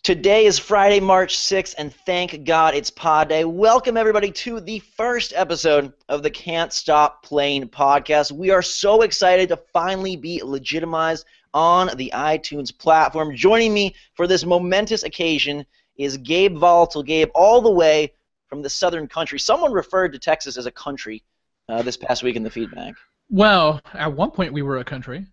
Today is Friday, March 6th, and thank God it's Pod Day. Welcome, everybody, to the first episode of the Can't Stop Playing podcast. We are so excited to finally be legitimized on the iTunes platform. Joining me for this momentous occasion is Gabe Volatile. Gabe, all the way from the southern country. Someone referred to Texas as a country this past week in the feedback. Well, at one point we were a country,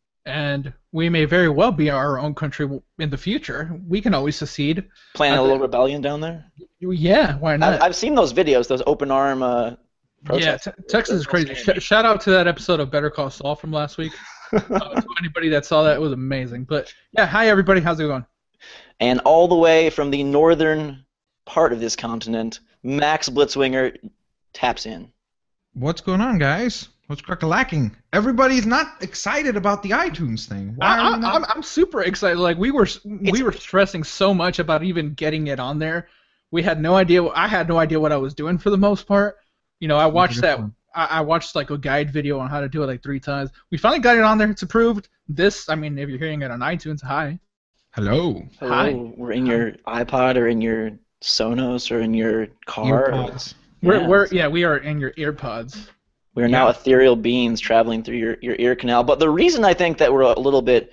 and we may very well be our own country in the future. We can always secede. Planning a little rebellion down there? Yeah, why not? I've seen those videos, those open arm protests. Yeah, Texas is crazy. Shout out to that episode of Better Call Saul from last week. To anybody that saw that, it was amazing. But yeah, hi everybody, how's it going? And all the way from the northern part of this continent, Max Blitzwinger taps in. What's going on, guys? What's crack-a-lacking? Everybody's not excited about the iTunes thing. Why are we not? I'm super excited. Like we were stressing so much about even getting it on there. We had no idea. I had no idea what I was doing for the most part. You know, I watched that. I watched like a guide video on how to do it like 3 times. We finally got it on there. It's approved. This, I mean, if you're hearing it on iTunes, hi. Hello. Hi. We're in your iPod or in your Sonos or in your car. Earpods. We are in your earpods. We are now ethereal beings traveling through your ear canal. But the reason I think that we're a little bit,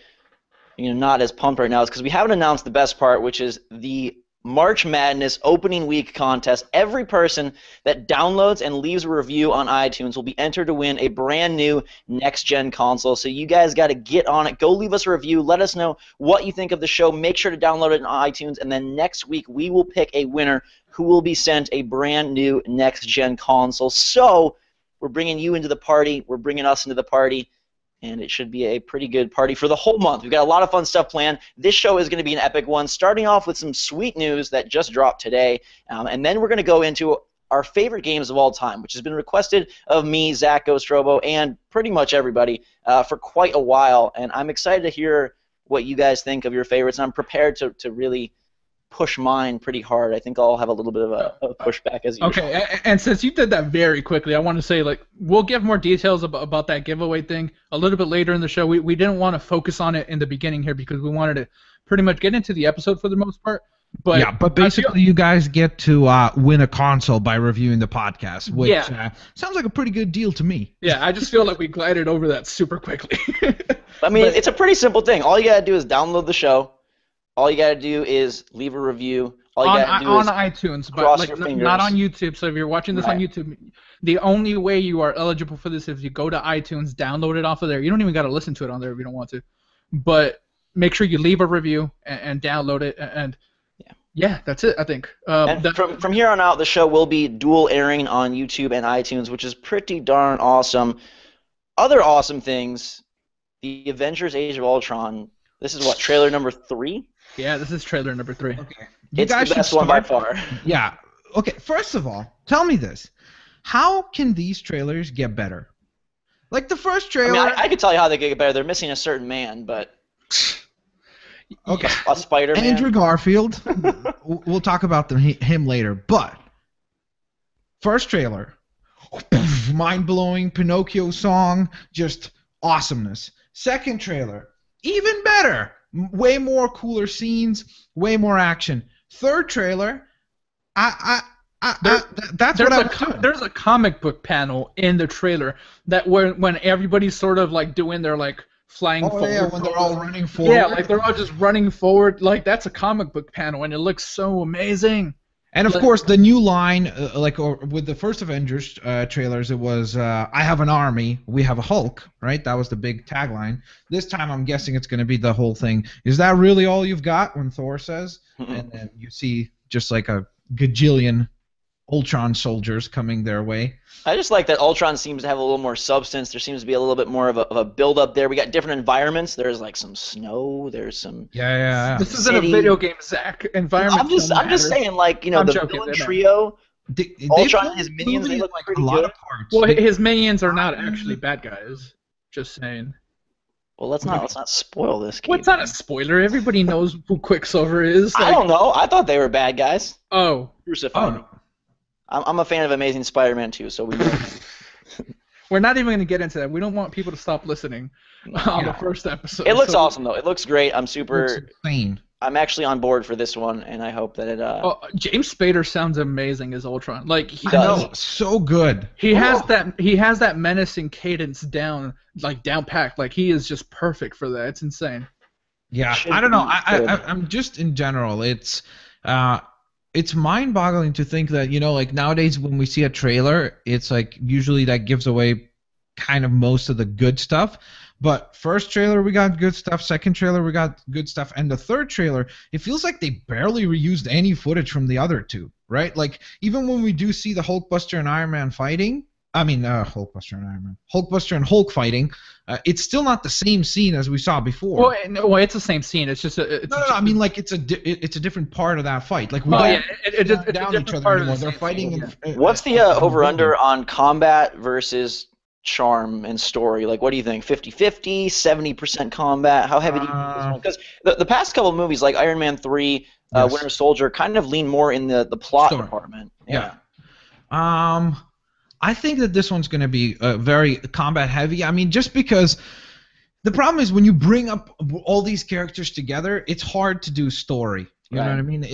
not as pumped right now is because we haven't announced the best part, which is the March Madness opening week contest. Every person that downloads and leaves a review on iTunes will be entered to win a brand new next-gen console. So you guys got to get on it. Go leave us a review. Let us know what you think of the show. Make sure to download it on iTunes. And then next week we will pick a winner who will be sent a brand new next-gen console. So we're bringing you into the party. We're bringing us into the party. And it should be a pretty good party for the whole month. We've got a lot of fun stuff planned. This show is going to be an epic one, starting off with some sweet news that just dropped today. And then we're going to go into our favorite games of all time, which has been requested of me, Zach, GhostRobo, and pretty much everybody for quite a while. And I'm excited to hear what you guys think of your favorites. And I'm prepared to really push mine pretty hard. I think I'll have a little bit of a pushback as usual. Okay, and since you did that very quickly, I want to say, like, we'll give more details about that giveaway thing a little bit later in the show. We didn't want to focus on it in the beginning here because we wanted to pretty much get into the episode for the most part. But basically you guys get to win a console by reviewing the podcast, which sounds like a pretty good deal to me. Yeah, I just feel like we glided over that super quickly. I mean, it's a pretty simple thing. All you got to do is download the show. All you gotta do is leave a review. All you gotta do on is iTunes, cross but your fingers. not on YouTube. So if you're watching this on YouTube, the only way you are eligible for this is if you go to iTunes, download it off of there. You don't even gotta listen to it on there if you don't want to. But make sure you leave a review and download it. And yeah, that's it. I think. And from here on out, the show will be dual airing on YouTube and iTunes, which is pretty darn awesome. Other awesome things: the Avengers: Age of Ultron. This is what, trailer number 3? Yeah, this is trailer number 3. Okay. It's the best one by far. Yeah. Okay, first of all, tell me this. How can these trailers get better? Like the first trailer... I mean, I could tell you how they get better. They're missing a certain man, but... Okay. A Spider-Man. Andrew Garfield. We'll talk about him later. But, first trailer. Mind-blowing Pinocchio song. Just awesomeness. Second trailer. Even better. Way more cooler scenes, way more action. Third trailer, that's what I'm doing. There's a comic book panel in the trailer that when everybody's sort of like doing their like flying forward. Yeah, when they're all running forward. Yeah, like they're all just running forward. Like that's a comic book panel, and it looks so amazing. And of course, the new line, with the first Avengers trailers, it was, I have an army, we have a Hulk, right? That was the big tagline. This time, I'm guessing it's going to be the whole thing. Is that really all you've got, when Thor says? And then you see just like a gajillion Ultron soldiers coming their way. I just like that Ultron seems to have a little more substance. There seems to be a little bit more of a build-up there. We got different environments. There's like some snow. There's some This isn't a video game, Zach. Environments. I'm just saying, like, the villain trio. Ultron and his minions, they look like pretty good. Well, his minions are not actually bad guys. Just saying. Well, let's not spoil this game. Well, it's not a spoiler. Everybody knows who Quicksilver is. I don't know. I thought they were bad guys. Oh. Crucify me. I'm a fan of Amazing Spider-Man too, so we know. We're not even going to get into that. We don't want people to stop listening on the first episode. It looks awesome, though. It looks great. I'm super... It looks insane. I'm actually on board for this one, and I hope that it. Oh, James Spader sounds amazing as Ultron. Like he does. So good. He has that menacing cadence down packed. Like he is just perfect for that. It's insane. Yeah, I don't know. I'm just in general. It's mind-boggling to think that like nowadays when we see a trailer, it's like usually that gives away kind of most of the good stuff. But first trailer we got good stuff, second trailer we got good stuff, and the third trailer it feels like they barely reused any footage from the other two, right? Like even when we do see the Hulkbuster and Iron Man fighting, Hulkbuster and Iron Man, Hulkbuster and Hulk fighting, it's still not the same scene as we saw before. Well, it's the same scene. It's just I mean like it's a different part of that fight. Like we it's down each other anymore. They're fighting. What's the over/under on combat versus charm and story? Like, what do you think? 50-50, 70% combat? How heavy do you think this one? Because the past couple of movies, like Iron Man 3, Winter Soldier, kind of lean more in the plot department. Yeah. I think that this one's going to be very combat heavy. I mean, just because the problem is when you bring up all these characters together, it's hard to do story. You know what I mean?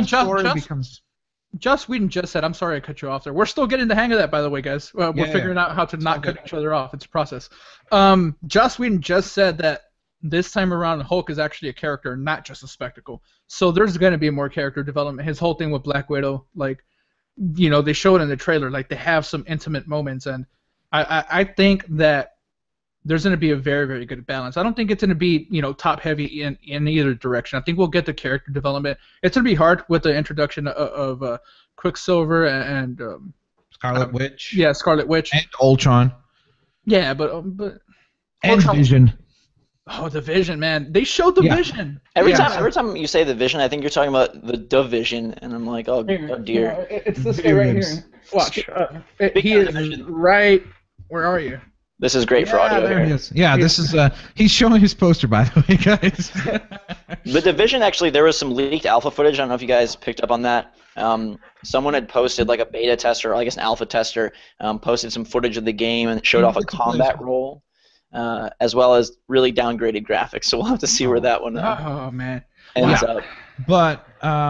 Joss Whedon just said, I'm sorry I cut you off there. We're still getting the hang of that, by the way, guys. We're figuring out how to not cut each other off. It's a process. Joss Whedon just said that this time around Hulk is actually a character, not just a spectacle. So there's going to be more character development. His whole thing with Black Widow, like, they show it in the trailer. Like, they have some intimate moments. And I think that there's going to be a very, very good balance. I don't think it's going to be, top-heavy in either direction. I think we'll get the character development. It's going to be hard with the introduction of Quicksilver and Scarlet Witch. Yeah, Scarlet Witch. And Ultron. Yeah, but and Ultron, Vision. Oh, the Vision, man! They showed the Vision. Every time you say the Vision, I think you're talking about the Division, and I'm like, oh dear. It's this guy right here. Watch. He is right. Where are you? This is great for audio. There he is. Yeah, this is. He's showing his poster, by the way, guys. The Division, actually, there was some leaked alpha footage. I don't know if you guys picked up on that. Someone had posted, like a beta tester, or I guess an alpha tester, posted some footage of the game and it showed off a combat role, as well as really downgraded graphics. So we'll have to see where that one ends up. But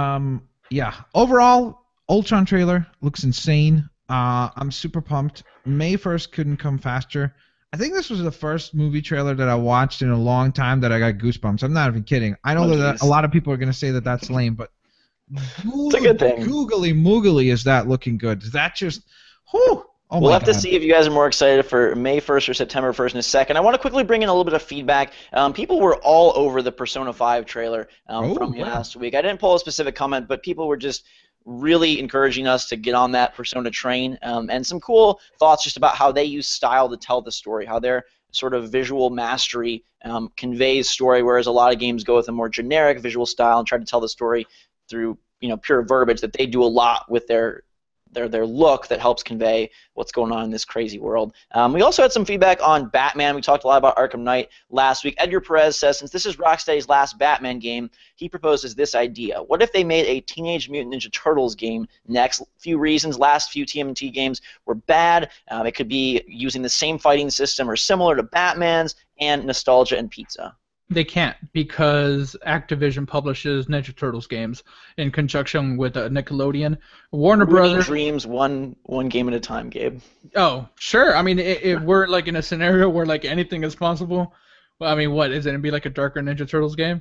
overall, Ultron trailer looks insane. I'm super pumped. May 1st couldn't come faster. I think this was the first movie trailer that I watched in a long time that I got goosebumps. I'm not even kidding. I know that a lot of people are going to say that that's lame, but it's a good thing. Googly moogly is that looking good? Is that just... Whew, we'll have to see if you guys are more excited for May 1st or September 1st in a second. I want to quickly bring in a little bit of feedback. People were all over the Persona 5 trailer from last week. I didn't pull a specific comment, but people were just really encouraging us to get on that Persona train, and some cool thoughts just about how they use style to tell the story, how their sort of visual mastery conveys story, whereas a lot of games go with a more generic visual style and try to tell the story through pure verbiage, that they do a lot with their look that helps convey what's going on in this crazy world. We also had some feedback on Batman. We talked a lot about Arkham Knight last week. Edgar Perez says, since this is Rocksteady's last Batman game, he proposes this idea. What if they made a Teenage Mutant Ninja Turtles game next? Few reasons. Last few TMNT games were bad. It could be using the same fighting system or similar to Batman's, and nostalgia and pizza. They can't, because Activision publishes Ninja Turtles games in conjunction with Nickelodeon. Warner Brothers dreams one game at a time, Gabe. Oh, sure. I mean, if we're like in a scenario where like anything is possible, well, I mean, what is it gonna be, like a darker Ninja Turtles game?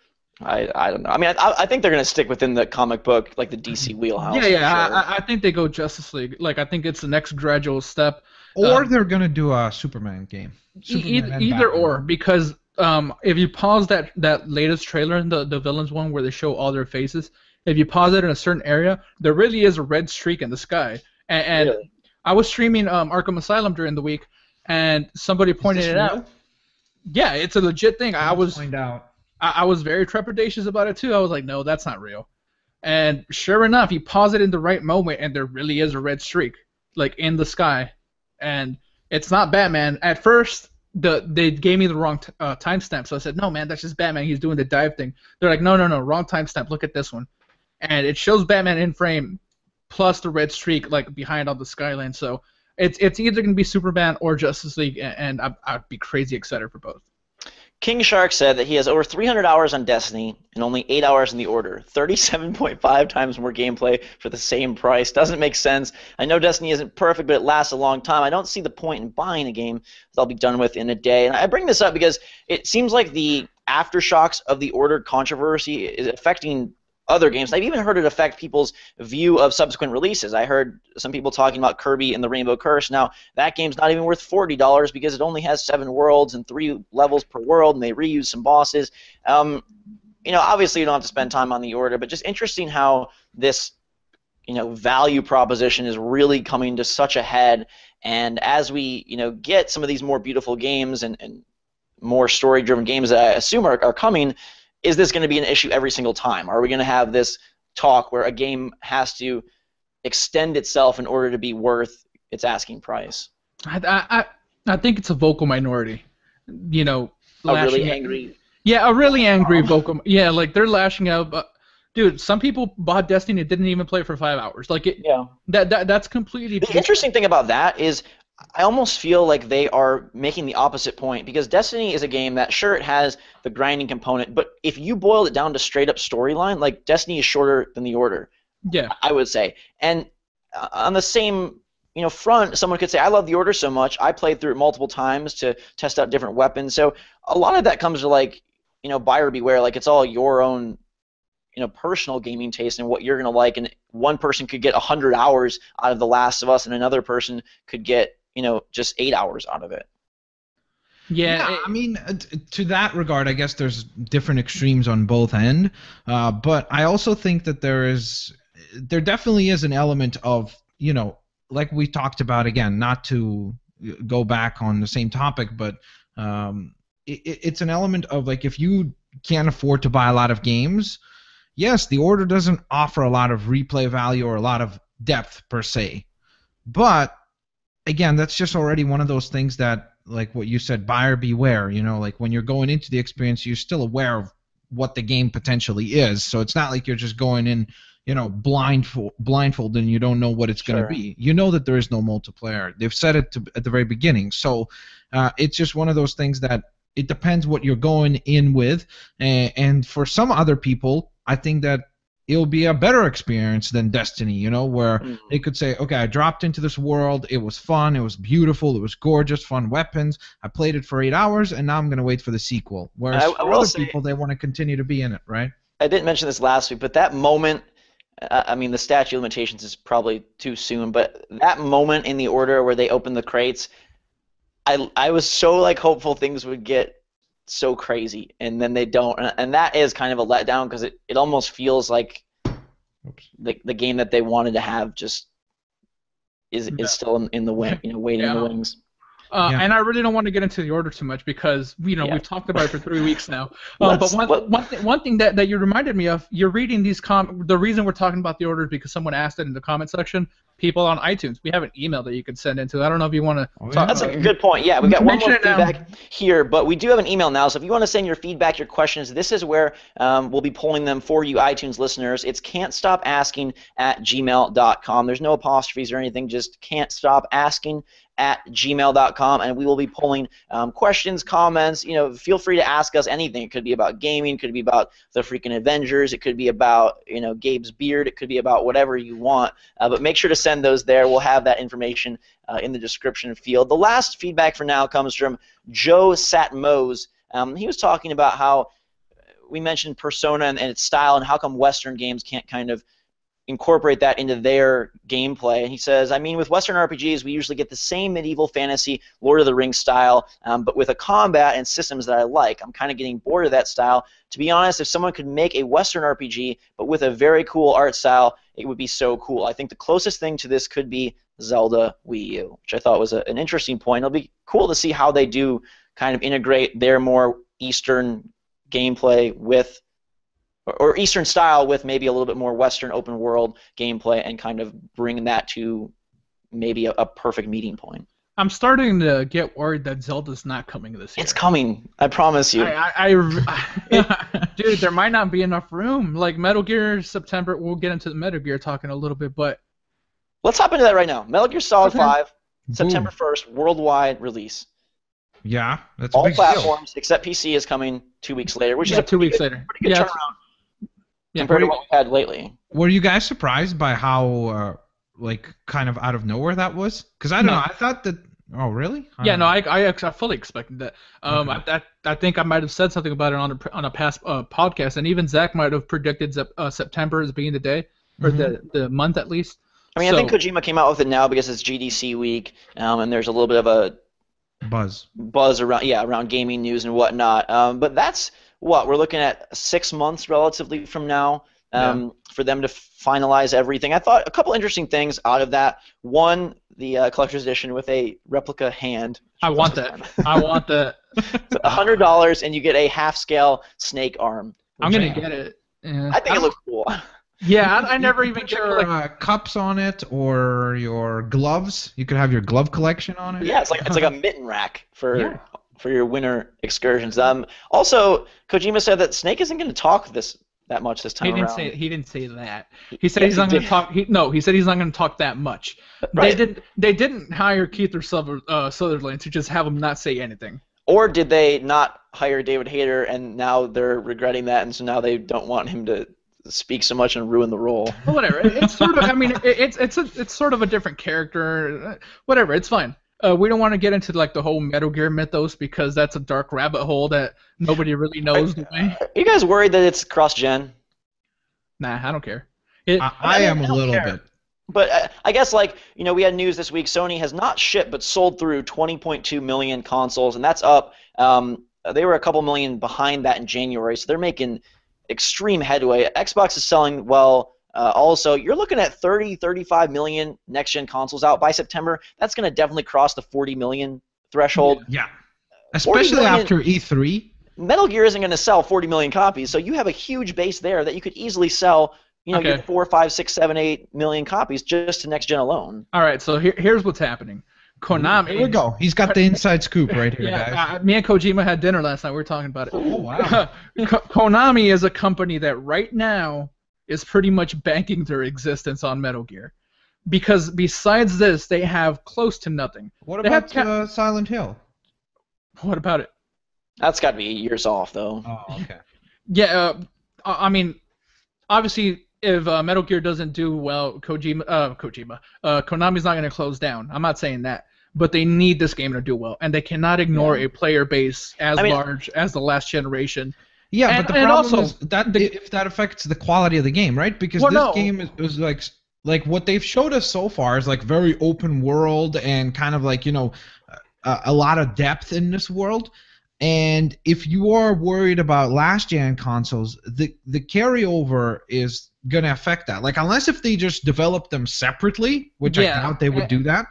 I don't know. I mean, I think they're gonna stick within the comic book, like the DC wheelhouse. Yeah. Sure. I think they go Justice League. Like, I think it's the next gradual step. Or they're gonna do a Superman game. Either or, because. If you pause that latest trailer, the villains one where they show all their faces, if you pause it in a certain area, there really is a red streak in the sky. And really? I was streaming Arkham Asylum during the week, and somebody pointed it out. Yeah, it's a legit thing. I was very trepidatious about it too. I was like, no, that's not real. And sure enough, you pause it in the right moment, and there really is a red streak, like in the sky. And it's not Batman. At first, they gave me the wrong timestamp, so I said, no, man, that's just Batman. He's doing the dive thing. They're like, no, wrong timestamp. Look at this one. And it shows Batman in frame plus the red streak like behind on the skyline. So it's either going to be Superman or Justice League, and I'd be crazy excited for both. King Shark said that he has over 300 hours on Destiny and only 8 hours in the Order. 37.5 times more gameplay for the same price. Doesn't make sense. I know Destiny isn't perfect, but it lasts a long time. I don't see the point in buying a game that I'll be done with in a day. And I bring this up because it seems like the aftershocks of the Order controversy is affecting other games. I've even heard it affect people's view of subsequent releases. I heard some people talking about Kirby and the Rainbow Curse. Now, that game's not even worth $40 because it only has 7 worlds and 3 levels per world, and they reuse some bosses. Obviously you don't have to spend time on the Order, but just interesting how this, value proposition is really coming to such a head. And as we, get some of these more beautiful games and more story-driven games that I assume are coming, is this going to be an issue every single time? Are we going to have this talk where a game has to extend itself in order to be worth its asking price? I think it's a vocal minority. A really angry. Yeah, a really angry vocal. Yeah, like they're lashing out. But dude, some people bought Destiny and didn't even play for 5 hours. Like it. Yeah. That's completely. The interesting thing about that is, I almost feel like they are making the opposite point, because Destiny is a game that, sure, it has the grinding component, but if you boil it down to straight up storyline, like, Destiny is shorter than the Order. Yeah. I would say. And on the same front, someone could say, I love the Order so much, I played through it multiple times to test out different weapons. So a lot of that comes to, like, buyer beware. Like, it's all your own personal gaming taste and what you're going to like. And one person could get 100 hours out of The Last of Us, and another person could get just 8 hours out of it. Yeah, I mean, to that regard, I guess there's different extremes on both end. But I also think that there definitely is an element of, like we talked about, again, not to go back on the same topic, but it's an element of, like, if you can't afford to buy a lot of games, yes, the Order doesn't offer a lot of replay value or a lot of depth per se. But again, that's just already one of those things that, like what you said, buyer beware. Like when you're going into the experience, you're still aware of what the game potentially is. So it's not like you're just going in, blindfolded and you don't know what it's going to be. You know that there is no multiplayer. They've said it at the very beginning. So it's just one of those things that it depends what you're going in with. And for some other people, I think that it'll be a better experience than Destiny, where they could say, okay, I dropped into this world, it was fun, it was beautiful, it was gorgeous, fun weapons, I played it for 8 hours, and now I'm going to wait for the sequel. Whereas for other people, they want to continue to be in it, right? I didn't mention this last week, but that moment, I mean, the statute of limitations is probably too soon, but that moment in the Order where they opened the crates, I was so, like, hopeful things would get so crazy, and then they don't, and that is kind of a letdown, because it almost feels like the game that they wanted to have just is still in the wing, waiting in the wings. And I really don't want to get into the Order too much because we've talked about it for 3 weeks now. But one thing that you reminded me of, you're reading these the reason we're talking about the Order is because someone asked it in the comment section. People on iTunes, we have an email that you can send into. I don't know if you want to talk. That's a good point. Yeah, we got one more feedback here, but we do have an email now. So if you want to send your feedback, your questions, this is where we'll be pulling them for you iTunes listeners. It's can'tstopasking@gmail.com. There's no apostrophes or anything, just can'tstopasking@gmail.com, and we will be pulling questions, comments. Feel free to ask us anything. It could be about gaming, it could be about the freaking Avengers, it could be about Gabe's beard, it could be about whatever you want. But make sure to send those there. We'll have that information in the description field. The last feedback for now comes from Joe Satmose. He was talking about how we mentioned Persona and its style, and how come Western games can't kind of incorporate that into their gameplay. And he says, I mean, with Western RPGs, we usually get the same medieval fantasy, Lord of the Rings style, but with a combat and systems that I like. I'm kind of getting bored of that style. To be honest, if someone could make a Western RPG, but with a very cool art style, it would be so cool. I think the closest thing to this could be Zelda Wii U, which I thought was an interesting point. It'll be cool to see how they do kind of integrate their more Eastern gameplay with, or Eastern style with maybe a little bit more Western open world gameplay, and kind of bring that to maybe a perfect meeting point. I'm starting to get worried that Zelda's not coming this year. It's coming, I promise you. Dude, there might not be enough room. Like Metal Gear September, we'll get into the Metal Gear talking a little bit, but let's hop into that right now. Metal Gear Solid 5, September 1st, worldwide release. Yeah, that's a All big deal. platforms except PC is coming 2 weeks later, which is a 2 weeks later. pretty good turnaround compared to what we've had lately. Were you guys surprised by how like kind of out of nowhere that was? Because I don't know. I thought that. Oh, really? I fully expected that. I think I might have said something about it on a past podcast, and even Zach might have predicted September as being the day or the month at least. I mean, I think Kojima came out with it now because it's GDC week, and there's a little bit of a buzz around gaming news and whatnot. But that's what we're looking at 6 months relatively from now. For them to finalize everything. I thought a couple interesting things out of that. One, the collector's edition with a replica hand. I want that. I want that. $100 and you get a half-scale snake arm. I'm going to get it. Yeah. I think it looks cool. Yeah, I never even checked your cups on it or your gloves. You could have your glove collection on it. Yeah, it's like a mitten rack for your winter excursions. Also, Kojima said that Snake isn't going to talk that much this time around. He didn't say that. He said he's not going to talk. He said he's not going to talk that much. Right. They didn't hire Keith or Sutherland to just have him not say anything. Or did they not hire David Hayter and now they're regretting that, and so now they don't want him to speak so much and ruin the role? Well, whatever. It's sort of. I mean, it's sort of a different character. Whatever. It's fine. We don't want to get into like the whole Metal Gear mythos because that's a dark rabbit hole that nobody really knows. Are you guys worried that it's cross-gen? Nah, I don't care. I am a little bit. But I guess we had news this week. Sony has not shipped but sold through 20.2 million consoles, and that's up. They were a couple million behind that in January, so they're making extreme headway. Xbox is selling well. Also, you're looking at 35 million next-gen consoles out by September. That's going to definitely cross the 40 million threshold. Yeah, especially after E3. Metal Gear isn't going to sell 40 million copies, so you have a huge base there that you could easily sell, get 4, 5, 6, 7, 8 million copies just to next-gen alone. All right, so here's what's happening. Konami. Here we go. He's got the inside scoop right here, guys. Me and Kojima had dinner last night. We were talking about it. Oh, wow. Konami is a company that right now is pretty much banking their existence on Metal Gear. Because besides this, they have close to nothing. What about Silent Hill? What about it? That's got to be years off, though. Oh, okay. Yeah, I mean, obviously, if Metal Gear doesn't do well, Konami's not going to close down. I'm not saying that. But they need this game to do well. And they cannot ignore a player base as large as the last generation. Yeah, but the problem is that if that affects the quality of the game, right? Because this game is like what they've showed us so far is like very open world and kind of like a lot of depth in this world. And if you are worried about last gen consoles, the carryover is gonna affect that. Like unless if they just develop them separately, which I doubt they would do that.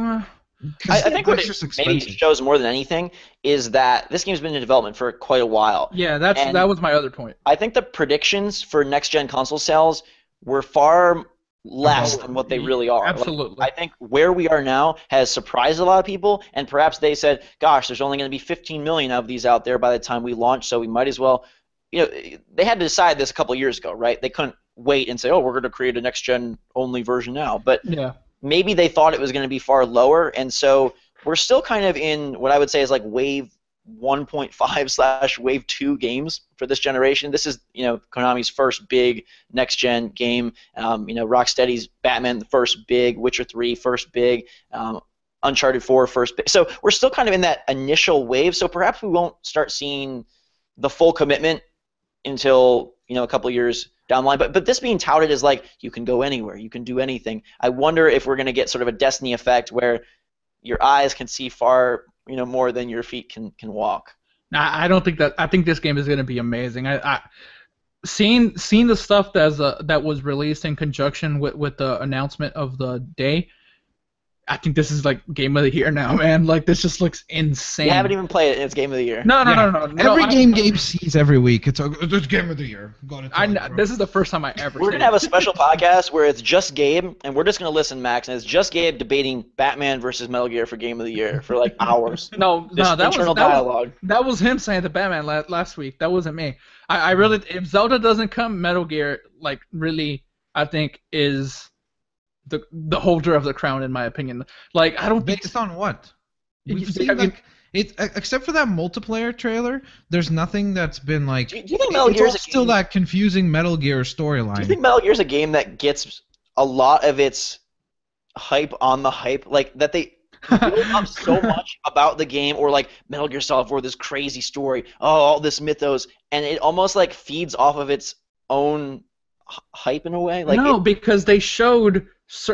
I think what it maybe shows more than anything is that this game's been in development for quite a while. Yeah, that was my other point. I think the predictions for next-gen console sales were far less than what they really are. Absolutely. I think where we are now has surprised a lot of people, and perhaps they said, gosh, there's only going to be 15 million of these out there by the time we launch, so we might as well. They had to decide this a couple of years ago, right? They couldn't wait and say, oh, we're going to create a next-gen only version now. But maybe they thought it was going to be far lower, and so we're still kind of in what I would say is like wave 1.5 / wave 2 games for this generation. This is Konami's first big next gen game. Rocksteady's Batman, the first big. Witcher 3, first big. Uncharted 4, first big. So we're still kind of in that initial wave. So perhaps we won't start seeing the full commitment until a couple years down the line. But this being touted as like you can go anywhere, you can do anything. I wonder if we're going to get sort of a Destiny effect where your eyes can see far more than your feet can walk. I don't think that. I think this game is going to be amazing. Seeing the stuff that was released in conjunction with the announcement of the day, I think this is like game of the year now, man. Like this just looks insane. You haven't even played it. It's game of the year. No. Every game sees every week. It's game of the year. This is the first time I ever. We're gonna have a special podcast where it's just Gabe, and we're just gonna listen, Max, and it's just Gabe debating Batman versus Metal Gear for game of the year for like hours. That was him saying the Batman last week. That wasn't me. I really, if Zelda doesn't come, Metal Gear like really, I think is the holder of the crown, in my opinion. Like I don't. Based on what? We've seen like Except for that multiplayer trailer, there's nothing that's been like. Do you think Metal Gear is still that confusing Metal Gear storyline? Do you think Metal Gear is a game that gets a lot of its hype on the hype, like that they build up so much about the game, or like Metal Gear Solid 4, this crazy story, all this mythos, and it almost like feeds off of its own hype in a way? Like no, because they showed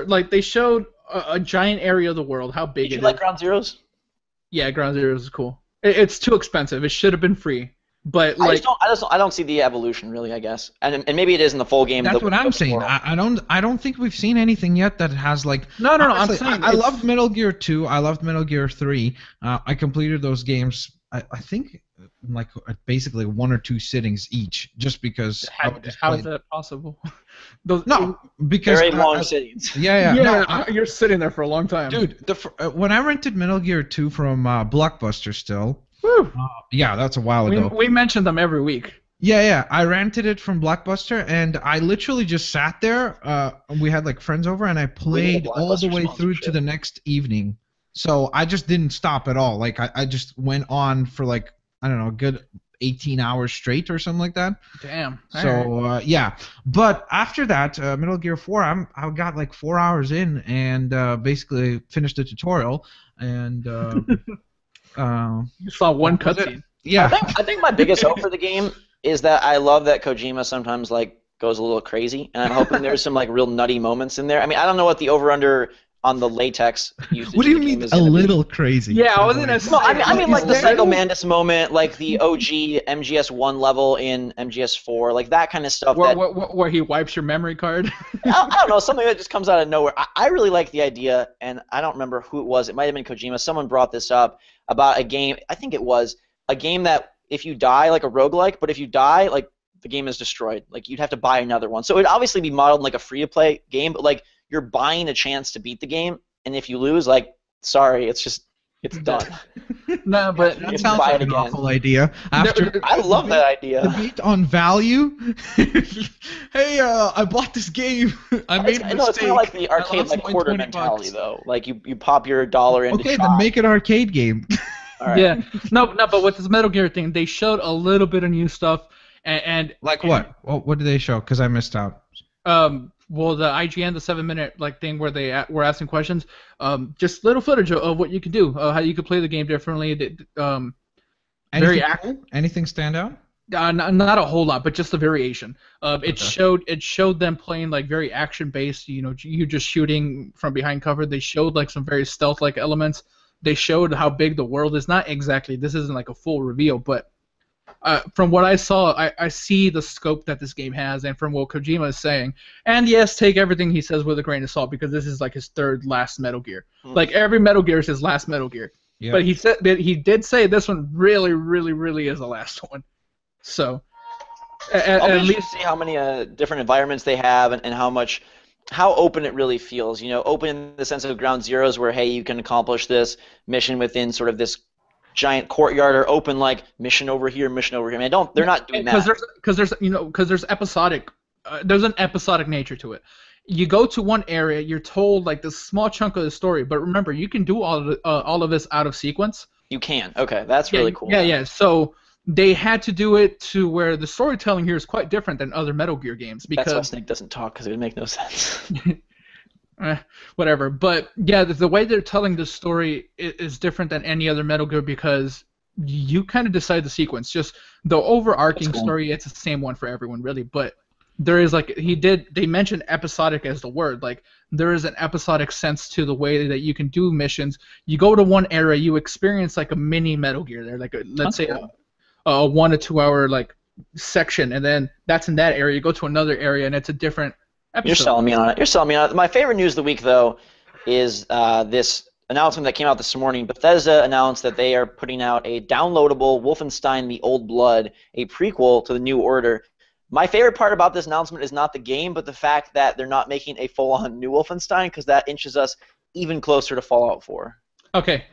a giant area of the world, how big did it you is. like Ground Zeroes? Yeah, Ground Zeroes is cool. It's too expensive. It should have been free. But like, I don't see the evolution really, I guess, and maybe it is in the full game. That's what I'm saying. I don't think we've seen anything yet that has like. No. Honestly, I'm saying I loved Metal Gear 2. I loved Metal Gear 3. I completed those games. I think like basically 1 or 2 sittings each, just because. How is that possible? No, because very long sittings. Yeah. No, you're sitting there for a long time, dude. When I rented Metal Gear 2 from Blockbuster, still. Woo. Yeah, that's a while ago. We mention them every week. Yeah. I rented it from Blockbuster, and I literally just sat there. We had like friends over, and I played all the way through to the next evening. So I just didn't stop at all. Like I just went on for like, I don't know, a good 18 hours straight or something like that. Damn. So yeah, but after that, Metal Gear 4, I got like 4 hours in and basically finished the tutorial and. You saw one cutscene. Yeah. I think my biggest hope for the game is that I love that Kojima sometimes like goes a little crazy, and I'm hoping there's some like real nutty moments in there. I mean, I don't know what the over/under on the latex usage. What do you mean a little crazy? Yeah, I was gonna say. No, I mean like the Psycho Mantis moment, like the OG MGS1 level in MGS4, like that kind of stuff. Where he wipes your memory card. I don't know, something that just comes out of nowhere. I really like the idea, and I don't remember who it was. It might have been Kojima. Someone brought this up about a game. I think it was a game that if you die, like a roguelike, but if you die, like the game is destroyed. Like you'd have to buy another one. So it'd obviously be modeled like a free-to-play game, but like you're buying a chance to beat the game, and if you lose, like, sorry, it's done. No, but that sounds like an awful idea. I love that idea. Debate on value. Hey, I bought this game. I made a mistake. No, it's kind of like the arcade like quarter mentality, though. Like you pop your dollar into. Okay, then make it an arcade game. All right. Yeah, no, but with this Metal Gear thing, they showed a little bit of new stuff, and like what? What did they show? Because I missed out. Well, the IGN, the 7-minute like thing where they were asking questions, just little footage of what you could do, how you could play the game differently. Very active. Anything stand out? Not a whole lot, but just the variation. It showed them playing like very action based. You know, you just shooting from behind cover. They showed like some very stealth like elements. They showed how big the world is. Not exactly. This isn't like a full reveal, but. From what I saw, I see the scope that this game has, and from what Kojima is saying. And yes, take everything he says with a grain of salt, because this is like his third last Metal Gear. Like every Metal Gear is his last Metal Gear. Yeah. But he did say this one really, really, really is the last one. So at least see how many different environments they have, and how open it really feels. You know, open in the sense of Ground Zeroes, where hey, you can accomplish this mission within sort of this giant courtyard, or open like mission over here, mission over here. I mean, they're not doing that because there's episodic. There's an episodic nature to it. You go to one area, you're told like this small chunk of the story, but remember, you can do all of this out of sequence. You can. Okay, that's really cool. Yeah. So they had to do it to where the storytelling here is quite different than other Metal Gear games, because that's why Snake doesn't talk, because it would make no sense. Whatever, but yeah, the way they're telling the story is different than any other Metal Gear, because you kind of decide the sequence. Just the overarching story, it's the same one for everyone, really. But there is like they mentioned episodic as the word. Like there is an episodic sense to the way that you can do missions. You go to one area, you experience like a mini Metal Gear there, like let's say a 1 to 2 hour like section, and then that's in that area. You go to another area, and it's a different episode. You're selling me on it. My favorite news of the week, though, is this announcement that came out this morning. Bethesda announced that they are putting out a downloadable Wolfenstein the Old Blood, a prequel to the New Order. My favorite part about this announcement is not the game, but the fact that they're not making a full-on new Wolfenstein, because that inches us even closer to Fallout 4. Okay.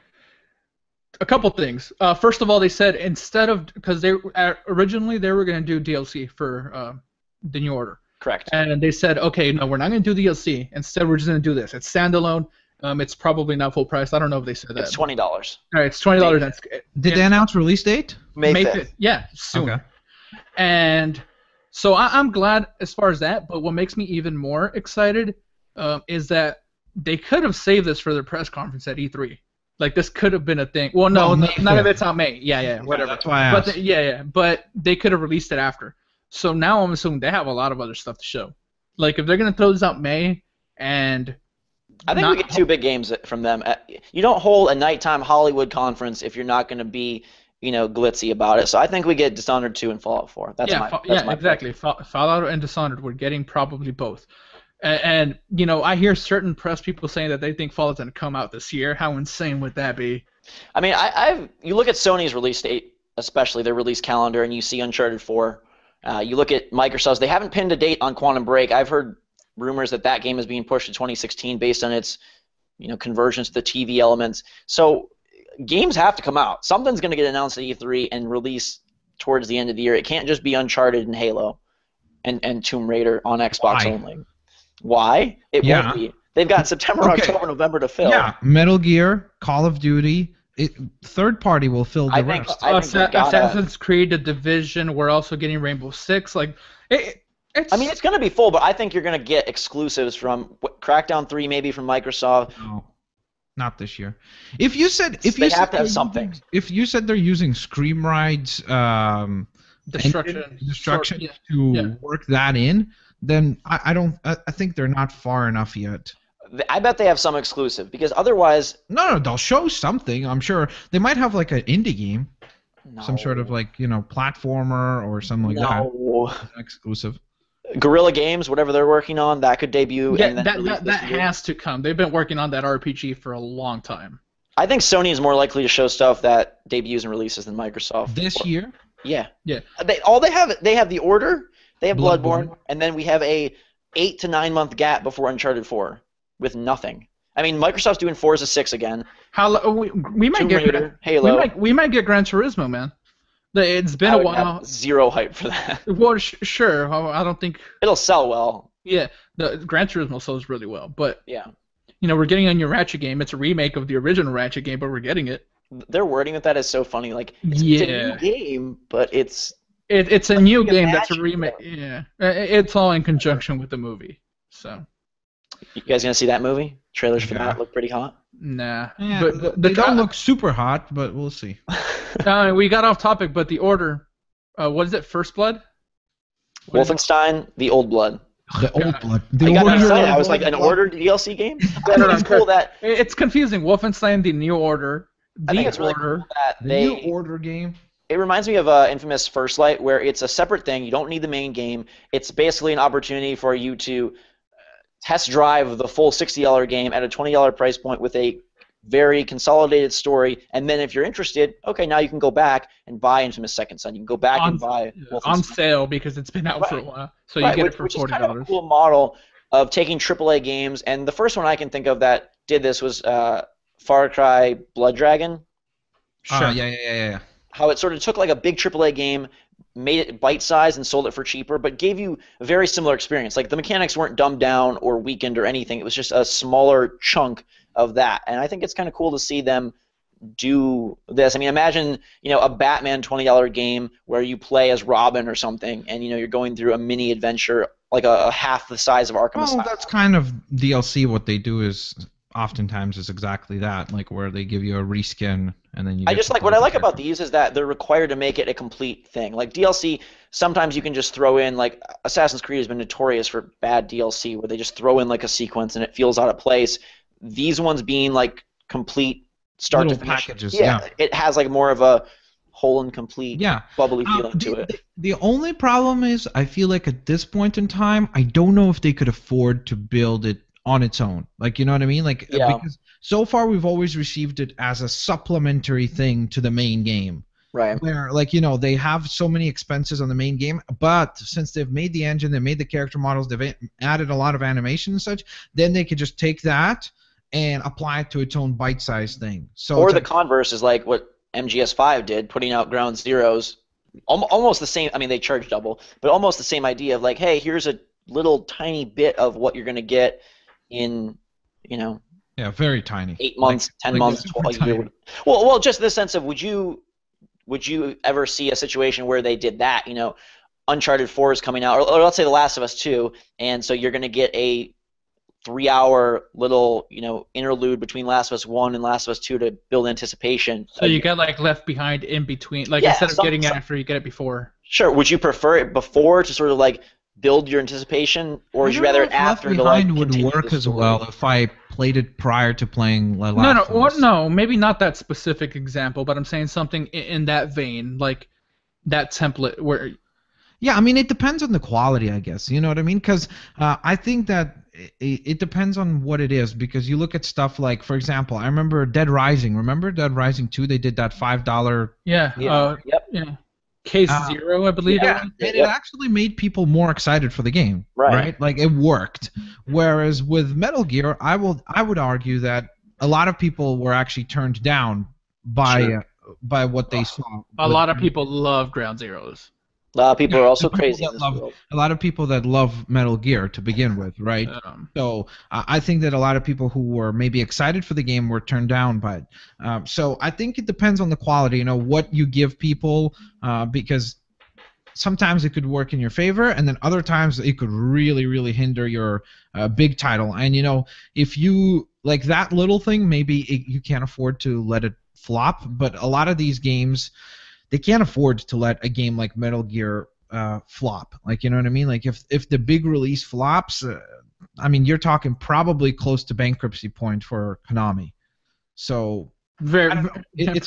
A couple things. First of all, they said instead of, because they originally they were going to do DLC for the New Order. Correct. And they said, okay, no, we're not going to do DLC. Instead, we're just going to do this. It's standalone. It's probably not full price. I don't know if they said that. It's $20. All right, it's $20. Did they announce release date? May 5th. Yeah, soon. Okay. And so I'm glad as far as that. But what makes me even more excited is that they could have saved this for their press conference at E3. Like this could have been a thing. Well, no, none of it's on May. Yeah, whatever. That's why I asked. But they could have released it after. So now I'm assuming they have a lot of other stuff to show. Like if they're gonna throw this out May, and I think we get 2 big games from them. You don't hold a nighttime Hollywood conference if you're not going to be, glitzy about it. So I think we get Dishonored 2 and Fallout 4. That's my exactly. Fallout and Dishonored, we're getting probably both. And I hear certain press people saying that they think Fallout's going to come out this year. How insane would that be? I mean, you look at Sony's release date, especially their release calendar, and you see Uncharted 4. You look at Microsoft's. They haven't pinned a date on Quantum Break. I've heard rumors that game is being pushed to 2016 based on its, conversions to the TV elements. So games have to come out. Something's going to get announced at E3 and release towards the end of the year. It can't just be Uncharted and Halo and Tomb Raider on Xbox only. Why? It won't be. They've got September, October, November to fill. Yeah, Metal Gear, Call of Duty. Third party will fill the rest. Assassin's Creed, The Division. We're also getting Rainbow Six. It's going to be full, but I think you're going to get exclusives from Crackdown 3, maybe from Microsoft. No, not this year. If you said they have to have something. If you said they're using Scream Ride's destruction to work that in, then I think they're not far enough yet. I bet they have some exclusive because otherwise. No, they'll show something. I'm sure they might have like an indie game, some sort of platformer or something like that. Exclusive. Guerrilla Games, whatever they're working on, that could debut. Yeah, that has to come. They've been working on that RPG for a long time. I think Sony is more likely to show stuff that debuts and releases than Microsoft. This year? Yeah. Yeah. They have The Order, they have Bloodborne, and then we have a 8 to 9 month gap before Uncharted 4 with nothing. I mean, Microsoft's doing Forza 6 again. We might get Halo. We might get Gran Turismo, man. It's been a while. Have zero hype for that. Well, sure. I don't think it'll sell well. Yeah, the Gran Turismo sells really well, but yeah, we're getting a new Ratchet game. It's a remake of the original Ratchet game, but we're getting it. Their wording with that is so funny. Like, it's a new game, but it's a new game that's a remake. Yeah, it's all in conjunction with the movie. So, you guys gonna see that movie? Trailers for that look pretty hot. Nah, yeah, but they don't look super hot, but we'll see. We got off topic, but The Order, what is it? First Blood? Wolfenstein the Old Blood. The Old Blood. I got excited. I was like, an Order DLC game? I think it's cool that... It's confusing. Wolfenstein the New Order. I think it's really cool that the New Order game. It reminds me of Infamous First Light, where it's a separate thing. You don't need the main game. It's basically an opportunity for you to test drive the full $60 game at a $20 price point with a very consolidated story, and then if you're interested, okay, now you can go back and buy Infamous Second Son. You can go back and buy Wolfenstein. On sale because it's been out for a while, so you get it for $40. Which is kind of a cool model of taking AAA games, and the first one I can think of that did this was Far Cry Blood Dragon. Sure. Yeah. How it sort of took like a big AAA game, made it bite-sized and sold it for cheaper, but gave you a very similar experience. Like the mechanics weren't dumbed down or weakened or anything. It was just a smaller chunk of that, and I think it's kind of cool to see them do this. I mean, imagine a Batman $20 game where you play as Robin or something, and you're going through a mini adventure like a half the size of Arkham Asylum. That's kind of DLC. What they do is oftentimes is exactly that, like where they give you a reskin and then you. What I like about these is that they're required to make it a complete thing. Like DLC, sometimes you can just throw in, like Assassin's Creed has been notorious for bad DLC where they just throw in like a sequence and it feels out of place. These ones being like complete start little to finish. Packages, it has like more of a whole and complete bubbly feeling to it. The only problem is I feel like at this point in time, I don't know if they could afford to build it on its own. Like, you know what I mean? Like, because so far we've always received it as a supplementary thing to the main game. Right. Where, like, they have so many expenses on the main game, but since they've made the engine, they made the character models, they've added a lot of animation and such, then they could just take that and apply it to its own bite-sized thing. Or the converse is like what MGS5 did, putting out Ground Zeroes. Almost the same. I mean, they charge double, but almost the same idea of like, hey, here's a little tiny bit of what you're going to get in, Yeah, very tiny. 8 months, 10 months, 12 years. Well, just in the sense of would you ever see a situation where they did that? You know, Uncharted 4 is coming out, or let's say The Last of Us 2, and so you're going to get a 3-hour little, you know, interlude between Last of Us 1 and Last of Us 2 to build anticipation. So you get like Left Behind in between, like instead of getting it after, you get it before. Sure. Would you prefer it before to sort of like build your anticipation, or would you rather it after to like would work as well if I played it prior to playing Last of Us? No, maybe not that specific example, but I'm saying something in that vein, like that template where. Yeah, I mean, it depends on the quality, I guess. You know what I mean? Because I think that it depends on what it is. Because you look at stuff like, for example, I remember Dead Rising. Remember Dead Rising 2? They did that $5. Yeah. Yeah. Case Zero, I believe. Yeah, it actually made people more excited for the game. Right? Like, it worked. Whereas with Metal Gear, I would argue that a lot of people were actually turned down by what they saw. A lot of people love Ground Zeroes. A lot of people are also crazy in this world. A lot of people that love Metal Gear to begin with, right? So I think that a lot of people who were maybe excited for the game were turned down by it. So I think it depends on the quality, you know, what you give people, because sometimes it could work in your favor, and then other times it could really, really hinder your big title. And, you know, if you, like that little thing, maybe you can't afford to let it flop, but a lot of these games, they can't afford to let a game like Metal Gear flop. Like, you know what I mean? Like, if the big release flops, I mean, you're talking probably close to bankruptcy point for Konami. So it's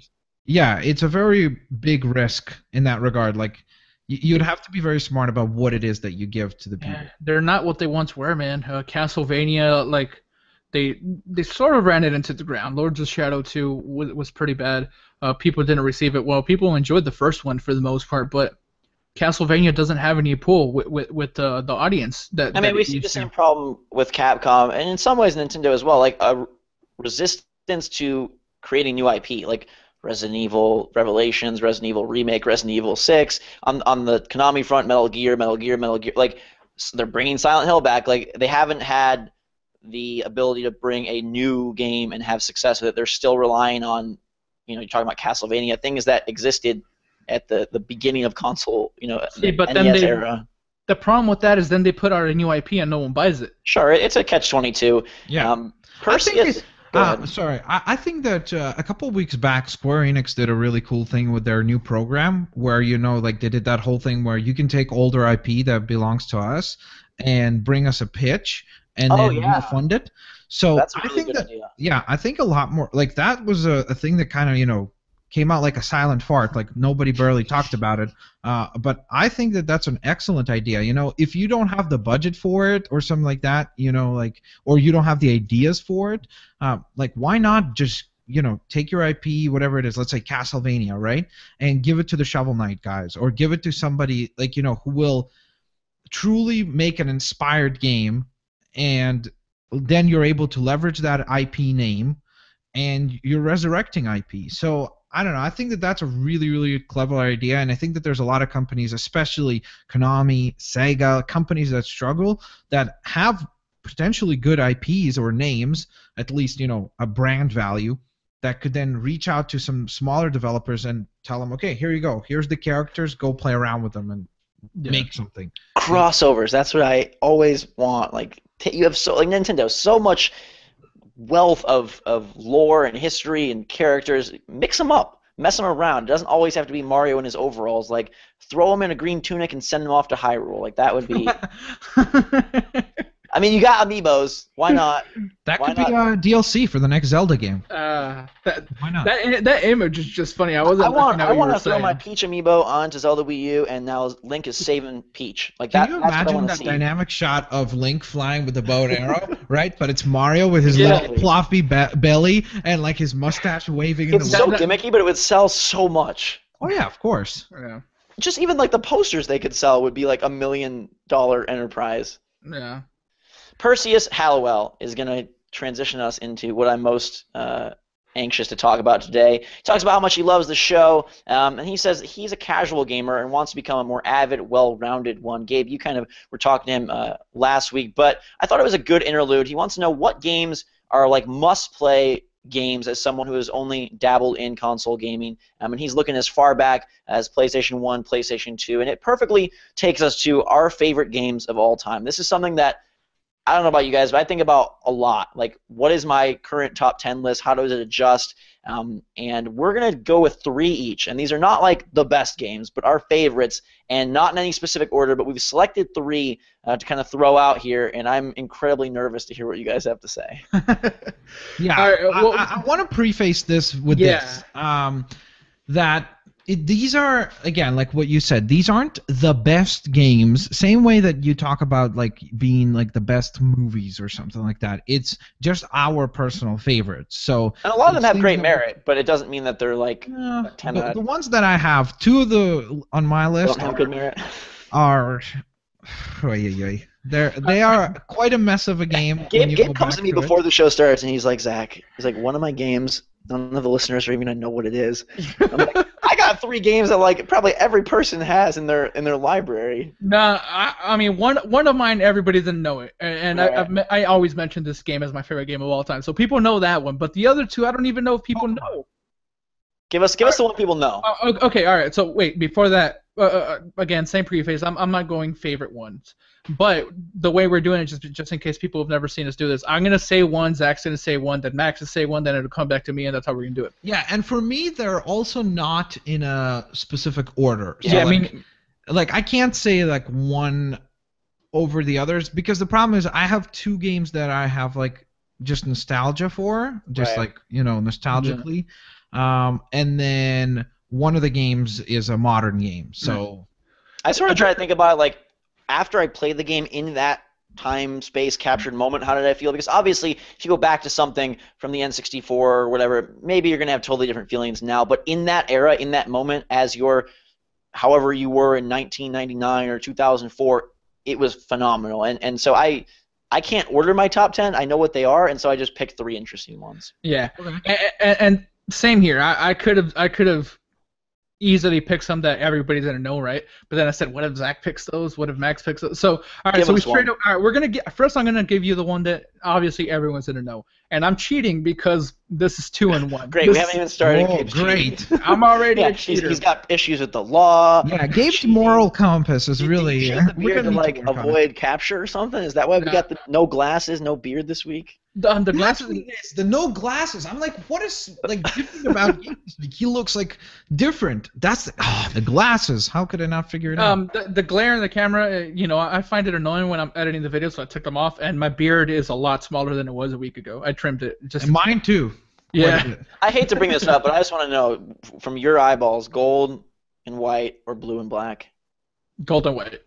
a very big risk in that regard. Like, you'd have to be very smart about what it is that you give to the people. They're not what they once were, man. Castlevania, like, they sort of ran it into the ground. Lords of Shadow 2 was pretty bad. People didn't receive it well. People enjoyed the first one for the most part, but Castlevania doesn't have any pull with the audience. We see the same problem with Capcom, and in some ways Nintendo as well. Like a resistance to creating new IP, like Resident Evil Revelations, Resident Evil Remake, Resident Evil 6. On the Konami front, Metal Gear. Like, they're bringing Silent Hill back. Like, they haven't had the ability to bring a new game and have success with it. They're still relying on, you know, you're talking about Castlevania, things that existed at the beginning of console, you know, but the NES era. The problem with that is then they put out a new IP and no one buys it. Sure, it's a catch-22. Yeah. Perseus. I think that a couple of weeks back, Square Enix did a really cool thing with their new program where, you know, like they did that whole thing where you can take older IP that belongs to us and bring us a pitch and then we'll fund it. So that's a really good idea. Yeah, I think a lot more like that was a thing that kind of, you know, came out like a silent fart, like nobody barely talked about it. But I think that that's an excellent idea. You know, if you don't have the budget for it or something like that, you know, like, or you don't have the ideas for it, like, why not just, you know, take your IP, whatever it is, let's say Castlevania, right, and give it to the Shovel Knight guys, or give it to somebody like, you know, who will truly make an inspired game, and then you're able to leverage that IP name, and you're resurrecting IP. So I don't know. I think that that's a really, really clever idea, and I think that there's a lot of companies, especially Konami, Sega, companies that struggle, that have potentially good IPs or names, at least, you know, a brand value, that could then reach out to some smaller developers and tell them, okay, here you go. Here's the characters. Go play around with them and make something. Crossovers. That's what I always want. Like, you have Nintendo, so much wealth of lore and history and characters. Mix them up, mess them around. It doesn't always have to be Mario in his overalls. Like, throw him in a green tunic and send him off to Hyrule. Like, that would be. I mean, you got amiibos. Why not? That could be a DLC for the next Zelda game. Why not? That image is just funny. I want to throw my Peach amiibo onto Zelda Wii U, and now Link is saving Peach. Like, Can you imagine that dynamic shot of Link flying with the bow and arrow, right? But it's Mario with his little floppy belly and like his mustache waving in the wind. It's so gimmicky, but it would sell so much. Oh yeah, of course. Yeah. Just even like the posters they could sell would be like $1 million enterprise. Yeah. Perseus Hallowell is going to transition us into what I'm most anxious to talk about today. He talks about how much he loves the show, and he says he's a casual gamer and wants to become a more avid, well-rounded one. Gabe, you kind of were talking to him last week, but I thought it was a good interlude. He wants to know what games are like must-play games as someone who has only dabbled in console gaming. And he's looking as far back as PlayStation 1, PlayStation 2, and it perfectly takes us to our favorite games of all time. This is something that I don't know about you guys, but I think about a lot. Like, what is my current top 10 list? How does it adjust? And we're going to go with 3 each. And these are not like the best games, but our favorites, and not in any specific order, but we've selected 3 to kind of throw out here, and I'm incredibly nervous to hear what you guys have to say. Yeah, All right, well, I want to preface this with this, that these are, again, like what you said, these aren't the best games, same way that you talk about like being like the best movies or something like that. It's just our personal favorites. So, and a lot of them have great merit, but it doesn't mean that they're like 10 out of the ones that I have, 2 of the on my list don't have good merit. are they are quite a mess of a game. Gabe comes to me before the show starts, and he's like, Zach, one of my games, none of the listeners are even going to know what it is. I'm like, I got 3 games that like probably every person has in their library. Nah, I mean one of mine everybody doesn't know it, and right. I always mention this game as my favorite game of all time, so people know that one. But the other 2, I don't even know if people know. Give us the one people know. Okay, all right. So wait, before that, again, same preface. I'm not going favorite ones, but the way we're doing it, just in case people have never seen us do this, I'm gonna say one, Zach's gonna say one, then Max will say one, then it'll come back to me, and that's how we're gonna do it. Yeah, and for me, they're also not in a specific order. So yeah, I mean, like I can't say like one over the others, because the problem is I have 2 games that I have like just nostalgia for, just right. like nostalgically. Yeah. And then one of the games is a modern game. So I sort of try to think about it like after I played the game in that time space captured moment, how did I feel? Because obviously if you go back to something from the N64 or whatever, maybe you're going to have totally different feelings now, but in that era, in that moment, as you're however you were in 1999 or 2004, it was phenomenal. And so I can't order my top 10. I know what they are, and so I just picked 3 interesting ones. Yeah. Okay. And same here. I could have easily picked some that everybody's gonna know, right? But then I said, what if Zach picks those? What if Max picks those? So all right, so we straight up. All right, we're gonna get first. I'm gonna give you the one that obviously everyone's gonna know, and I'm cheating because this is 2 in 1. Great, we haven't even started. Oh, great! I'm already a cheater. He's got issues with the law. Yeah, Gabe's moral compass is really. We're gonna like avoid capture or something. Is that why we got the no glasses, no beard this week? The glasses. The no glasses. I'm like, what is like different about Gabe? Like, he looks like different. That's the glasses. How could I not figure it out? The glare in the camera. I find it annoying when I'm editing the video, so I took them off. And my beard is a lot smaller than it was a week ago. I trimmed it. And mine too. Yeah. I hate to bring this up, but I just want to know from your eyeballs, gold and white or blue and black? Gold and white.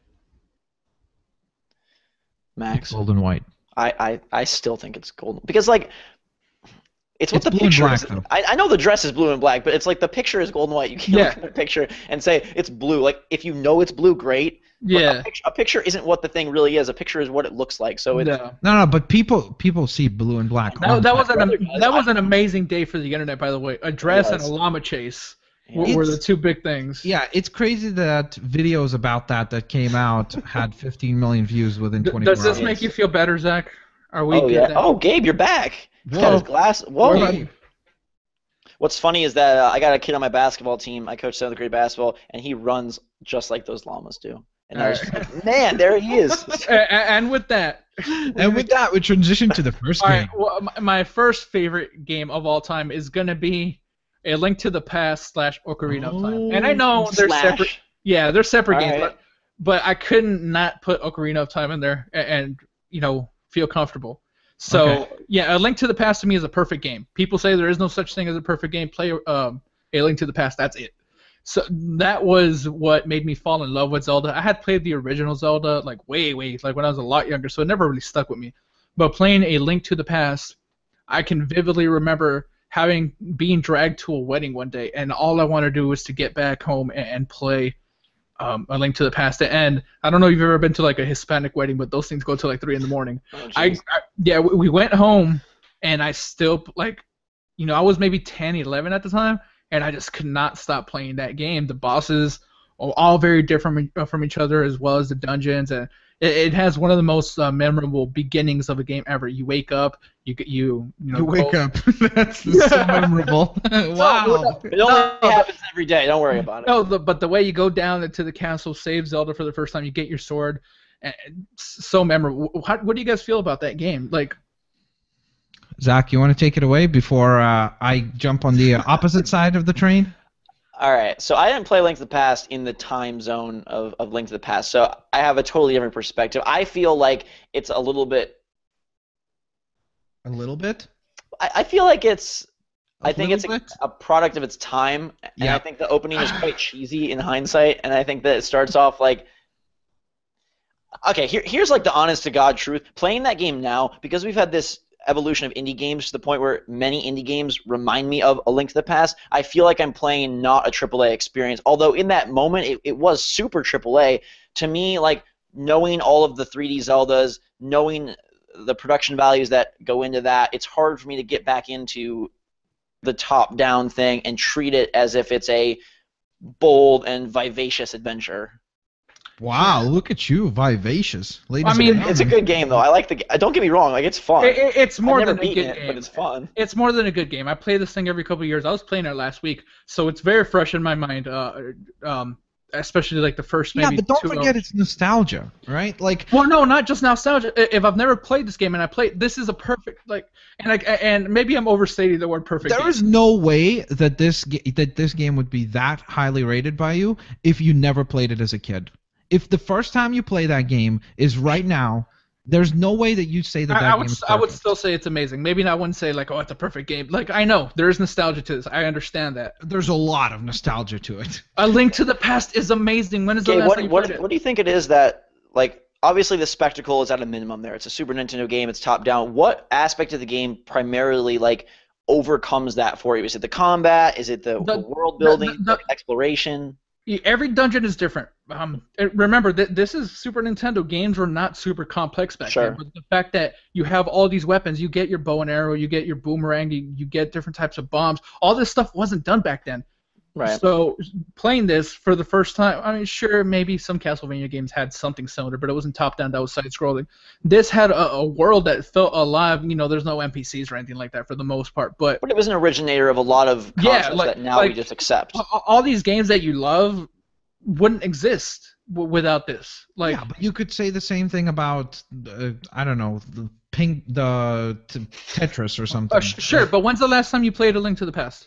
Max? Gold and white. I still think it's gold because like it's what the blue picture and black, is. I know the dress is blue and black, but it's like the picture is gold and white. You can't look at the picture and say it's blue. Like if you know it's blue, great. Yeah. A picture isn't what the thing really is. A picture is what it looks like. So it's no. But people see blue and black. That was an amazing day for the internet, by the way. A dress and a llama chase were the 2 big things. Yeah, it's crazy that videos about that came out had 15 million views within 24 hours. Does this make you feel better, Zach? Are we? Oh yeah. Oh, Gabe, you're back. He's got his glass. Whoa. What's funny is that I got a kid on my basketball team. I coach 7th grade basketball, and he runs just like those llamas do. And I was just like, man, there he is. And with that, we transition to the first game. Right, well, my first favorite game of all time is gonna be A Link to the Past / Ocarina of Time. And I know they're separate. Yeah, they're separate games, right. but I couldn't not put Ocarina of Time in there and feel comfortable. So yeah, A Link to the Past to me is a perfect game. People say there is no such thing as a perfect game. Play A Link to the Past. That's it. So that was what made me fall in love with Zelda. I had played the original Zelda like way like when I was a lot younger, so it never really stuck with me. But playing A Link to the Past, I can vividly remember being dragged to a wedding one day, and all I wanted to do was to get back home and play A Link to the Past. And I don't know if you've ever been to like a Hispanic wedding, but those things go till like 3 in the morning. Oh, we went home, and I still I was maybe 10, 11 at the time. And I just could not stop playing that game. The bosses are all very different from each other, as well as the dungeons. And it has one of the most memorable beginnings of a game ever. You wake up, You wake up. That's so memorable. Wow. It only happens every day. Don't worry about it. No, but the way you go down into the castle, save Zelda for the first time, you get your sword, and it's so memorable. What do you guys feel about that game? Like, Zach, you want to take it away before I jump on the opposite side of the train? All right, so I didn't play Link to the Past in the time zone of Link to the Past, so I have a totally different perspective. I feel like it's a little bit... A little bit? I feel like it's... I think little it's bit? a product of its time, and Yeah. I think the opening is quite cheesy in hindsight, and I think that it starts off like... Okay, here's like the honest-to-God truth. Playing that game now, because we've had this evolution of indie games to the point where many indie games remind me of A Link to the Past, I feel like I'm playing not a AAA experience. Although in that moment it was super AAA. To me, like, knowing all of the 3D Zeldas, knowing the production values that go into that, it's hard for me to get back into the top-down thing and treat it as if it's a bold and vivacious adventure. Wow, look at you, vivacious. Ladies I mean, and gentlemen. It's a good game, though. I like the. Don't get me wrong. Like, it's fun. it's more I've than never a beaten good it, game. but it's fun. It's more than a good game. I play this thing every couple of years. I was playing it last week, so it's very fresh in my mind. Especially like the first maybe. Yeah, but don't 2 forget hours. it's nostalgia, right? Like, Well, no, not just nostalgia. If I've never played this game and I played, this is a perfect and maybe I'm overstating the word perfect. there game. is no way that this game would be that highly rated by you if you never played it as a kid. If the first time you play that game is right now, there's no way that you'd say that I game is perfect. I would still say it's amazing. Maybe I wouldn't say like, oh, it's a perfect game. Like, I know there is nostalgia to this. I understand that. There's a lot of nostalgia to it. A Link to the Past is amazing. When is the Okay, last time you played it? what do you think it is that, like, obviously the spectacle is at a minimum there. It's a Super Nintendo game. It's top down. What aspect of the game primarily, like, overcomes that for you? Is it the combat? Is it the world building, the exploration? Every dungeon is different. Remember that this is Super Nintendo. Games were not super complex back then. But the fact that you have all these weapons, you get your bow and arrow, you get your boomerang, you get different types of bombs. All this stuff wasn't done back then. Right. So playing this for the first time, I mean, sure, maybe some Castlevania games had something similar, but it wasn't top-down, that was side-scrolling. This had a world that felt alive. You know, there's no NPCs or anything like that for the most part. But it was an originator of a lot of concepts that now we just accept. All these games that you love wouldn't exist without this. Like, yeah, but you could say the same thing about, I don't know, the Tetris or something. Sure, but when's the last time you played A Link to the Past?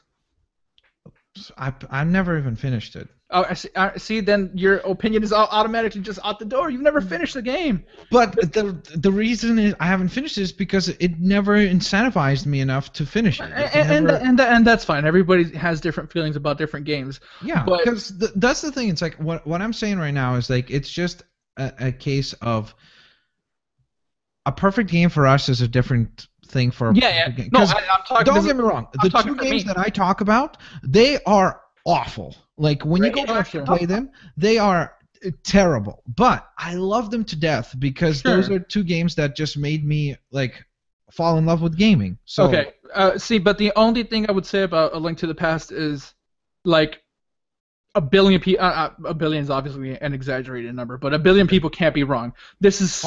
I've never even finished it. Oh, I see. Then your opinion is automatically just out the door. You've never finished the game. But the reason I haven't finished it is because it never incentivized me enough to finish it. And that's fine. Everybody has different feelings about different games. Yeah, but because that's the thing. It's like what I'm saying right now is like it's just a case of a perfect game for us is a different thing for a perfect game. No, I'm talking. Don't get me wrong. The two games that I talk about, they are awful. Like when you go back to play them, they are terrible. But I love them to death because those are two games that just made me like fall in love with gaming. So okay, see, but the only thing I would say about A Link to the Past is like a billion people. A billion is obviously an exaggerated number, but a billion people can't be wrong. This is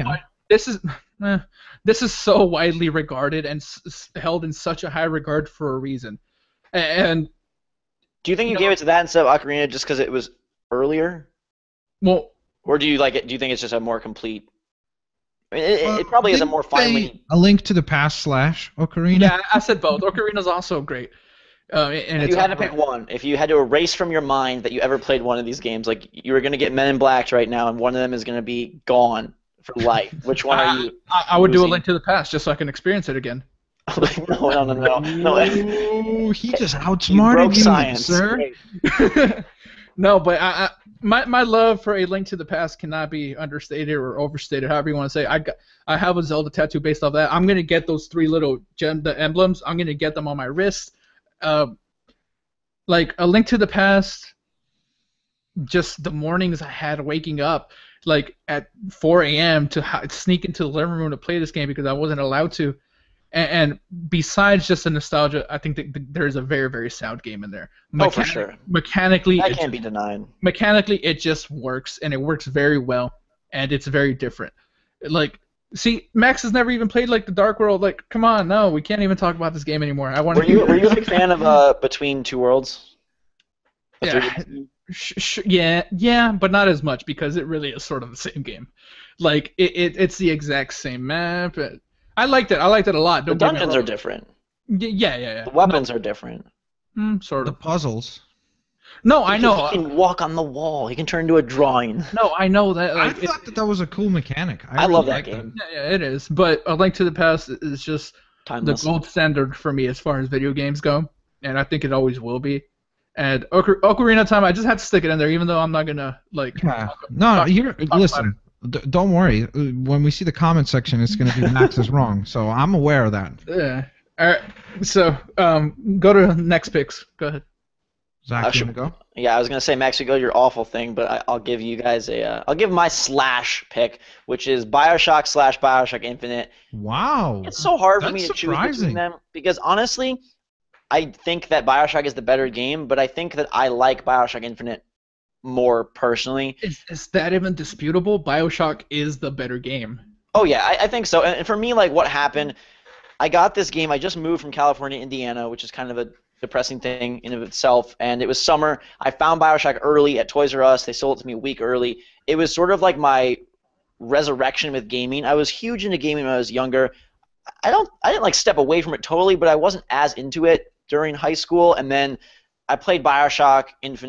this is so widely regarded and held in such a high regard for a reason. And do you think you gave it to that instead of Ocarina just because it was earlier? Well, or do you like it? Do you think it's just a more complete? I mean, it probably is a more finely. A Link to the Past / Ocarina. Yeah, I said both. Ocarina's also great. And if you had to pick one, if you had to erase from your mind that you ever played one of these games, like you were going to get Men in Black right now, and one of them is going to be gone for life. Which one are you? I would do A Link to the Past just so I can experience it again. No. He just outsmarted you, science, sir. No, but my love for A Link to the Past cannot be understated or overstated, however you want to say. I have a Zelda tattoo based off that. I'm gonna get those 3 little the emblems. I'm gonna get them on my wrist. Like A Link to the Past, just the mornings I had waking up like at 4 a.m. to sneak into the living room to play this game because I wasn't allowed to. And besides just the nostalgia, I think that there's a very, very sound game in there. For sure. Mechanically, that can't be denied. Mechanically, it just works, and it works very well, and it's very different. Like See, Max has never even played like the Dark World. Like, come on, no, we can't even talk about this game anymore. I want. Were you a big fan of Between Two Worlds? Yeah, yeah, but not as much because it really is sort of the same game. Like it's the exact same map. I liked it. I liked it a lot. The dungeons are different. Yeah. The weapons are different. Sort of. The puzzles. No, I know. He can walk on the wall. He can turn into a drawing. No, I know that. Like, I thought that was a cool mechanic. I love that game. Yeah, it is. But A Link to the Past is just Timeless. the gold standard for me as far as video games go, and I think it always will be. And Ocarina of Time, I just had to stick it in there, even though I'm not gonna like. Yeah. Listen. Don't worry. When we see the comment section, it's gonna be Max is wrong. So I'm aware of that. Yeah. All right. So go to next picks. Go ahead. Zach, you wanna go? Yeah, I was gonna say Max, you go your awful thing, but I'll give you guys I'll give my slash pick, which is BioShock / BioShock Infinite. Wow. It's so hard for me to surprising. choose between them because honestly, I think that BioShock is the better game, but I think that I like BioShock Infinite more personally. Is that even disputable? BioShock is the better game. Oh yeah, I think so. And for me, like what happened, I got this game. I just moved from California to Indiana, which is kind of a depressing thing in of itself. And it was summer. I found BioShock early at Toys R Us. They sold it to me a week early. It was sort of like my resurrection with gaming. I was huge into gaming when I was younger. I didn't like step away from it totally, but I wasn't as into it during high school. And then I played BioShock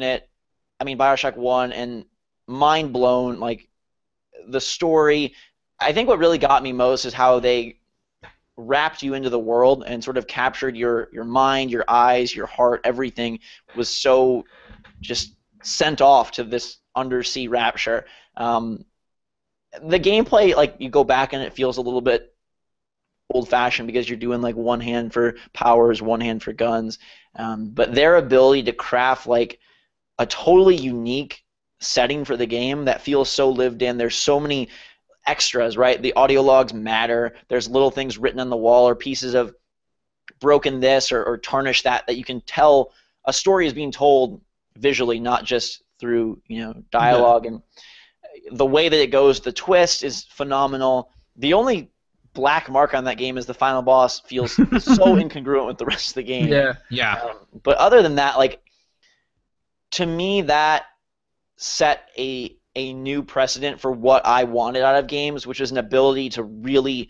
1, and mind blown. Like the story. I think what really got me most is how they wrapped you into the world and sort of captured your mind, your eyes, your heart. Everything was so just sent off to this undersea rapture. The gameplay, like you go back and it feels a little bit old-fashioned because you're doing like one hand for powers, one hand for guns. But their ability to craft like a totally unique setting for the game that feels so lived in. There's so many extras, right? The audio logs matter. There's little things written on the wall or pieces of broken this or tarnished that you can tell a story is being told visually, not just through dialogue. And the way that it goes, the twist is phenomenal. The only black mark on that game is the final boss feels so incongruent with the rest of the game. Yeah. But other than that, like to me, that set a new precedent for what I wanted out of games, which is an ability to really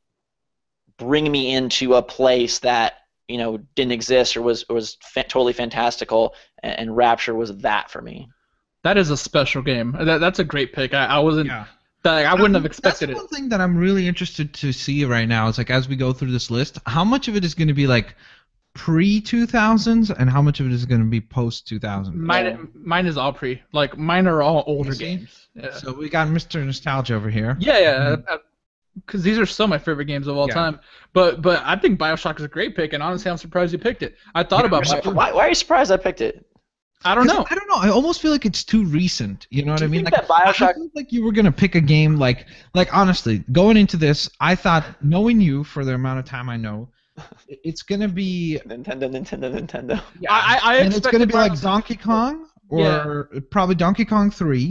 bring me into a place that didn't exist or was totally fantastical, and Rapture was that for me. That is a special game. That's a great pick. I wasn't. Yeah. I wouldn't have expected it. That's one thing that I'm really interested to see right now is like as we go through this list, how much of it is going to be like pre-2000s and how much of it is going to be post-2000s? Mine is all pre. Like mine are all older games. Yeah. So we got Mr. Nostalgia over here. Yeah. Because these are still my favorite games of all time. But I think BioShock is a great pick, and honestly, I'm surprised you picked it. I thought about BioShock. Why are you surprised I picked it? I don't know. I almost feel like it's too recent. You know what I mean? Like that BioShock... I feel like you were gonna pick a game like honestly, going into this, I thought, knowing you for the amount of time I know, it's gonna be Nintendo. Yeah, I and it's gonna be like Donkey Kong or probably Donkey Kong 3.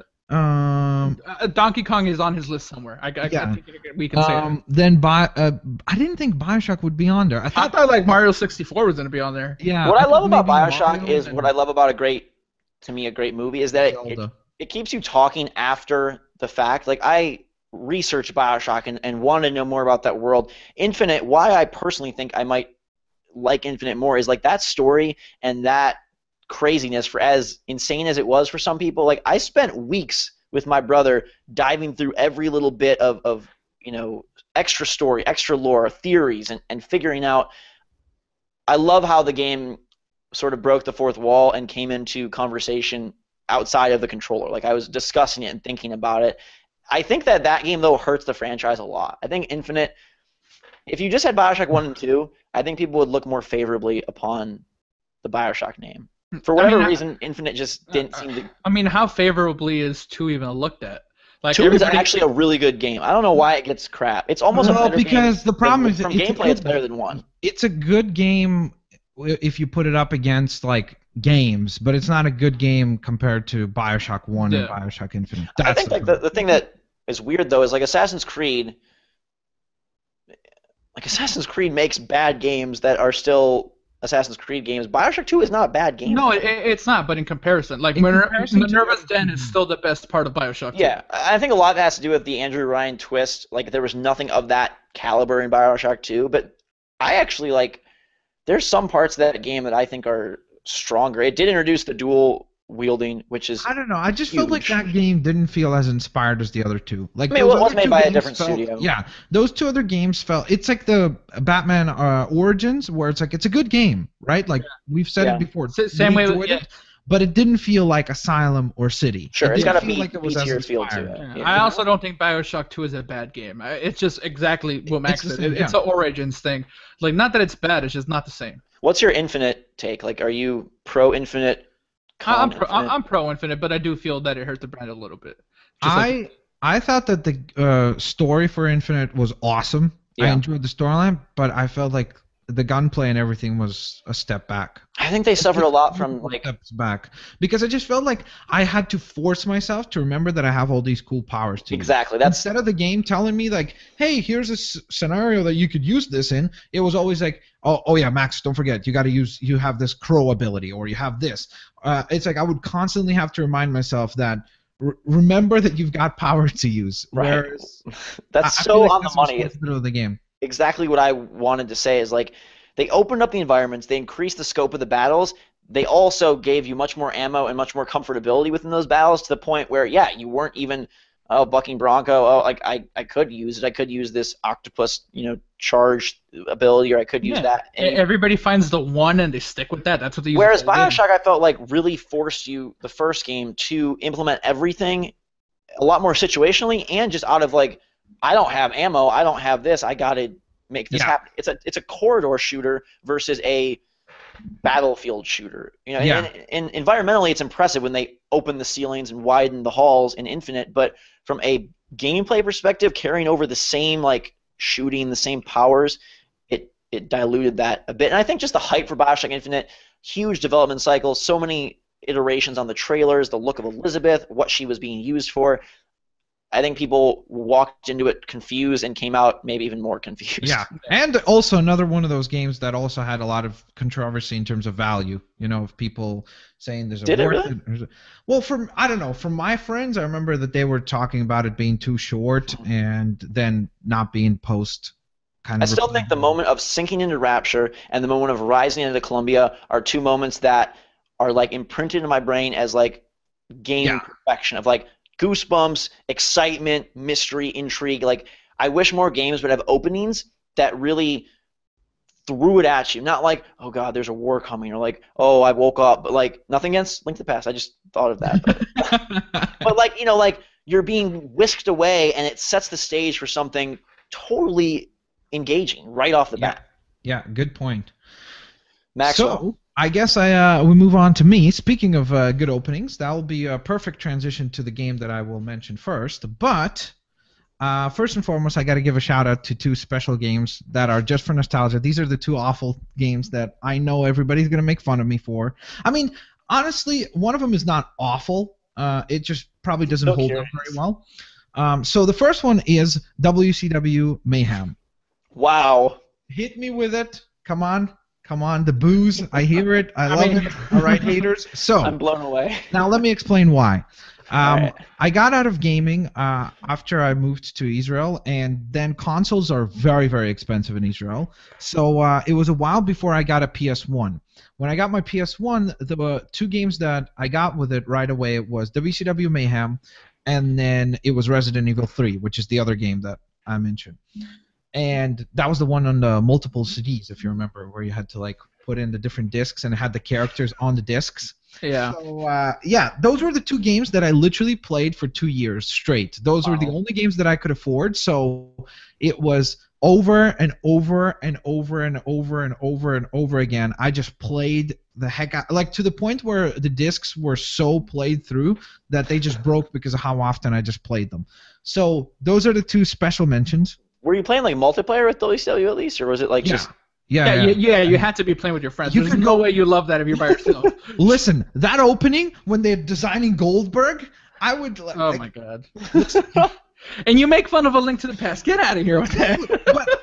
Donkey Kong is on his list somewhere. I think we can say that. Then I didn't think BioShock would be on there. I thought like Mario 64 was going to be on there. Yeah. What I love about BioShock is what I love about a great movie is that it keeps you talking after the fact. Like I researched BioShock and wanted to know more about that world. Infinite, why I personally think I might like Infinite more is like that story and that craziness, for as insane as it was for some people. Like I spent weeks with my brother diving through every little bit of extra story, extra lore, theories, and figuring out. I love how the game sort of broke the fourth wall and came into conversation outside of the controller. Like I was discussing it and thinking about it. I think that game though hurts the franchise a lot. I think Infinite, if you just had BioShock 1 and 2, I think people would look more favorably upon the BioShock name. For whatever reason, Infinite just didn't seem to... I mean, how favorably is 2 even looked at? Like 2 is actually a really good game. I don't know why it gets crap. It's almost a better because game. The problem is from gameplay, it's better than 1. It's a good game if you put it up against like games, but it's not a good game compared to BioShock 1 and BioShock Infinite. I think like the thing that is weird though is like Assassin's Creed. like Assassin's Creed makes bad games that are still Assassin's Creed games. BioShock 2 is not a bad game. No, it's not. But in comparison, like Minerva's Den is still the best part of BioShock 2. Yeah, I think a lot of that has to do with the Andrew Ryan twist. Like there was nothing of that caliber in BioShock 2, but I actually like. There's some parts of that game that I think are stronger. It did introduce the dual wielding, which is I don't know. I just huge. felt like that game didn't feel as inspired as the other two. Like I mean, it was made by a different studio. Yeah, those two other games felt. It's like the Batman Origins, where it's like it's a good game, right? Like we've said it before. Same way with it, but it didn't feel like Asylum or City. Sure, it's got a B-tier feel to it. Yeah. I also don't think BioShock 2 is a bad game. It's just exactly what Max said. It's an Origins thing. Like, not that it's bad. It's just not the same. What's your Infinite take? Like, are you pro Infinite? I'm pro Infinite, but I do feel that it hurt the brand a little bit. I thought that the story for Infinite was awesome. Yeah. I enjoyed the storyline, but I felt like the gunplay and everything was a step back. I think they suffered a lot from like steps back because I just felt like I had to force myself to remember that I have all these cool powers to exactly. use. That's instead of the game telling me like, hey, here's a scenario that you could use this in. It was always like, oh yeah, Max, don't forget you have this crow ability or you have this. It's like I would constantly have to remind myself that remember that you've got power to use. Right. Whereas that's so like on the money. It's the middle of the game. Exactly what I wanted to say is like they opened up the environments, they increased the scope of the battles, they also gave you much more ammo and much more comfortability within those battles to the point where you weren't even bucking Bronco, like I could use it, I could use this octopus charged ability, or I could use that. And everybody finds the one and they stick with that. That's what they use. Whereas BioShock, I felt like really forced you the first game to implement everything a lot more situationally and just out of like I don't have ammo. I don't have this. I got to make this happen. It's a corridor shooter versus a battlefield shooter. And environmentally, it's impressive when they open the ceilings and widen the halls in Infinite. But from a gameplay perspective, carrying over the same like shooting, the same powers, it diluted that a bit. And I think just the hype for BioShock Infinite, huge development cycle, so many iterations on the trailers, the look of Elizabeth, what she was being used for. I think people walked into it confused and came out maybe even more confused. Yeah, and also another one of those games that also had a lot of controversy in terms of value. Of people saying there's a Did it really? Well, from my friends, I remember that they were talking about it being too short and then not being post. I still think the moment of sinking into Rapture and the moment of rising into Columbia are two moments that are like imprinted in my brain as like game perfection of like goosebumps, excitement, mystery, intrigue. Like I wish more games would have openings that really threw it at you. Not like, oh god, there's a war coming, or like, oh, I woke up. But like nothing against Link to the Past. I just thought of that. But like like you're being whisked away, and it sets the stage for something totally engaging right off the bat. Yeah, good point. Maxwell. So, I guess we move on to me. Speaking of good openings, that will be a perfect transition to the game that I will mention first. But first and foremost, I got to give a shout out to two special games that are just for nostalgia. These are the two awful games that I know everybody's going to make fun of me for. I mean, honestly, one of them is not awful. It just probably doesn't hold up very well. So the first one is WCW Mayhem. Wow. Hit me with it. Come on, the booze. I hear it. I love it. All right, haters. So I'm blown away. Now let me explain why. Right. I got out of gaming after I moved to Israel, and then consoles are very, very expensive in Israel. So it was a while before I got a PS1. When I got my PS1, the two games that I got with it right away was WCW Mayhem, and then it was Resident Evil 3, which is the other game that I mentioned. And that was the one on the multiple CDs, if you remember, where you had to like put in the different discs and it had the characters on the discs. Yeah. So those were the two games that I literally played for 2 years straight. Those were the only games that I could afford. So it was over and over and over and over and over and over again. I just played the heck out, like to the point where the discs were so played through that they just broke because of how often I just played them. So those are the two special mentions. Were you playing like multiplayer with WCW at least, or was it like just? Yeah, you had to be playing with your friends. There's no way you love that if you're by yourself. Listen, that opening when they're designing Goldberg, I would. Oh my god. And you make fun of A Link to the Past. Get out of here with that.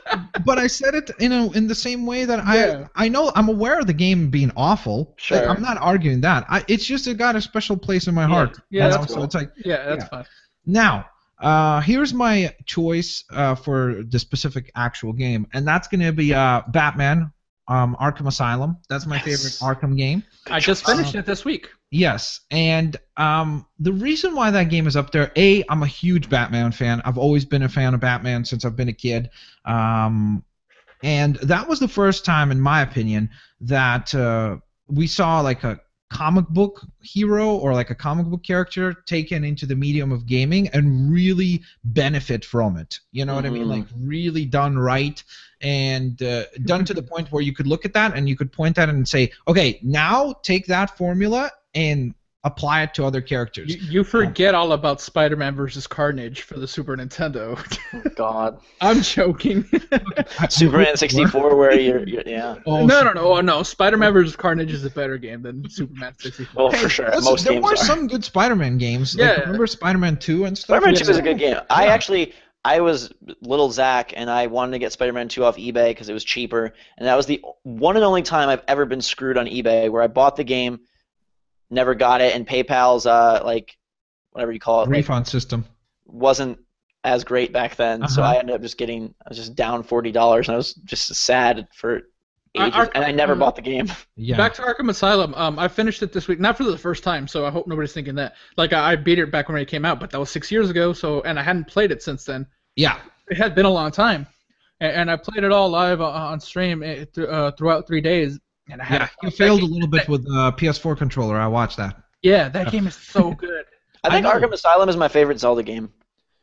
but I said it in the same way that I know I'm aware of the game being awful. Sure. Like, I'm not arguing that. It's just it got a special place in my heart. Yeah, that's cool. So it's like that's fine. Now, here's my choice for the specific actual game, and that's going to be Batman Arkham Asylum. That's my favorite Arkham game. I just finished it this week. Yes, and the reason why that game is up there, I'm a huge Batman fan. I've always been a fan of Batman since I've been a kid. And that was the first time, in my opinion, that we saw like a comic book hero or like a comic book character taken into the medium of gaming and really benefit from it. You know what I mean? Like really done right and done to the point where you could look at that and you could point at it and say, okay, now take that formula and apply it to other characters. You forget all about Spider-Man versus Carnage for the Super Nintendo. Oh, God. I'm joking. Superman 64, where you're yeah. Oh, no. Spider-Man versus Carnage is a better game than Superman 64. Well, for sure. Listen, Most there games were are. some good Spider-Man games. Yeah. Like, remember Spider-Man 2 and stuff? Spider-Man 2 is a good game. I was little Zach, and I wanted to get Spider-Man 2 off eBay because it was cheaper, and that was the one and only time I've ever been screwed on eBay, where I bought the game, never got it, and PayPal's like whatever you call it, refund system wasn't as great back then, so I ended up I was just down $40, and I was just sad for ages, and I never bought the game. Yeah. Back to Arkham Asylum. I finished it this week, not for the first time, so I hope nobody's thinking that. Like I beat it back when it came out, but that was 6 years ago. So, and I hadn't played it since then. Yeah. It had been a long time, and I played it all live on stream throughout 3 days. And I had you failed a little bit with the PS4 controller. I watched that. Yeah, that game is so good. I think Arkham Asylum is my favorite Zelda game.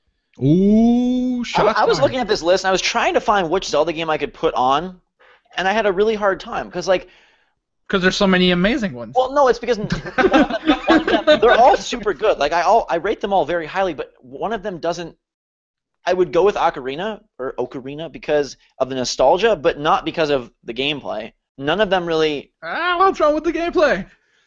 Ooh, I was looking at this list, and I was trying to find which Zelda game I could put on, and I had a really hard time because there's so many amazing ones. Well, no, it's because they're all super good. Like I rate them all very highly, but one of them doesn't. I would go with Ocarina because of the nostalgia, but not because of the gameplay. None of them really. What's wrong with the gameplay?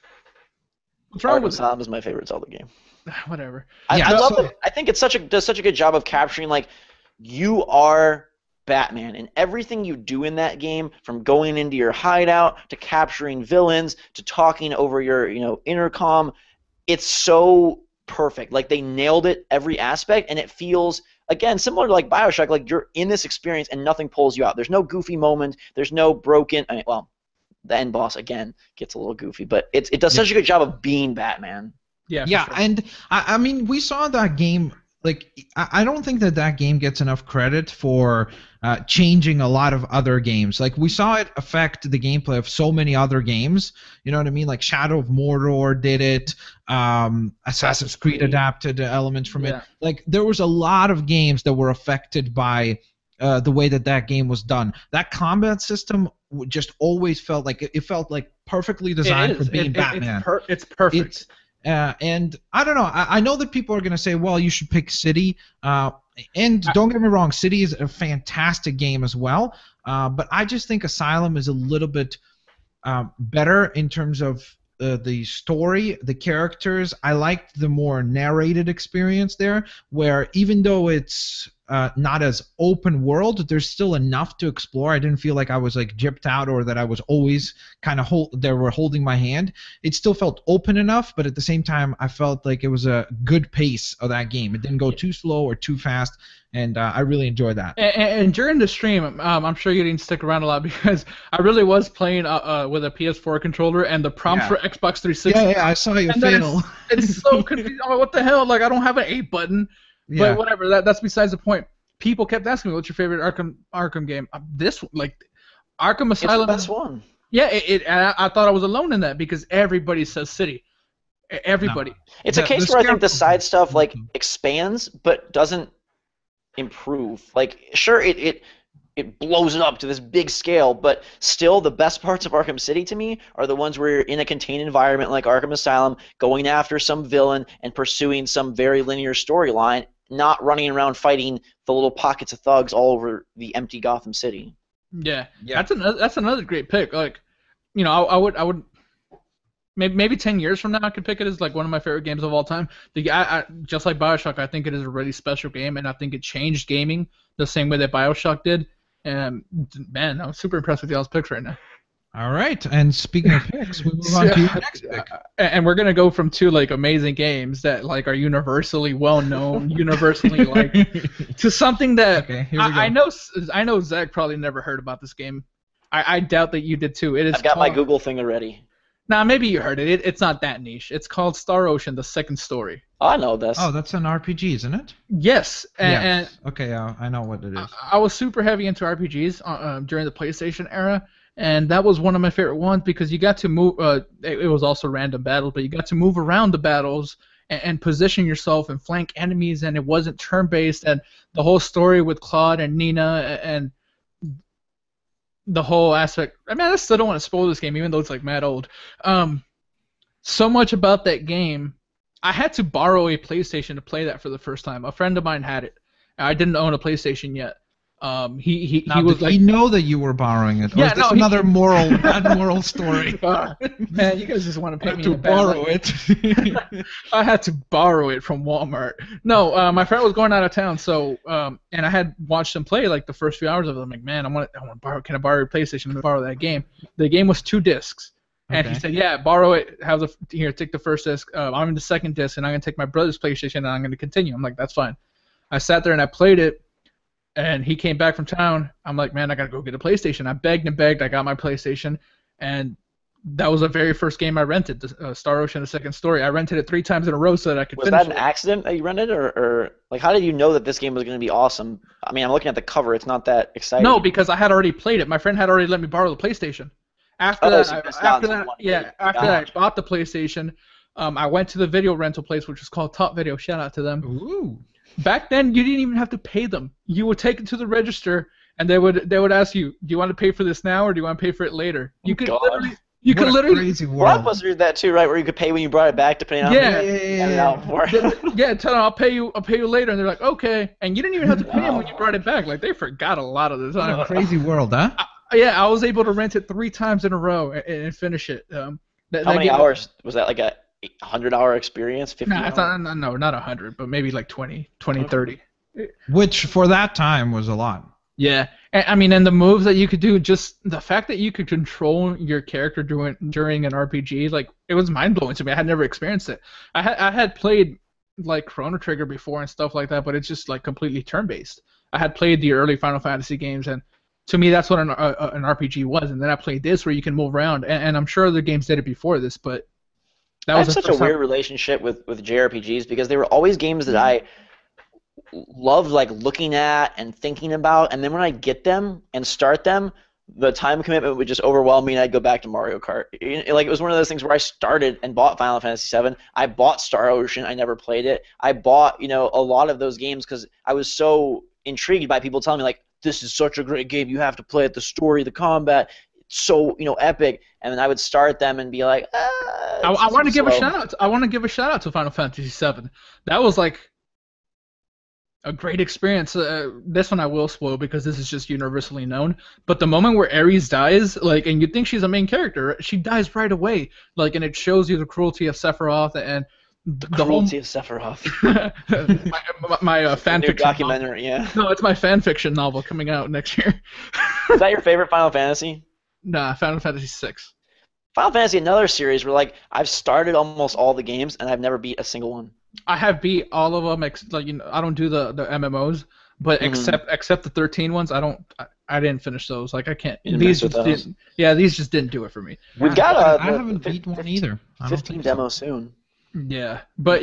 What's wrong with Asylum is my favorite Zelda game. Whatever. I love it. I think it does such a good job of capturing like you are Batman, and everything you do in that game, from going into your hideout to capturing villains to talking over your intercom, it's so perfect. Like they nailed it every aspect, and it feels again similar to like BioShock. Like you're in this experience and nothing pulls you out. There's no goofy moment. There's no broken. The end boss again gets a little goofy, but it does such a good job of being Batman. Yeah. Sure. And I mean, we saw that game. Like, I don't think that game gets enough credit for changing a lot of other games. Like, we saw it affect the gameplay of so many other games. You know what I mean? Like, Shadow of Mordor did it. Assassin's Creed adapted elements from it. Like, there was a lot of games that were affected by the way that game was done. That combat system just always felt like it felt like perfectly designed for being Batman. It's perfect. And I don't know. I know that people are going to say, well, you should pick City. And don't get me wrong, City is a fantastic game as well. But I just think Asylum is a little bit better in terms of the story, the characters. I liked the more narrated experience there, where even though it's not as open world, there's still enough to explore. I didn't feel like I was like gypped out or that I was always kind of they were holding my hand. It still felt open enough, but at the same time, I felt like it was a good pace of that game. It didn't go too slow or too fast, and I really enjoyed that. And during the stream, I'm sure you didn't stick around a lot because I really was playing with a PS4 controller, and the prompt for Xbox 360. Yeah, I saw you fail. It's so confusing. I'm like, what the hell? Like, I don't have an A button. But whatever, that's besides the point. People kept asking me, "What's your favorite Arkham game?" This Arkham Asylum. It's the best one. Yeah, and I thought I was alone in that because everybody says City. Everybody. No. It's a case where I think the side stuff like expands but doesn't improve. Like, sure, it blows it up to this big scale, but still the best parts of Arkham City to me are the ones where you're in a contained environment like Arkham Asylum, going after some villain and pursuing some very linear storyline, not running around fighting the little pockets of thugs all over the empty Gotham City. Yeah. That's another great pick. Like, I would maybe 10 years from now I could pick it as like one of my favorite games of all time. Just like BioShock, I think it is a really special game, and I think it changed gaming the same way that BioShock did. And man, I'm super impressed with y'all's picks right now. All right, and speaking of picks, we move on to your next pick. And we're gonna go from two like amazing games that like are universally well known, universally like, to something that I know Zach probably never heard about this game. I doubt that you did too. I've got my Google thing already. Nah, maybe you heard it. It's not that niche. It's called Star Ocean: The Second Story. Oh, I know this. Oh, that's an RPG, isn't it? Yes. And okay, I know what it is. I was super heavy into RPGs during the PlayStation era. And that was one of my favorite ones because you got to move. It was also random battles, but you got to move around the battles and position yourself and flank enemies, and it wasn't turn-based. And the whole story with Claude and Nina and the whole aspect. I mean, I still don't want to spoil this game, even though it's like mad old. So much about that game. I had to borrow a PlayStation to play that for the first time. A friend of mine had it. I didn't own a PlayStation yet. He was like, he know that you were borrowing it? Or is this another bad moral story? Man, you guys just want to pay me to borrow it. I had to borrow it from Walmart. No, my friend was going out of town, so and I had watched him play like the first few hours of it. I'm like, man, I want to borrow. Can I borrow your PlayStation? I'm gonna borrow that game. The game was 2 discs. And he said, yeah, borrow it. Here, take the first disc. I'm in the second disc, and I'm gonna take my brother's PlayStation, and I'm gonna continue. I'm like, that's fine. I sat there and I played it. And he came back from town. I'm like, man, I gotta go get a PlayStation. I begged and begged. I got my PlayStation, and that was the very first game I rented, Star Ocean: The Second Story. I rented it 3 times in a row so that I could finish it. Was that an accident that you rented, or like how did you know that this game was going to be awesome? I mean, I'm looking at the cover. It's not that exciting. No, because I had already played it. My friend had already let me borrow the PlayStation. After that, I bought the PlayStation. I went to the video rental place, which was called Top Video. Shout out to them. Ooh. Back then, you didn't even have to pay them. You would take it to the register, and they would ask you, "Do you want to pay for this now, or do you want to pay for it later?" You could literally. Crazy world. Blockbuster did that too, right? Where you could pay when you brought it back, depending on yeah. Tell them I'll pay you later, and they're like, okay, and you didn't even have to pay them when you brought it back. Like they forgot a lot of the time. What a crazy world, huh? I was able to rent it 3 times in a row and finish it. How many hours was that? Like a 100-hour experience? 50 hours? No, not 100, but maybe like 20, 30. Which for that time was a lot. Yeah, I mean, and the moves that you could do, just the fact that you could control your character during an RPG, like it was mind blowing to me. I had never experienced it. I had played like Chrono Trigger before and stuff like that, but it's just like completely turn based. I had played the early Final Fantasy games, and to me that's what an RPG was. And then I played this where you can move around, and I'm sure other games did it before this, but that was such a weird relationship with JRPGs because they were always games that I loved like looking at and thinking about, and then when I get them and start them, the time commitment would just overwhelm me, and I'd go back to Mario Kart. Like it was one of those things where I started and bought Final Fantasy VII. I bought Star Ocean. I never played it. I bought a lot of those games because I was so intrigued by people telling me like, this is such a great game. You have to play it. The story, the combat, it's so epic. And then I would start them and be like, I want to give a shout out. I want to give a shout out to Final Fantasy VII. That was like a great experience. This one I will spoil because this is just universally known. But the moment where Ares dies, like, and you think she's a main character, she dies right away. Like, and it shows you the cruelty of Sephiroth and the cruelty of Sephiroth. my fan fiction documentary, novel. Yeah. No, it's my fan fiction novel coming out next year. Is that your favorite Final Fantasy? Nah, Final Fantasy VI. Final Fantasy, another series where like I've started almost all the games and I've never beat a single one. I have beat all of them. I don't do the MMOs, but except the 13 ones, I didn't finish those. Like I can't. These just didn't do it for me. We've got I haven't beat one either. 15 demo soon. Yeah, but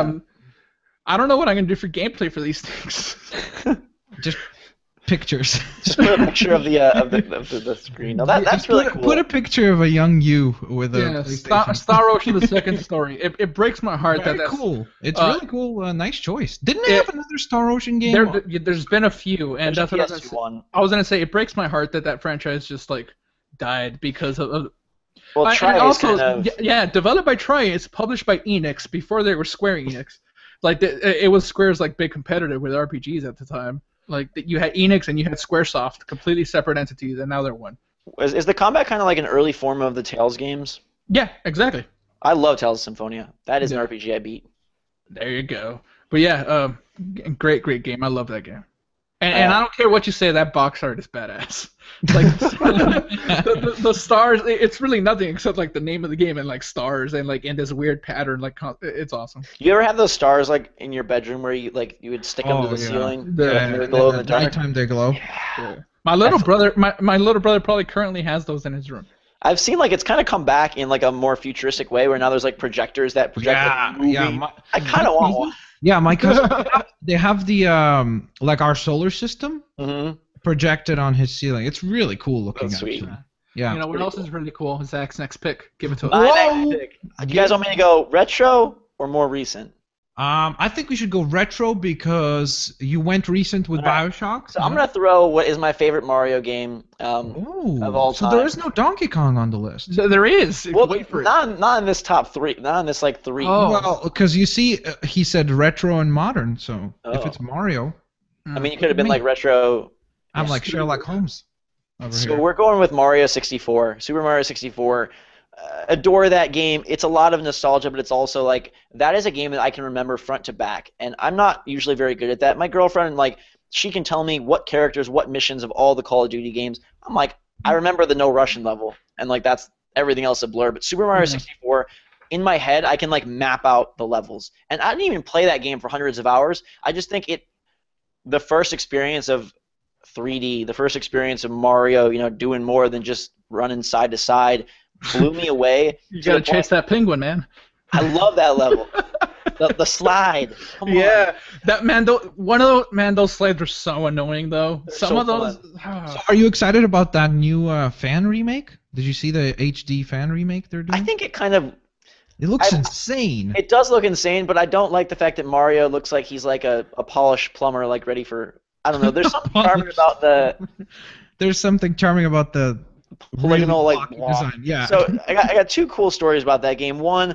I don't know what I'm gonna do for gameplay for these things. Just pictures. Just put a picture of the screen. No, that's really cool. Put a picture of a young you with a Star Ocean: The Second Story. It breaks my heart that's cool. It's really cool. Nice choice. Didn't they have another Star Ocean game? There's been a few, and that's what I was gonna say. It breaks my heart that franchise just like died because of. Well, developed by Tri. It's published by Enix before they were Square Enix. Like it was Square's like big competitor with RPGs at the time. Like you had Enix and you had SquareSoft, completely separate entities, and now they're one. Is the combat kind of like an early form of the Tales games? Yeah, exactly. I love Tales of Symphonia. That is an RPG I beat. There you go. But yeah, great game. I love that game. And I don't care what you say, that box art is badass. Like the stars, it's really nothing except like the name of the game and like stars and like in this weird pattern. Like it's awesome. You ever have those stars like in your bedroom where you would stick them to the ceiling? Yeah, they glow in the dark. nighttime they glow. Yeah. My little brother probably currently has those in his room. I've seen like it's kind of come back in like a more futuristic way where now there's like projectors that project like, movie. I kind of want one. Yeah, my cousin, they have the like our solar system projected on his ceiling. It's really cool looking. That's sweet. Actually. Yeah. You know what else is really cool? Zach's next pick. Give it to us. My next pick. Do you guys want me to go retro or more recent? I think we should go retro because you went recent with BioShock. So I'm gonna throw what is my favorite Mario game of all time. So there is no Donkey Kong on the list. There is. Well, wait for it. not in this top 3. Not in this like 3. Oh. Well, because you see, he said retro and modern. So if it's Mario, I mean, you could have been like retro. I'm like Sherlock Holmes. So we're going with Mario 64, Super Mario 64. Adore that game. It's a lot of nostalgia, but it's also like that is a game that I can remember front to back, and I'm not usually very good at that. My girlfriend, like, she can tell me what characters, what missions of all the Call of Duty games. I'm like, I remember the No Russian level, and like that's everything else a blur. But Super Mario 64, in my head, I can like map out the levels, and I didn't even play that game for hundreds of hours. I just think the first experience of 3D, the first experience of Mario, doing more than just running side to side, blew me away. You gotta chase that penguin, man. I love that level. the slide. Come on. That man. Those slides are so annoying though. Some of those. So are you excited about that new fan remake? Did you see the HD fan remake they're doing? I think it kind of. It looks insane. It does look insane, but I don't like the fact that Mario looks like he's like a polished plumber, like ready for. I don't know. There's something charming about the. There's something charming about the. Polygonal like design. Yeah. So I got 2 cool stories about that game. One,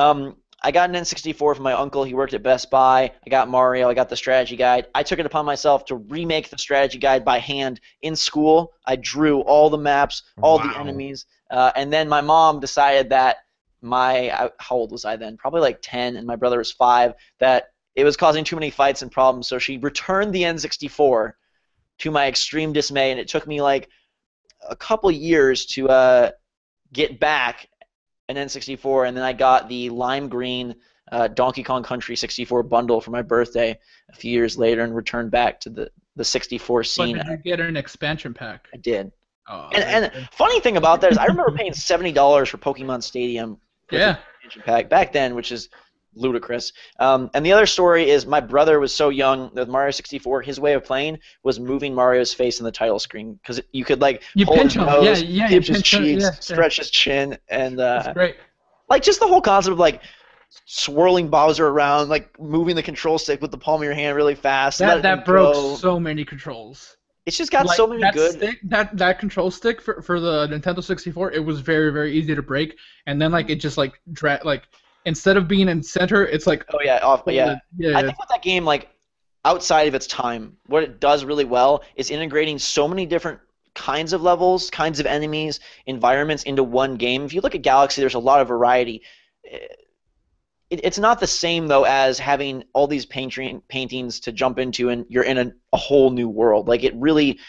I got an N64 from my uncle. He worked at Best Buy. I got Mario. I got the strategy guide. I took it upon myself to remake the strategy guide by hand in school. I drew all the maps, all the enemies, and then my mom decided that how old was I then? Probably like 10, and my brother was 5. That it was causing too many fights and problems, so she returned the N64 to my extreme dismay, and it took me like a couple years to get back an N64, and then I got the lime green Donkey Kong Country 64 bundle for my birthday a few years later and returned back to the 64 scene. But did you get an expansion pack? I did. Oh, and funny thing about that is I remember paying $70 for Pokemon Stadium with the expansion pack back then, which is ludicrous. And the other story is my brother was so young with Mario 64. His way of playing was moving Mario's face in the title screen because you could like hold his nose, pinch his cheeks, stretch his chin, and that's great. Like just the whole concept of like swirling Bowser around, like moving the control stick with the palm of your hand really fast. That broke so many controls. It's just got so many good. That control stick for the Nintendo 64, it was very, very easy to break, and then like it just like instead of being in center, it's like I think with that game, like outside of its time, what it does really well is integrating so many different kinds of levels, kinds of enemies, environments into one game. If you look at Galaxy, there's a lot of variety. It's not the same though as having all these paintings to jump into, and you're in a whole new world. Like it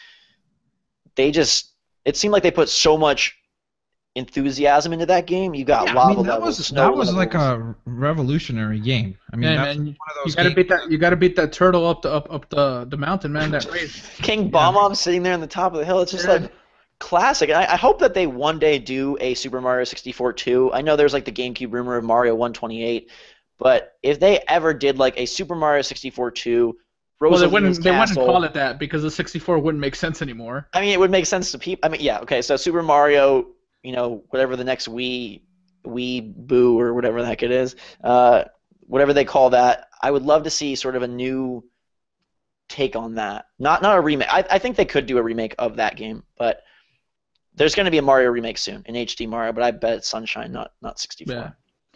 seemed like they put so much enthusiasm into that game. You got lava levels. That was like a revolutionary game. I mean, that's man, one of those. You gotta beat that turtle up the mountain, man. That race. King Bob-omb sitting there on the top of the hill. It's just like classic. And I hope that they one day do a Super Mario 64 2. I know there's like the GameCube rumor of Mario 128, but if they ever did like a Super Mario 64 2. They wouldn't call it that because the 64 wouldn't make sense anymore. I mean, it would make sense to people. I mean, yeah, okay. So Super Mario. Whatever the next Wii Boo or whatever the heck it is, whatever they call that, I would love to see sort of a new take on that. Not a remake. I think they could do a remake of that game, but there's going to be a Mario remake soon, an HD Mario, but I bet it's Sunshine, not 64. Yeah.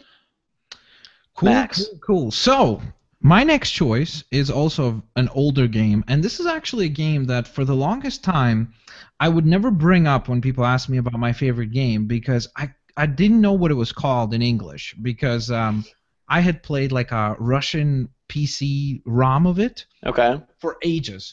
Cool. So my next choice is also an older game, and this is actually a game that for the longest time I would never bring up when people ask me about my favorite game because I didn't know what it was called in English because I had played like a Russian PC ROM of it for ages.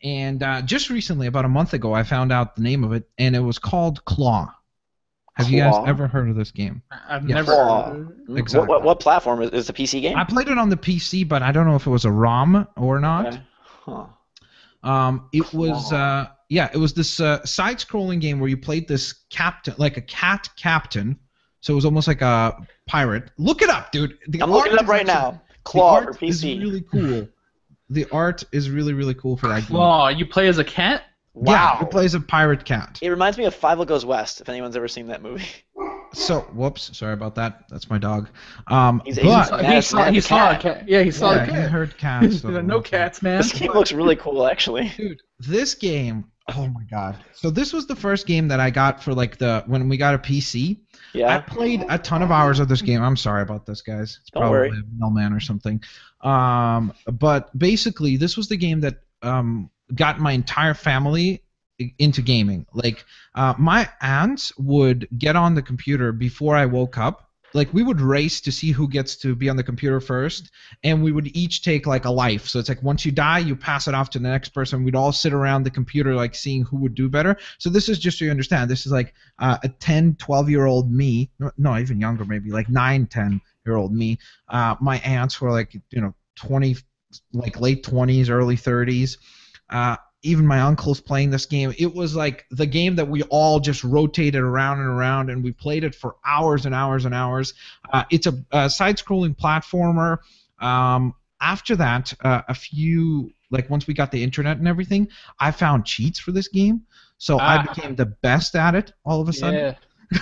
And just recently, about a month ago, I found out the name of it, and it was called Claw. Have you guys Claw? ever heard of this game? I've Yes. never. Claw. Exactly. What platform is a PC game? I played it on the PC, but I don't know if it was a ROM or not. Okay. Huh. It was Claw. it was this side-scrolling game where you played this captain, like a cat captain. So it was almost like a pirate. Look it up, dude. I'm looking it up right now. Claw the for art is PC. really cool. The art is really, really cool for that game. Claw. You play as a cat? Yeah, Wow. it plays a pirate cat. It reminds me of Five Goes West, if anyone's ever seen that movie. So, whoops, sorry about that. That's my dog. He's But He saw a cat. Yeah, he saw yeah, a he cat. heard cats. He's like, no cats, man. This game looks really cool, actually. Dude, this game, oh my god. So this was the first game that I got for like when we got a PC. I Yeah. played a ton of hours of this game. I'm sorry about this, guys. It's Don't probably worry. a mailman or something. But basically, this was the game that got my entire family into gaming. Like, my aunts would get on the computer before I woke up. Like, we would race to see who gets to be on the computer first, and we would each take like a life. So it's like once you die, you pass it off to the next person. We'd all sit around the computer like seeing who would do better. So this is just so you understand. This is like a 10, 12-year-old me. No, even younger maybe, like 9, 10-year-old me. My aunts were like 20, like late 20s, early 30s. Even my uncle's playing this game. It was like the game that we all just rotated around and around, and we played it for hours and hours and hours. It's a side-scrolling platformer. After that, once we got the internet and everything, I found cheats for this game, so I became the best at it all of a sudden. Yeah.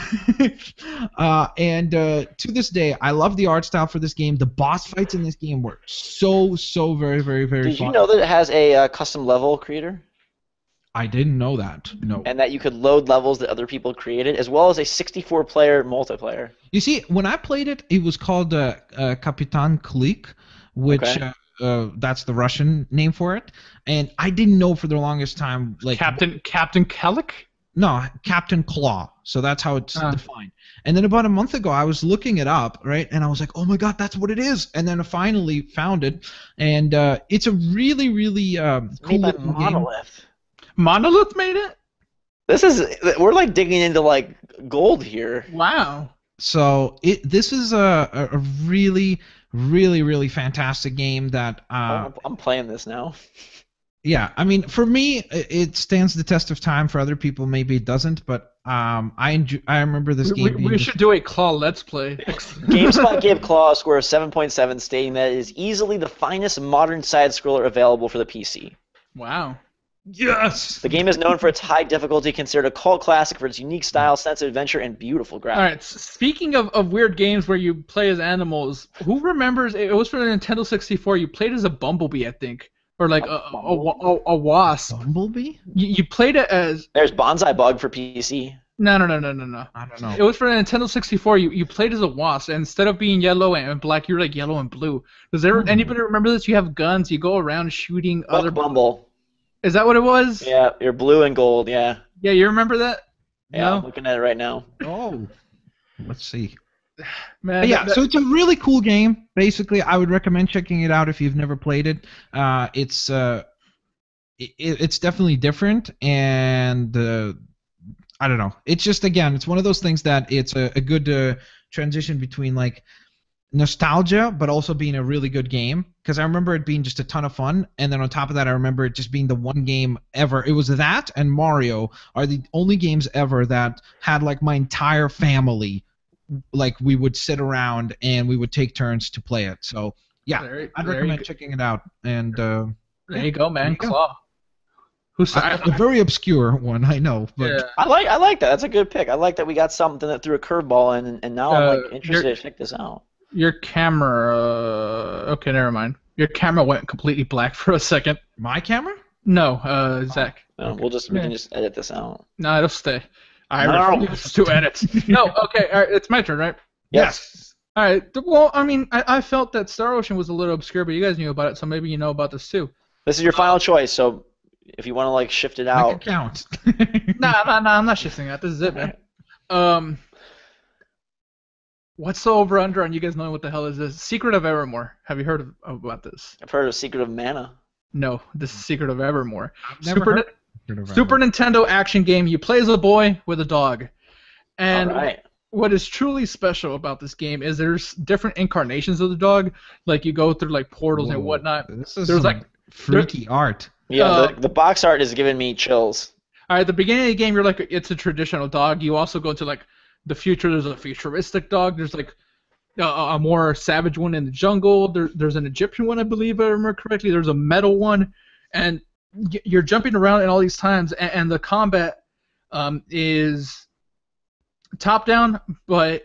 And to this day, I love the art style for this game. The boss fights in this game were so very, very, very Did fun. you know that it has a custom level creator? I didn't know that. No. And that you could load levels that other people created, as well as a 64-player multiplayer. You see, when I played it, it was called Kapitan Klik, which Okay. That's the Russian name for it. And I didn't know for the longest time, like Captain Kellic? No, Captain Claw. So that's how it's defined. And then about a month ago, I was looking it up, right? And I was like, oh my god, that's what it is. And then I finally found it. And it's a really, really cool Made by looking game. Monolith. Monolith made it? We're like digging into like gold here. Wow. So this is a really, really, really fantastic game that I'm playing this now. yeah, I mean, for me, it stands the test of time. For other people, maybe it doesn't. But I remember this game. We should do a Claw Let's Play. GameSpot gave Claw a score of 7.7, stating that it is easily the finest modern side-scroller available for the PC. Wow. Yes. The game is known for its high difficulty, considered a cult classic for its unique style, sense of adventure, and beautiful graphics. All right. Speaking of weird games where you play as animals, who remembers? It was for the Nintendo 64. You played as a bumblebee, I think, or like a wasp. Bumblebee? You played it as. There's Bonsai Bug for PC. No. I don't know. It was for the Nintendo 64. You played as a wasp, and instead of being yellow and black, you were like yellow and blue. Does anybody remember this? You have guns. You go around shooting other. Bumble. Is that what it was? Yeah, you're blue and gold. Yeah. Yeah, you remember that? Yeah, I'm looking at it right now. Oh. Let's see. Man, Yeah, so it's a really cool game. Basically, I would recommend checking it out if you've never played it. It's definitely different, and I don't know. It's just, again, it's one of those things that it's a good transition between like nostalgia, but also being a really good game. Because I remember it being just a ton of fun, and then on top of that, I remember it just being the one game ever. It was that and Mario are the only games ever that had like my entire family. Like, we would sit around and we would take turns to play it. So yeah, I'd recommend checking it out. And there you go, man. Claw. Who's a very obscure one, I know, but yeah. I like that. That's a good pick. I like that we got something that threw a curveball in, and now I'm like interested to check this out. Your camera. Okay, never mind. Your camera went completely black for a second. My camera? No, Zach. No, we can just edit this out. No, it'll stay. I No. refuse to edit. No, okay, all right, it's my turn, right? Yes. All right. Well, I mean, I felt that Star Ocean was a little obscure, but you guys knew about it, so maybe you know about this too. This is your final choice, so if you want to like shift it Make out. it count. Nah, I'm not shifting that. This is it, man. What's the over/under on you guys knowing what the hell is this? Secret of Evermore. Have you heard about this? I've heard of Secret of Mana. No, this is Secret of Evermore. I've never heard of Secret of Super Evermore. Nintendo action game. You play as a boy with a dog. And All right. what is truly special about this game is there's different incarnations of the dog. Like you go through like portals and Whoa, whatnot. This is There's some like freaky art. Yeah, the box art is giving me chills. All right, at the beginning of the game, you're like it's a traditional dog. You also go to like the future. There's a futuristic dog. There's like a more savage one in the jungle. There's an Egyptian one, I believe, if I remember correctly. There's a metal one, and you're jumping around in all these times, and the combat is top down, but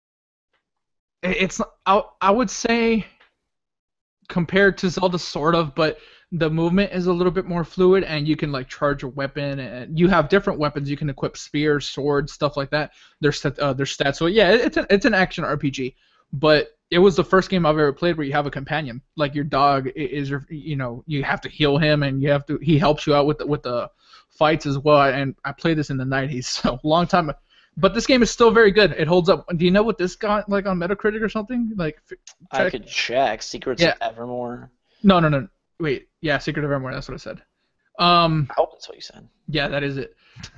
it's I would say compared to Zelda sort of, but the movement is a little bit more fluid, and you can like charge a weapon, and you have different weapons. You can equip spears, swords, stuff like that. Their stats. So yeah, it's an action RPG, but it was the first game I've ever played where you have a companion. Like your dog is your, you have to heal him, and he helps you out with the fights as well. And I played this in the 90s, so long time. But this game is still very good. It holds up. Do you know what this got like on Metacritic or something? Like I could check. Secrets of Evermore. No. Wait, yeah, Secret of Evermore. That's what I said. I hope that's what you said. Yeah, that is it.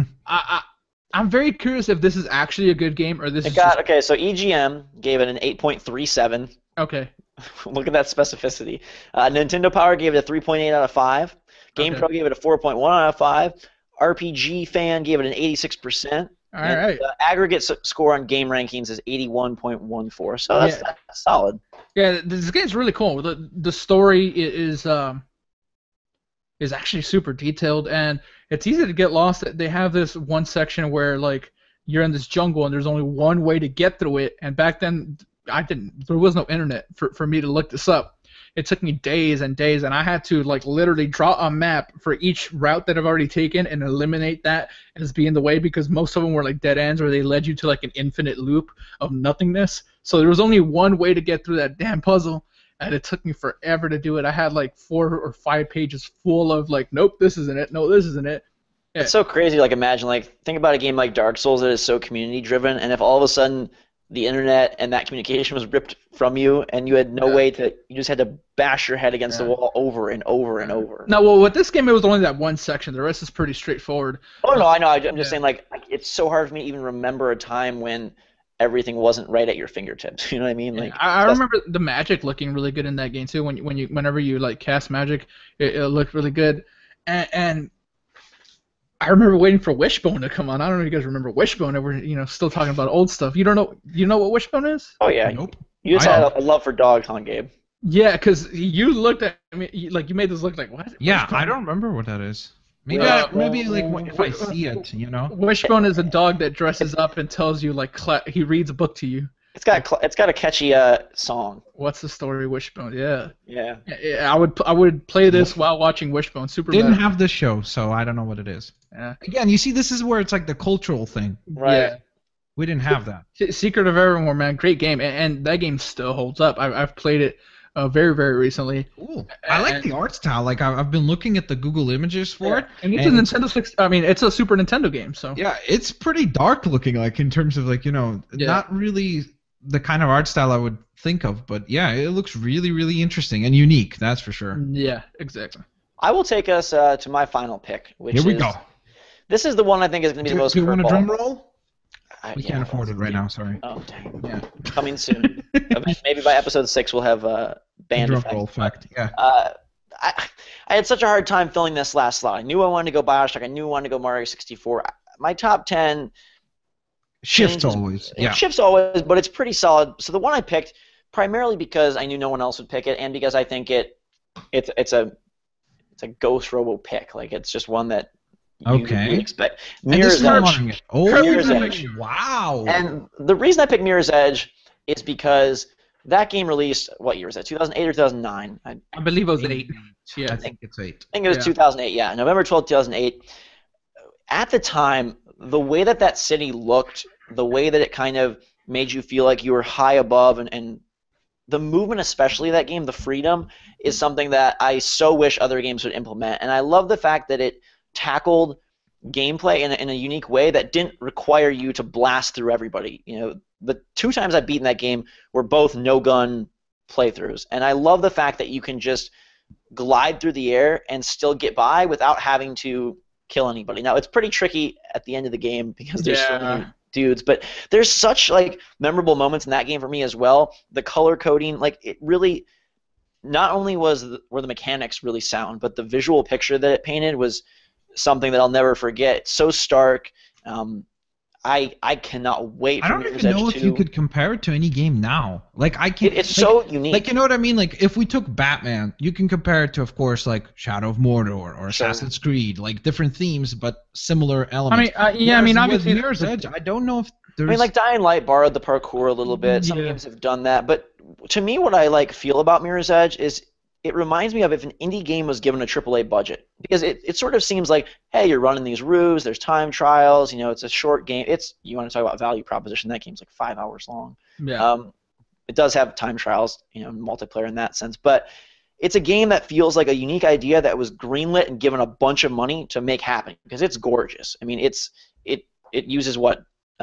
I'm very curious if this is actually a good game or this is okay. So EGM gave it an 8.37. Okay. Look at that specificity. Nintendo Power gave it a 3.8 out of 5. GamePro gave it a 4.1 out of 5. RPG Fan gave it an 86%. All right. The aggregate score on Game Rankings is 81.14. So that's solid. Yeah, this game's really cool. The story is actually super detailed, and it's easy to get lost. They have this one section where like you're in this jungle and there's only one way to get through it. And back then, there was no internet for me to look this up. It took me days and days, and I had to like literally draw a map for each route that I've already taken and eliminate that as being the way, because most of them were like dead ends where they led you to like an infinite loop of nothingness. So there was only one way to get through that damn puzzle, and it took me forever to do it. I had like 4 or 5 pages full of like, nope, this isn't it. No, this isn't it. Yeah. It's so crazy. Like imagine, like think about a game like Dark Souls that is so community driven, and if all of a sudden the internet and that communication was ripped from you, and you had no way to, you just had to bash your head against the wall over and over and over. No, well, with this game, it was only that one section. The rest is pretty straightforward. Oh no, I know. I'm just saying, like, it's so hard for me to even remember a time when everything wasn't right at your fingertips. You know what I mean? Like, I remember the magic looking really good in that game too. Whenever you like cast magic, it looked really good, and I remember waiting for Wishbone to come on. I don't know if you guys remember Wishbone. And we're still talking about old stuff. You don't know? You know what Wishbone is? Oh yeah. Nope. You just had a love for dogs, huh, Gabe? Yeah, because you looked at me like you made this look like what? Yeah, I don't remember what that is. Maybe like if I see it, Wishbone is a dog that dresses up and tells you like he reads a book to you. It's got a catchy song. What's the story, Wishbone? Yeah. Yeah. I would play this while watching Wishbone. Didn't have this show, so I don't know what it is. Yeah. Again, you see, this is where it's like the cultural thing. Right. Yeah. We didn't have that. Secret of Evermore, man, great game, and that game still holds up. I've played it very, very recently. Cool. I like the art style. Like I've been looking at the Google images for it, and it's a Nintendo 6. I mean, it's a Super Nintendo game, so yeah, it's pretty dark looking. Like in terms of like not really the kind of art style I would think of, but yeah, it looks really, really interesting and unique. That's for sure. Yeah, exactly. I will take us to my final pick, which Here we go. This is the one I think is going to be the most. Do you want a drum roll? We yeah, can't afford it right now. Sorry. Oh dang. Yeah. Coming soon. Maybe by episode 6 we'll have band drum effect. roll effect. Yeah. I had such a hard time filling this last slot. I knew I wanted to go Bioshock. I knew I wanted to go Mario 64. My top 10 shifts always. Yeah. It shifts always, but it's pretty solid. So the one I picked primarily because I knew no one else would pick it, and because I think it's a GhostRobo pick. Like it's just one that you expect. Mirror's Edge. Mirror's Edge. Wow. And the reason I picked Mirror's Edge is because that game released, what year was that? 2008 or 2009? I believe it was 8. Yeah, I think it's 8. I think it was 2008. Yeah, November 12th, 2008. At the time, the way that city looked, the way that it kind of made you feel like you were high above, and the movement, especially that game, the freedom, is something that I so wish other games would implement. And I love the fact that it tackled gameplay in a unique way that didn't require you to blast through everybody. The 2 times I've beaten that game were both no-gun playthroughs. And I love the fact that you can just glide through the air and still get by without having to kill anybody. Now, it's pretty tricky at the end of the game because there's so many dudes, but there's such like memorable moments in that game for me as well. The color coding, like it really, not only were the mechanics really sound, but the visual picture that it painted was something that I'll never forget. It's so stark. I cannot wait for Mirror's Edge 2. I don't even know if you could compare it to any game now. Like I can. It's so unique. Like, you know what I mean? Like if we took Batman, you can compare it to, of course, like Shadow of Mordor or Assassin's Creed, like different themes but similar elements. I mean, obviously with Mirror's Edge, I don't know if there's. I mean, like Dying Light borrowed the parkour a little bit. Some games have done that, but to me, what I like feel about Mirror's Edge is it reminds me of if an indie game was given a AAA budget, because it sort of seems like, hey, you're running these roofs, there's time trials, it's a short game. You want to talk about value proposition, that game's like 5 hours long. Yeah. It does have time trials, multiplayer in that sense, but it's a game that feels like a unique idea that was greenlit and given a bunch of money to make happen, because it's gorgeous. I mean, it uses what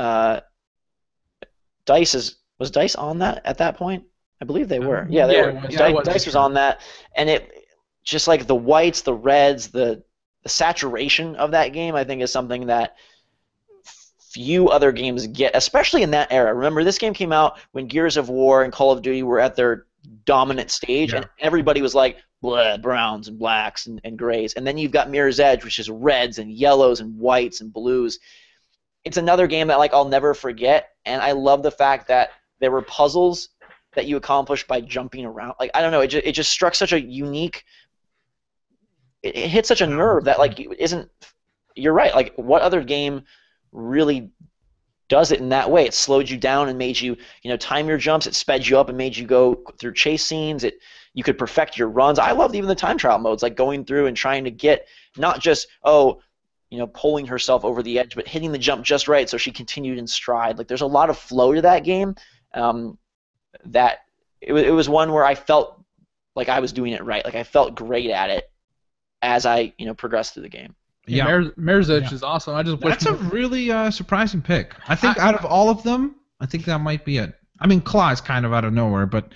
was DICE on that at that point? I believe they were. Yeah, they were. DICE was on that, and it just like the whites, the reds, the saturation of that game, I think, is something that few other games get, especially in that era. Remember, this game came out when Gears of War and Call of Duty were at their dominant stage, and everybody was like, blah, browns and blacks and grays. And then you've got Mirror's Edge, which is reds and yellows and whites and blues. It's another game that I'll never forget, and I love the fact that there were puzzles that you accomplished by jumping around. Like, I don't know, it just struck such a unique. It hit such a nerve that you're right. Like, what other game really does it in that way? It slowed you down and made you, time your jumps. It sped you up and made you go through chase scenes. You could perfect your runs. I loved even the time trial modes, like going through and trying to get not just pulling herself over the edge, but hitting the jump just right so she continued in stride. Like, there's a lot of flow to that game. That it was one where I felt like I was doing it right. Like, I felt great at it as I progressed through the game. Yeah, Mirror's Edge is awesome. That's a really surprising pick. I think out of all of them, I think that might be it. I mean, Claw is kind of out of nowhere, but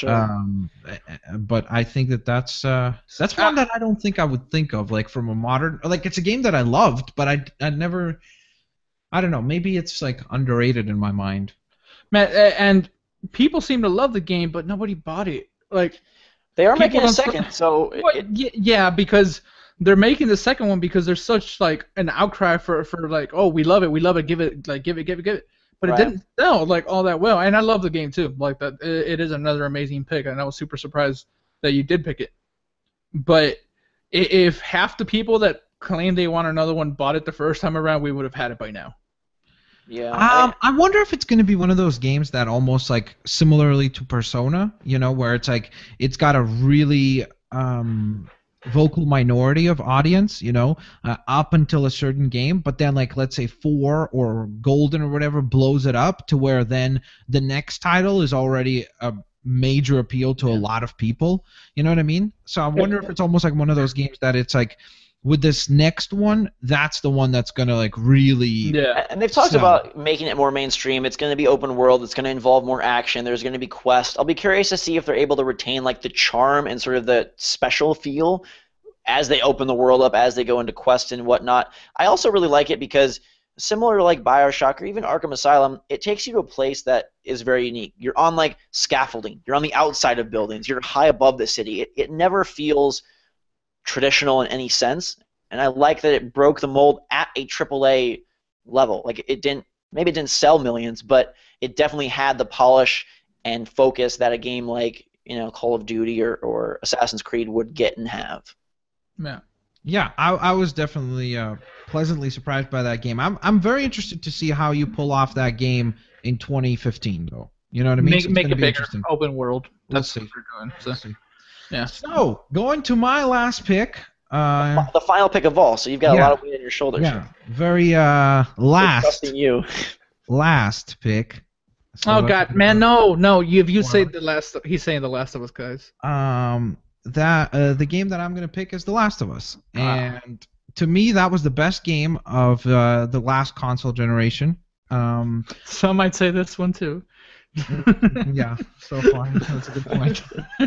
but I think that's one that I don't think I would think of, like, from a modern, like, it's a game that I loved, but I'd never, I don't know, maybe it's like underrated in my mind. Man, and people seem to love the game, but nobody bought it. Like, they are making a second, so because they're making the second one because there's such like an outcry for like, oh, we love it, give it, give it. But it didn't sell like all that well, and I love the game too. Like that, it is another amazing pick, and I was super surprised that you did pick it. But if half the people that claim they want another one bought it the first time around, we would have had it by now. Yeah. I wonder if it's going to be one of those games that almost like similarly to Persona, where it's like it's got a really vocal minority of audience, up until a certain game, but then, like, let's say 4 or Golden or whatever blows it up to where then the next title is already a major appeal to a lot of people. You know what I mean? So I wonder if it's almost like one of those games that it's like, with this next one, that's the one that's going to, like, really... Yeah, and they've talked about making it more mainstream. It's going to be open world. It's going to involve more action. There's going to be quests. I'll be curious to see if they're able to retain, like, the charm and sort of the special feel as they open the world up, as they go into quests and whatnot. I also really like it because, similar to, like, BioShock or even Arkham Asylum, it takes you to a place that is very unique. You're on, like, scaffolding. You're on the outside of buildings. You're high above the city. It never feels traditional in any sense, and I like that it broke the mold at a AAA level. Like, maybe it didn't sell millions, but it definitely had the polish and focus that a game like Call of Duty or Assassin's Creed would get and have. Yeah, I was definitely pleasantly surprised by that game. I'm very interested to see how you pull off that game in 2015, though. You know what I mean? Make it bigger, open world. That's what we're doing. So. Yeah. So, going to my last pick. The final pick of all, so you've got a lot of weight on your shoulders. Yeah, very last. Trusting you. Last pick. So oh God, man, no! You say the last. He's saying The Last of Us, guys. The game that I'm gonna pick is The Last of Us, and to me that was the best game of the last console generation. Some might say this one too. Yeah, so far that's a good point.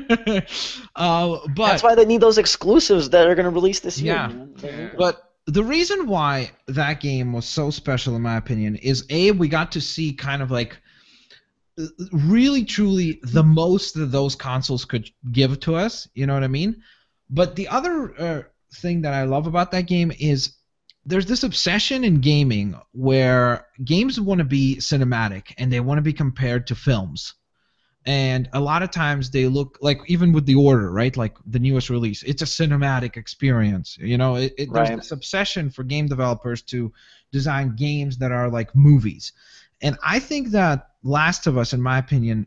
But That's why they need those exclusives that are going to release this year. yeah, Man. They need them. but the reason why that game was so special, in my opinion, is we got to see kind of like really truly the most that those consoles could give to us. You know what I mean? But the other thing that I love about that game is there's this obsession in gaming where games want to be cinematic and they want to be compared to films. And a lot of times they look like, even with The Order, right? Like the newest release, it's a cinematic experience. You know, there's Right. this obsession for game developers to design games that are like movies. And I think that Last of Us, in my opinion,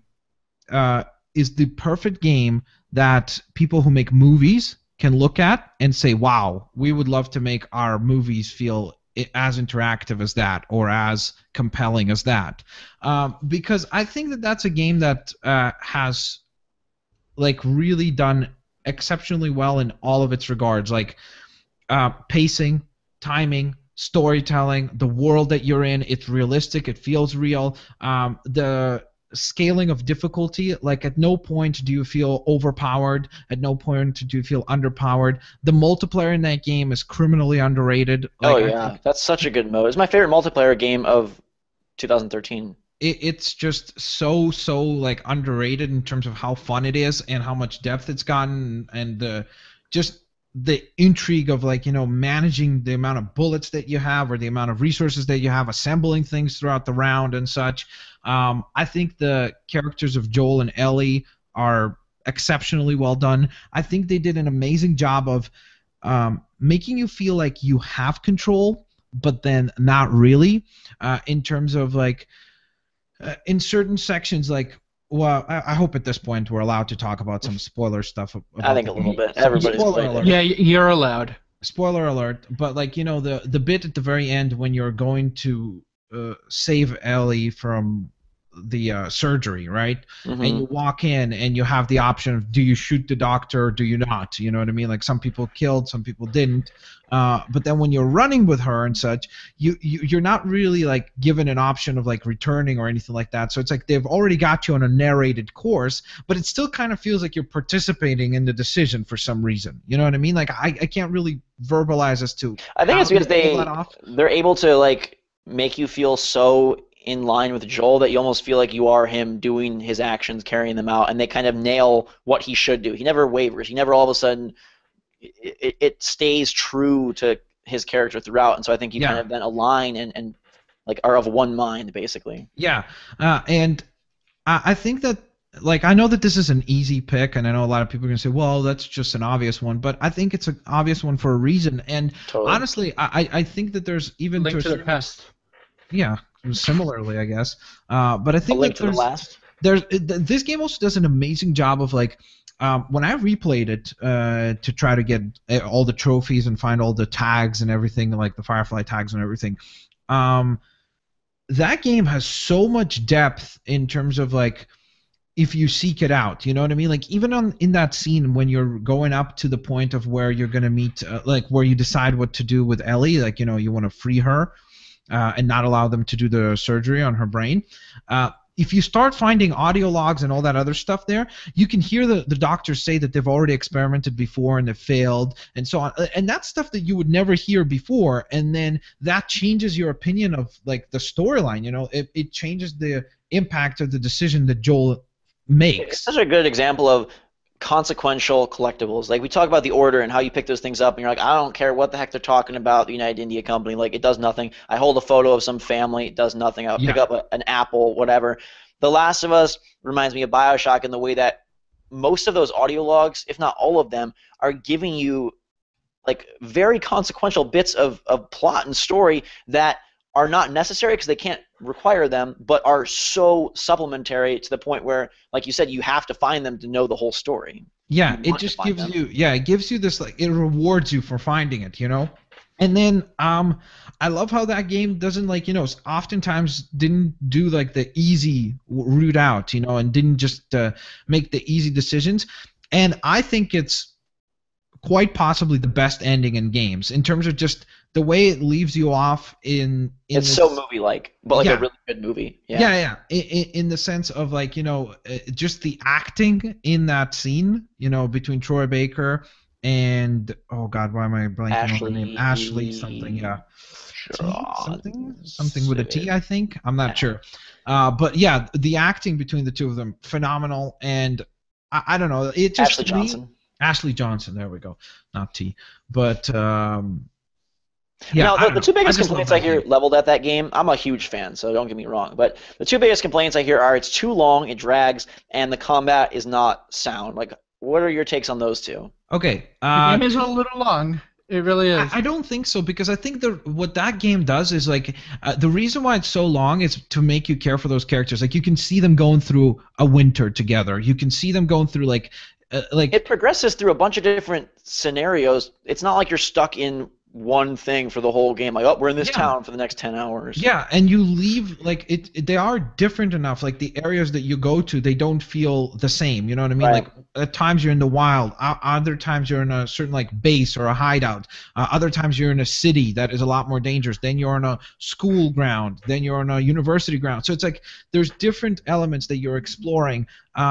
is the perfect game that people who make movies can look at and say, wow, we would love to make our movies feel as interactive as that or as compelling as that. Because I think that that's a game that has like really done exceptionally well in all of its regards, like pacing, timing, storytelling, the world that you're in. It's realistic. It feels real. The scaling of difficulty, like at no point do you feel overpowered. At no point do you feel underpowered. The multiplayer in that game is criminally underrated. Like, Oh yeah, that's such a good mode. It's my favorite multiplayer game of 2013. It's just so like underrated in terms of how fun it is and how much depth it's gotten, and just the intrigue of, like, you know, managing the amount of bullets that you have or the amount of resources that you have, assembling things throughout the round and such. I think the characters of Joel and Ellie are exceptionally well done. I think they did an amazing job of making you feel like you have control, but then not really, in terms of like in certain sections, like, well, I hope at this point we're allowed to talk about some spoiler stuff. I think a little bit. Everybody's Spoiler played alert. it. Yeah, you're allowed. Spoiler alert, but like, you know, the bit at the very end when you're going to save Ellie from the surgery, right? Mhm. And you walk in and you have the option of, do you shoot the doctor or do you not? You know what I mean? Like, some people killed, some people didn't. But then when you're running with her and such, you're not really like given an option of like returning or anything like that. So it's like they've already got you on a narrated course, but it still kind of feels like you're participating in the decision for some reason. You know what I mean? Like, I can't really verbalize as to. I think it's how because they pull that off. they're able to like make you feel so in line with Joel that you almost feel like you are him doing his actions, carrying them out, and they kind of nail what he should do. He never wavers. He never all of a sudden it stays true to his character throughout, and so I think you kind of then align and like are of one mind basically. Yeah, and I think that, like, I know that this is an easy pick, and I know a lot of people are going to say, well, that's just an obvious one, but I think it's an obvious one for a reason. And Totally. honestly, I think that there's even Link to the Past. Yeah, similarly, I guess. But I A think Link that to the Last. this game also does an amazing job of, like, when I replayed it to try to get all the trophies and find all the tags and everything, like the Firefly tags and everything, that game has so much depth in terms of, like, if you seek it out, you know what I mean? Like, even in that scene when you're going up to the point of where you're going to meet, like, where you decide what to do with Ellie, like, you know, you want to free her and not allow them to do the surgery on her brain. If you start finding audio logs and all that other stuff there, you can hear the doctors say that they've already experimented before and they've failed and so on. And that's stuff that you would never hear before. And then that changes your opinion of, like, the storyline. You know, it changes the impact of the decision that Joel makes. It's such a good example of consequential collectibles. Like, we talk about The Order and how you pick those things up and you're like, I don't care what the heck they're talking about, the United India Company, like, it does nothing. I hold a photo of some family, it does nothing. I'll pick up an apple, whatever. The Last of Us reminds me of BioShock in the way that most of those audio logs, if not all of them, are giving you, like, very consequential bits of plot and story that are not necessary because they can't require them, but are so supplementary to the point where, like you said, you have to find them to know the whole story. Yeah, it just gives you, it gives you this, like, it rewards you for finding it, you know? And then I love how that game doesn't, like, you know, oftentimes didn't do, like, the easy route out, you know, and didn't just make the easy decisions. And I think it's quite possibly the best ending in games in terms of just the way it leaves you off it's so movie-like, but like yeah. a really good movie. Yeah. In the sense of like, just the acting in that scene, between Troy Baker and oh God, why am I blanking on the name? Ashley something, yeah. Something with a T, I think. I'm not sure. But yeah, the acting between the two of them, phenomenal. And I don't know, it just Ashley Johnson, there we go, not T. But yeah, now, the two biggest complaints I hear leveled at that game, I'm a huge fan, so don't get me wrong, but the two biggest complaints I hear are it's too long, it drags, and the combat is not sound. Like, what are your takes on those two? Okay. The game is a little long. It really is. I don't think so, because I think what that game does is like the reason why it's so long is to make you care for those characters. Like, you can see them going through a winter together. You can see them going through like it progresses through a bunch of different scenarios. It's not like you're stuck in one thing for the whole game. Like, oh, we're in this town for the next 10 hours. Yeah, and you leave, like, they are different enough. Like, the areas that you go to, they don't feel the same. You know what I mean? Right. Like, at times you're in the wild. Other times you're in a certain, like, base or a hideout. Other times you're in a city that is a lot more dangerous. Then you're on a school ground. Then you're on a university ground. So it's like there's different elements that you're exploring.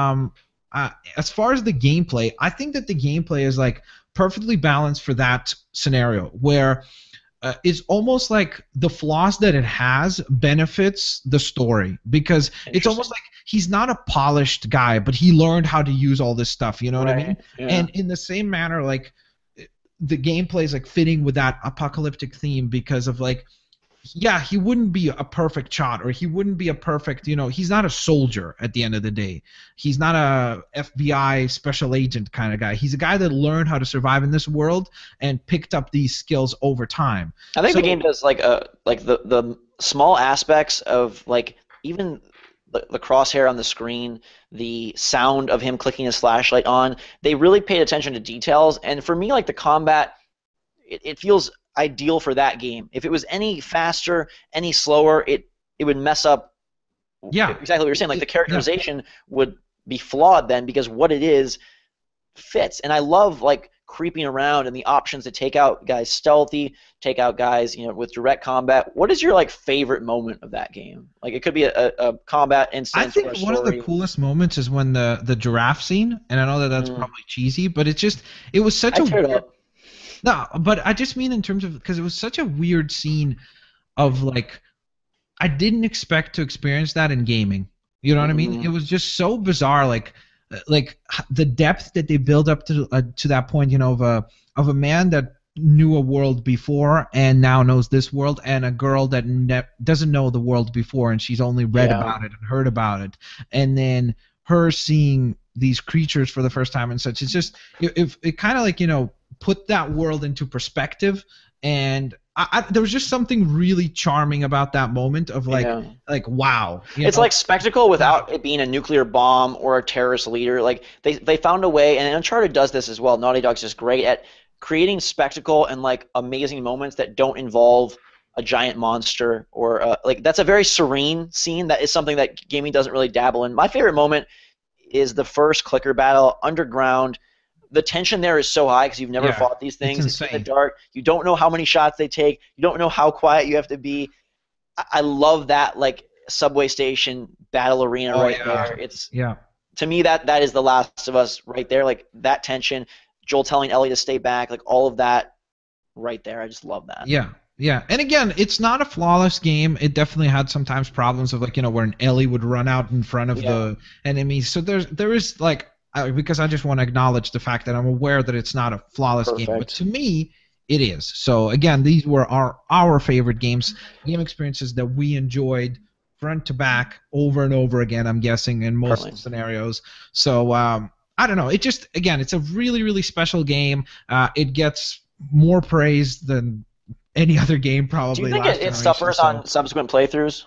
As far as the gameplay, I think that the gameplay is, like, perfectly balanced for that scenario, where it's almost like the flaws that it has benefits the story, because it's almost like he's not a polished guy, but he learned how to use all this stuff, you know what I mean? Yeah. And in the same manner, like, the gameplay is like fitting with that apocalyptic theme, because of like, yeah, he wouldn't be a perfect shot, or he wouldn't be a perfect, he's not a soldier at the end of the day. He's not a FBI special agent kind of guy. He's a guy that learned how to survive in this world and picked up these skills over time. I think the game does like the small aspects of, like, even the crosshair on the screen, the sound of him clicking his flashlight on. They really paid attention to details, and for me, like, the combat, it feels ideal for that game. If it was any faster, any slower, it would mess up. Yeah, exactly what you're saying. Like, the characterization would be flawed then, because what it is fits. And I love, like, creeping around and the options to take out guys stealthy, take out guys with direct combat. What is your, like, favorite moment of that game? Like, it could be a combat instance. I think one of the coolest moments is when the giraffe scene, and I know that that's probably cheesy, but it was such a weird. No, but I just mean in terms of, because it was such a weird scene of, like, I didn't expect to experience that in gaming. You know what I mean? It was just so bizarre, like the depth that they build up to that point, of a man that knew a world before and now knows this world, and a girl that doesn't know the world before, and she's only read about it and heard about it, and then her seeing these creatures for the first time and such. It's just it kind of, like, put that world into perspective, and there was just something really charming about that moment of, like, wow. It's like spectacle without it being a nuclear bomb or a terrorist leader. Like, they found a way, and Uncharted does this as well. Naughty Dog's just great at creating spectacle and, like, amazing moments that don't involve a giant monster or like, that's a very serene scene. That is something that gaming doesn't really dabble in. My favorite moment is the first clicker battle underground. The tension there is so high because you've never fought these things. It's in the dark. You don't know how many shots they take. You don't know how quiet you have to be. I love that, like, subway station battle arena there. It's to me that is The Last of Us right there. Like, that tension, Joel telling Ellie to stay back, like, all of that right there. I just love that. Yeah, and again, it's not a flawless game. It definitely had sometimes problems of, like, where an Ellie would run out in front of the enemies. So there is, like, because I just want to acknowledge the fact that I'm aware that it's not a flawless game, but to me, it is. So again, these were our favorite games, game experiences that we enjoyed front to back over and over again, I'm guessing, in most scenarios. So I don't know. It just, again, it's a really, really special game. It gets more praise than any other game probably. Do you think it suffers on subsequent playthroughs?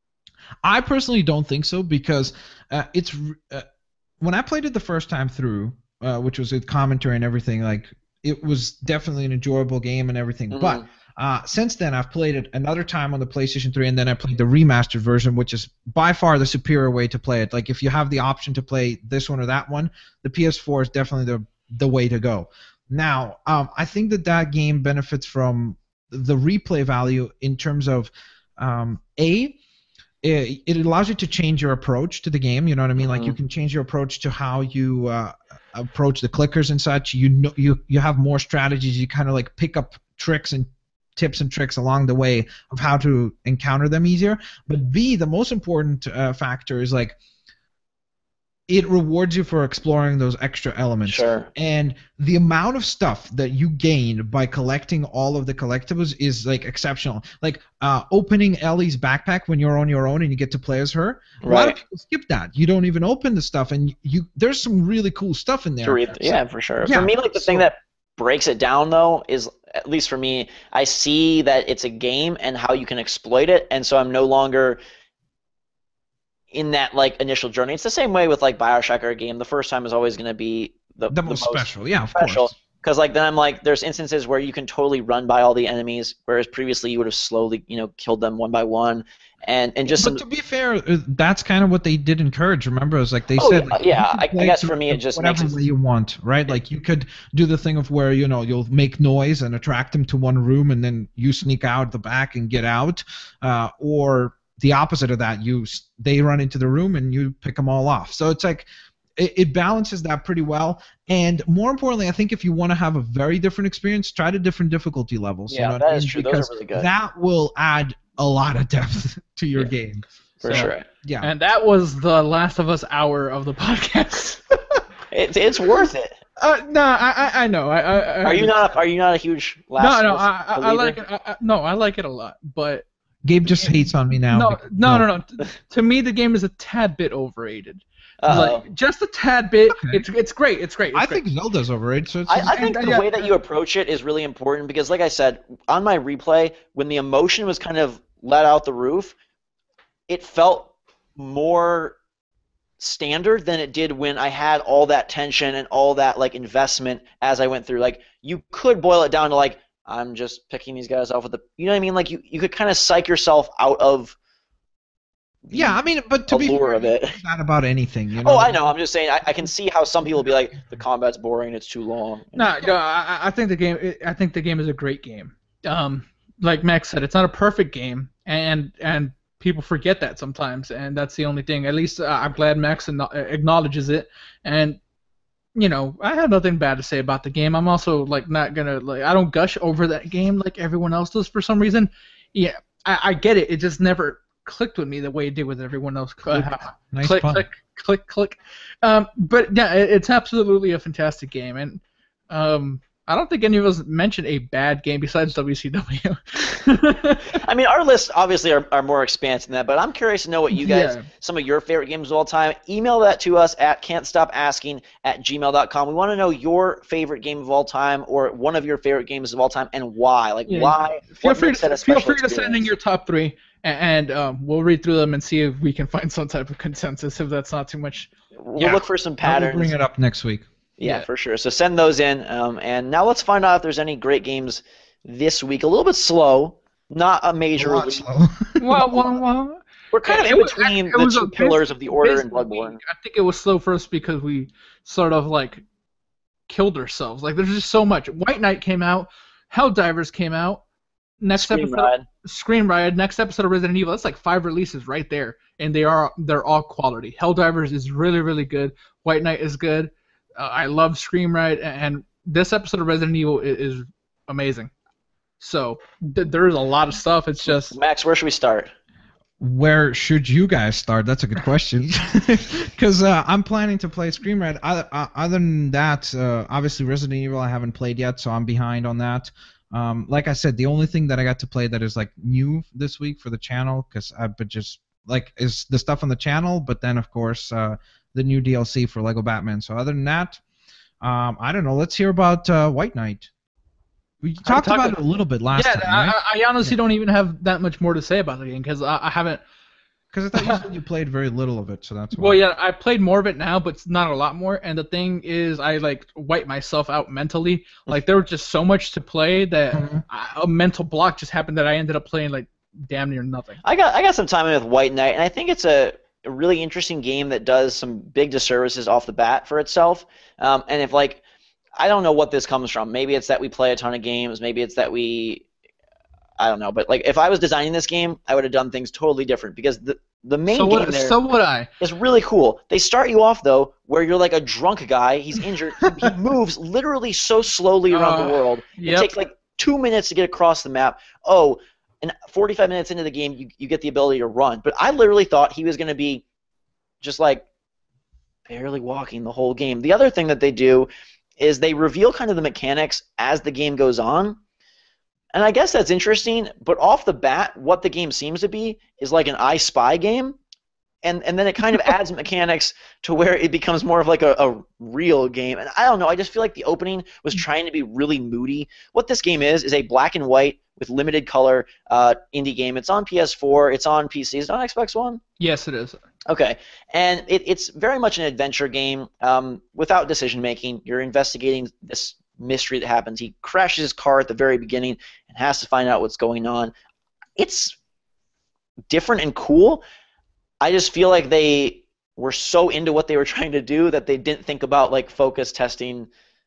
I personally don't think so, because it's when I played it the first time through, which was with commentary and everything, like, it was definitely an enjoyable game and everything. But since then, I've played it another time on the PlayStation 3, and then I played the remastered version, which is by far the superior way to play it. Like, if you have the option to play this one or that one, the PS4 is definitely the way to go. Now, I think that game benefits from the replay value in terms of it allows you to change your approach to the game. You know what I mean? Like you can change your approach to how you approach the clickers and such. You have more strategies. You kind of like pick up tricks and tips and tricks along the way of how to encounter them easier. But B, the most important factor is like it rewards you for exploring those extra elements. Sure. And the amount of stuff that you gain by collecting all of the collectibles is like exceptional. Like opening Ellie's backpack when you're on your own and you get to play as her. Right. A lot of people skip that. You don't even open the stuff, and there's some really cool stuff in there. Yeah, for sure. Yeah, for me, like the thing that breaks it down though is, at least for me, I see that it's a game and how you can exploit it, and so I'm no longer in that like initial journey. It's the same way with like BioShock or a game. The first time is always going to be the most special. Yeah, of special. course. Because like then I'm like, there's instances where you can totally run by all the enemies, whereas previously you would have slowly, killed them one by one, and just. But to be fair, that's kind of what they did encourage. Remember, it was like they said. I guess for me it just whatever makes way you want, right? Like you could do the thing of where you'll make noise and attract them to one room, and then you sneak out the back and get out, or the opposite of that, they run into the room and you pick them all off. So it's like it balances that pretty well. And more importantly, I think if you want to have a very different experience, try the different difficulty levels. Yeah, that is true. Those are really good. That will add a lot of depth to your game. For sure. Yeah. And that was the Last of Us hour of the podcast. It's worth it. No, I know. Are you not a huge Last of Us I like it. I like it a lot, but Gabe just hates on me now. No. To me, the game is a tad bit overrated. Like, just a tad bit. Okay. It's great. It's great. I think Zelda's overrated. So I think the way that you approach it is really important because, like I said, on my replay, when the emotion was kind of let out the roof, it felt more standard than it did when I had all that tension and all that like investment as I went through. Like, you could boil it down to like, I'm just picking these guys off with the, you know what I mean? Like you could kind of psych yourself out of. Yeah, I mean, but to be fair, it's not about anything. Oh, I know. I'm just saying. I can see how some people will be like, the combat's boring. It's too long. No, I think the game. I think the game is a great game. Like Max said, it's not a perfect game, and people forget that sometimes, and that's the only thing. At least I'm glad Max acknowledges it, and. I have nothing bad to say about the game. I'm also not gonna I don't gush over that game like everyone else does for some reason. Yeah, I get it. It just never clicked with me the way it did with everyone else. Nice click, fun. click. But yeah, it's absolutely a fantastic game, and I don't think any of us mentioned a bad game besides WCW. I mean, our lists obviously are more expansive than that, but I'm curious to know what you guys, some of your favorite games of all time. Email that to us at can'tstopasking@gmail.com. We want to know your favorite game of all time or one of your favorite games of all time and why. Why? Feel free to send in your top three, and we'll read through them and see if we can find some type of consensus, if that's not too much. We'll look for some patterns. We'll bring it up next week. Yeah, for sure. So send those in. And now let's find out if there's any great games this week. A little bit slow, not a major release. Slow. well, we're kind of in between the two pillars of the Order and Bloodborne. I think it was slow for us because we sort of killed ourselves. There's just so much. White Knight came out, Helldivers came out. Scream Ride. Next episode of Resident Evil. That's 5 releases right there, and they're all quality. Helldivers is really, really good. White Knight is good. I love Scream Ride, and this episode of Resident Evil is amazing. So there's a lot of stuff. It's just Max, where should we start? Where should you guys start? That's a good question. Because I'm planning to play Scream Ride. Other than that, obviously Resident Evil I haven't played yet, so I'm behind on that. Like I said, the only thing that I got to play that is new this week for the channel, because I've been just is the stuff on the channel, but then of course the new DLC for Lego Batman. So other than that, I don't know. Let's hear about White Knight. We talked about it a little bit last time. Right? I honestly don't even have that much more to say about the game because I haven't. Because I thought you said you played very little of it, so that's why. Well, yeah, I played more of it now, but not a lot more. And the thing is, I wiped myself out mentally. There was just so much to play that a mental block just happened that I ended up playing damn near nothing. I got some time in with White Knight, and I think it's a really interesting game that does some big disservices off the bat for itself. And if I don't know what this comes from. Maybe it's that we play a ton of games. Maybe it's that we I don't know, but like if I was designing this game, I would have done things totally different because the main So game would there so would I. is really cool. They start you off though where you're like a drunk guy. He's injured. He moves literally so slowly around the world. It takes like 2 minutes to get across the map. Oh, and 45 minutes into the game, you get the ability to run. But I literally thought he was going to be just like barely walking the whole game. The other thing that they do is they reveal kind of the mechanics as the game goes on. And I guess that's interesting, but off the bat, what the game seems to be is like an I Spy game, and then it kind of adds mechanics to where it becomes more of like a real game. And I don't know, I just feel like the opening was trying to be really moody. What this game is a black and white with limited color indie game. It's on PS4, it's on PC, it's on Xbox One? Yes, it is. Okay, and it's very much an adventure game without decision making. You're investigating this mystery that happens. He crashes his car at the very beginning and has to find out what's going on. It's different and cool. I just feel like they were so into what they were trying to do that they didn't think about like focus testing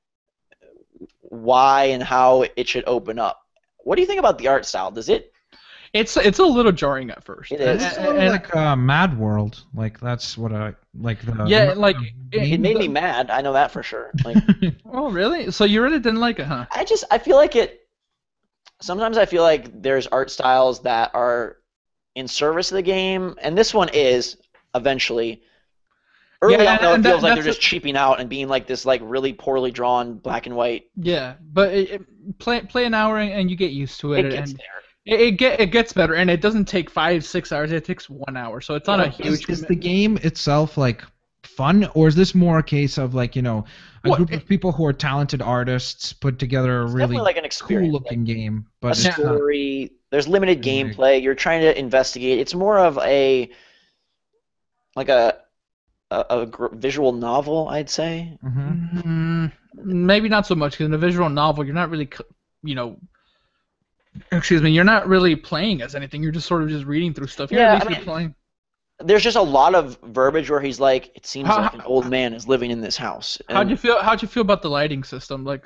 why and how it should open up. What do you think about the art style? Does it? It's a little jarring at first. It is. It's sort of like Mad World. Like that's what I like. It made me mad. I know that for sure. Like, oh really? So you really didn't like it, huh? I feel like it. Sometimes I feel like there's art styles that are in service of the game, and this one is eventually. Early on, though, it feels like they're just cheaping out and being like this, like really poorly drawn black and white. Yeah, but play an hour and you get used to it. It gets and there. It gets better, and it doesn't take 5-6 hours. It takes 1 hour, so it's not a huge. Is the game itself like fun, or is this more a case of like a group of people who are talented artists put together a really like an cool-looking game, but a story? There's limited gameplay. You're trying to investigate. It's more of a visual novel, I'd say. Mm-hmm. Maybe not so much, because in a visual novel, you're not really, you're not really playing as anything. You're just sort of just reading through stuff. You're playing. There's just a lot of verbiage where he's like, it seems like an old man is living in this house. And how'd you feel about the lighting system? Like,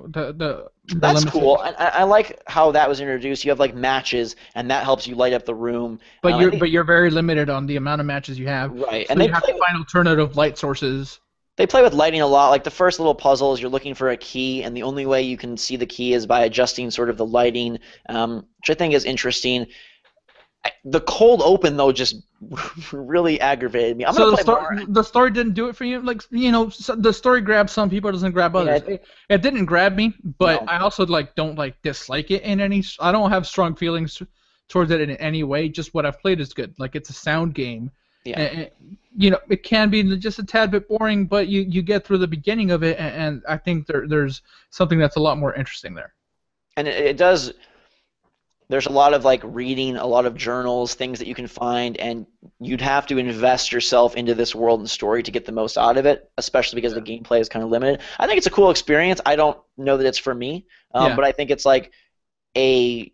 that's cool. I like how that was introduced. You have like matches, and that helps you light up the room. But you're very limited on the amount of matches you have. Right, so and you have to find alternative light sources. They play with lighting a lot. Like the first little puzzle is you're looking for a key, and the only way you can see the key is by adjusting sort of the lighting, which I think is interesting. The cold open though just really aggravated me. The story didn't do it for you. Like the story grabs some people, it doesn't grab others. Yeah, it didn't grab me, but no. I also don't dislike it in any. I don't have strong feelings towards it in any way. Just what I've played is good. Like it's a sound game. Yeah. And, it can be just a tad bit boring, but you get through the beginning of it, and I think there's something that's a lot more interesting there. And it does. There's a lot of reading, a lot of journals, things that you can find, and you'd have to invest yourself into this world and story to get the most out of it, especially because the gameplay is kind of limited. I think it's a cool experience. I don't know that it's for me, but I think it's like a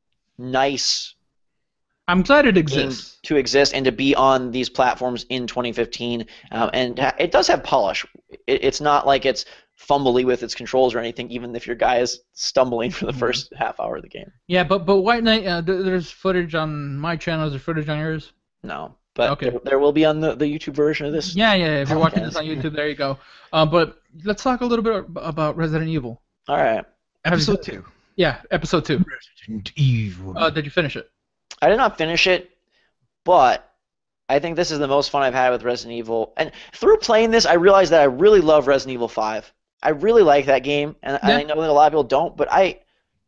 nice. I'm glad it exists. To exist and to be on these platforms in 2015, and it does have polish. It's not like it's fumbly with its controls or anything, even if your guy is stumbling for the first half hour of the game. Yeah, but White Knight, there's footage on my channel. Is there footage on yours? No, but there will be on the YouTube version of this. Yeah, if you're watching this on YouTube, there you go. But let's talk a little bit about Resident Evil. All right. Episode 2. Yeah, episode 2. Resident Evil. Did you finish it? I did not finish it, but I think this is the most fun I've had with Resident Evil. And through playing this, I realized that I really love Resident Evil 5. I really like that game, and I know that a lot of people don't, but I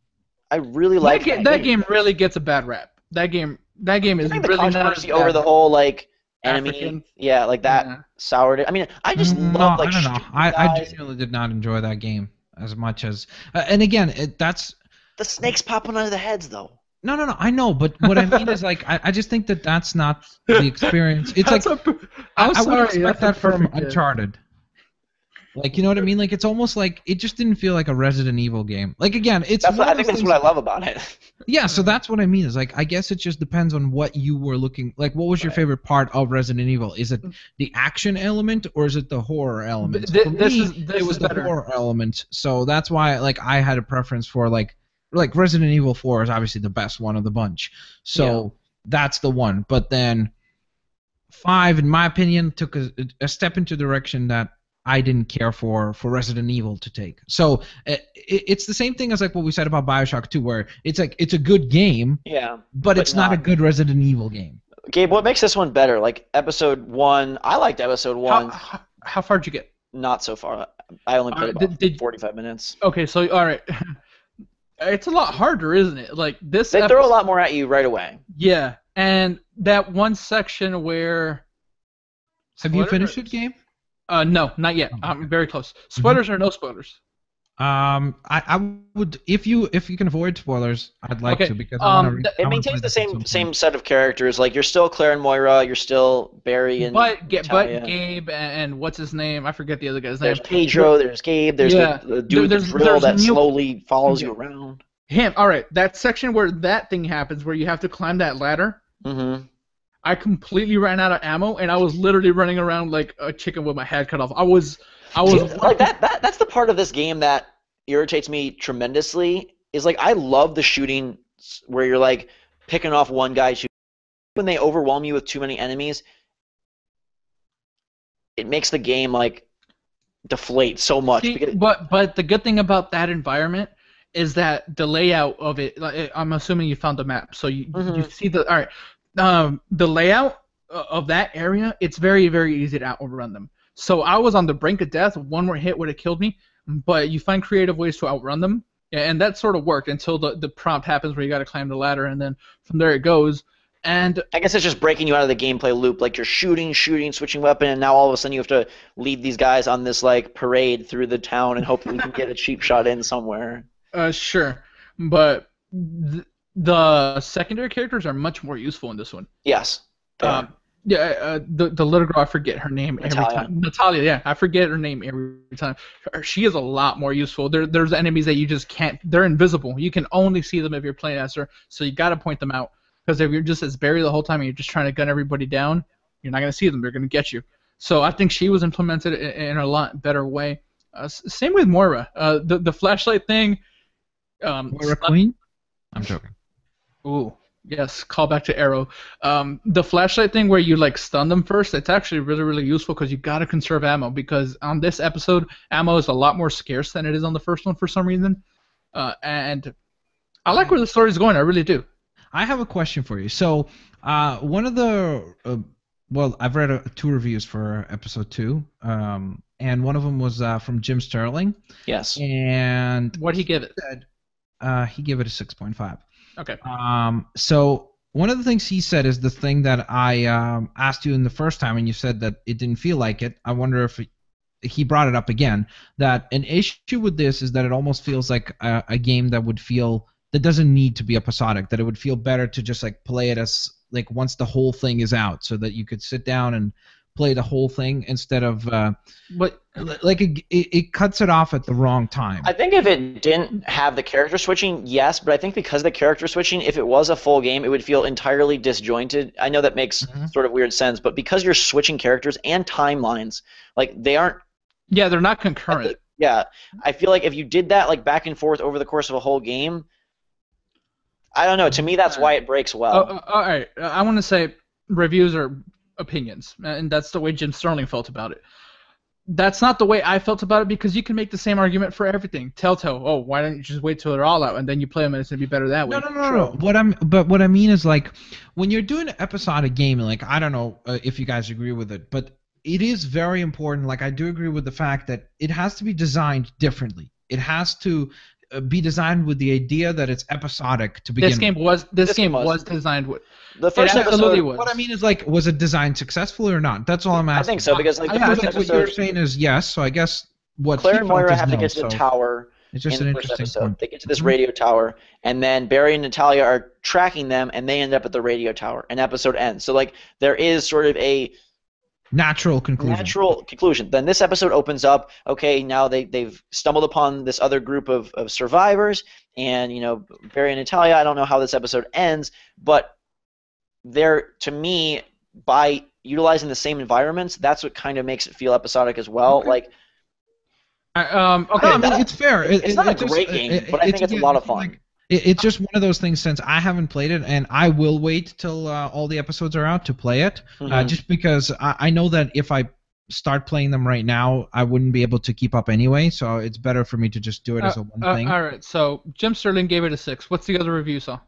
really like that game. That game really gets a bad rap. That game is really controversy over the whole enemy, African. That soured it. I mean, I just love I don't know. I genuinely did not enjoy that game as much as, and again, that's the snakes popping out of the heads though. No, I know, but what I mean is I just think that that's not the experience. It's I would expect that from Uncharted. You know what I mean? It's almost like it just didn't feel like a Resident Evil game. Again, it's. I think that's what I love about it. Yeah, so that's what I mean. Is I guess it just depends on what you were looking. What was your favorite part of Resident Evil? Is it the action element or is it the horror element? It was the horror element. So that's why I had a preference for like Resident Evil 4 is obviously the best one of the bunch. So that's the one. But then 5, in my opinion, took a step into the direction that I didn't care for Resident Evil to take. So it's the same thing as like what we said about BioShock 2, where it's like it's a good game, but it's not a good Resident Evil game. Gabe, what makes this one better? Like Episode 1, I liked Episode 1. How far did you get? Not so far. I only played about 45 minutes. Okay, so all right. It's a lot harder, isn't it? Like this. They throw a lot more at you right away. Yeah, and that one section where. Have you finished it, Game? No, not yet. I'm very close. Spoilers or no spoilers? I would, if you can avoid spoilers, I'd like to, because I want to. It maintains the same set of characters. Like you're still Claire and Moira, you're still Barry and. But Gabe and what's his name? I forget the other guy's name. There's Pedro. There's Gabe. There's the dude with the drill that slowly follows you around. Him. All right, that section where that thing happens, where you have to climb that ladder. Mm-hmm. I completely ran out of ammo, and I was literally running around like a chicken with my head cut off. I was like that's the part of this game that irritates me tremendously. Is like I love the shooting where you're like picking off one guy. When they overwhelm you with too many enemies, it makes the game like deflate so much. But the good thing about that environment is that the layout of it. Like, I'm assuming you found the map, so you see the all right. The layout of that area, it's very, very easy to outrun them. So I was on the brink of death. One more hit would have killed me, but you find creative ways to outrun them, and that sort of worked until the prompt happens where you got to climb the ladder, and then from there it goes. And I guess it's just breaking you out of the gameplay loop. Like you're shooting, switching weapon, and now all of a sudden you have to lead these guys on this like parade through the town and hope that you can get a cheap shot in somewhere. Sure, but the secondary characters are much more useful in this one. Yes. The little girl, I forget her name every time. Natalia, yeah, I forget her name every time. She is a lot more useful. There's enemies that you just can't. They're invisible. You can only see them if you're playing as her. So you got to point them out, because if you're just as Barry the whole time and you're just trying to gun everybody down, you're not gonna see them. They're gonna get you. So I think she was implemented in a lot better way. Same with Moira. The flashlight thing. Moira Queen? I'm joking. Ooh, yes, call back to Arrow. The flashlight thing where you like stun them first, it's actually really, really useful because you got to conserve ammo, because on this episode, ammo is a lot more scarce than it is on the first one for some reason. And I like where the story is going, I really do. I have a question for you. So, one of the, well, I've read 2 reviews for episode 2, and one of them was from Jim Sterling. Yes. And what'd he give it? He gave it a 6.5. Okay. So one of the things he said is the thing that I asked you in the first time, and you said that it didn't feel like it. I wonder if he brought it up again. That an issue with this is that it almost feels like a game that doesn't need to be episodic. That it would feel better to just like play it as like once the whole thing is out, so that you could sit down and play the whole thing instead of but like it cuts it off at the wrong time. I think if it didn't have the character switching, yes, but I think because of the character switching, if it was a full game, it would feel entirely disjointed. I know that makes sort of weird sense, but because you're switching characters and timelines, like they aren't. Yeah, they're not concurrent. Yeah, I feel like if you did that like back and forth over the course of a whole game, I don't know. To me, that's why it breaks well. All right, I want to say reviews are opinions, and that's the way Jim Sterling felt about it. That's not the way I felt about it, because you can make the same argument for everything. Telltale, oh, why don't you just wait till they're all out and then you play them and it's gonna be better that way? No. What I mean is, like, when you're doing episodic gaming, like, I don't know if you guys agree with it, but it is very important. Like, I do agree with the fact that it has to be designed differently. It has to be designed with the idea that it's episodic to begin. This game was designed with. The first episode was. What I mean is, like, was it designed successfully or not? That's all I'm asking. I think so, because like the first episode, what you're saying is yes. So I guess what Claire and Moira have to get to the tower. It's just in an the first interesting episode. point. They get to this radio tower, and then Barry and Natalia are tracking them, and they end up at the radio tower. And episode ends. So like there is sort of a natural conclusion. Then this episode opens up. Okay, now they've stumbled upon this other group of survivors, and you know Barry and Natalia. I don't know how this episode ends, but they're, to me, by utilizing the same environments, that's what kind of makes it feel episodic as well. Okay. Like, okay, no, I mean, it's fair. It's not a great game, but I think it's a lot of fun. It's just one of those things. Since I haven't played it, and I will wait till all the episodes are out to play it, just because I know that if I start playing them right now, I wouldn't be able to keep up anyway. So it's better for me to just do it as a one thing. All right. So Jim Sterling gave it a 6. What's the other review, saw?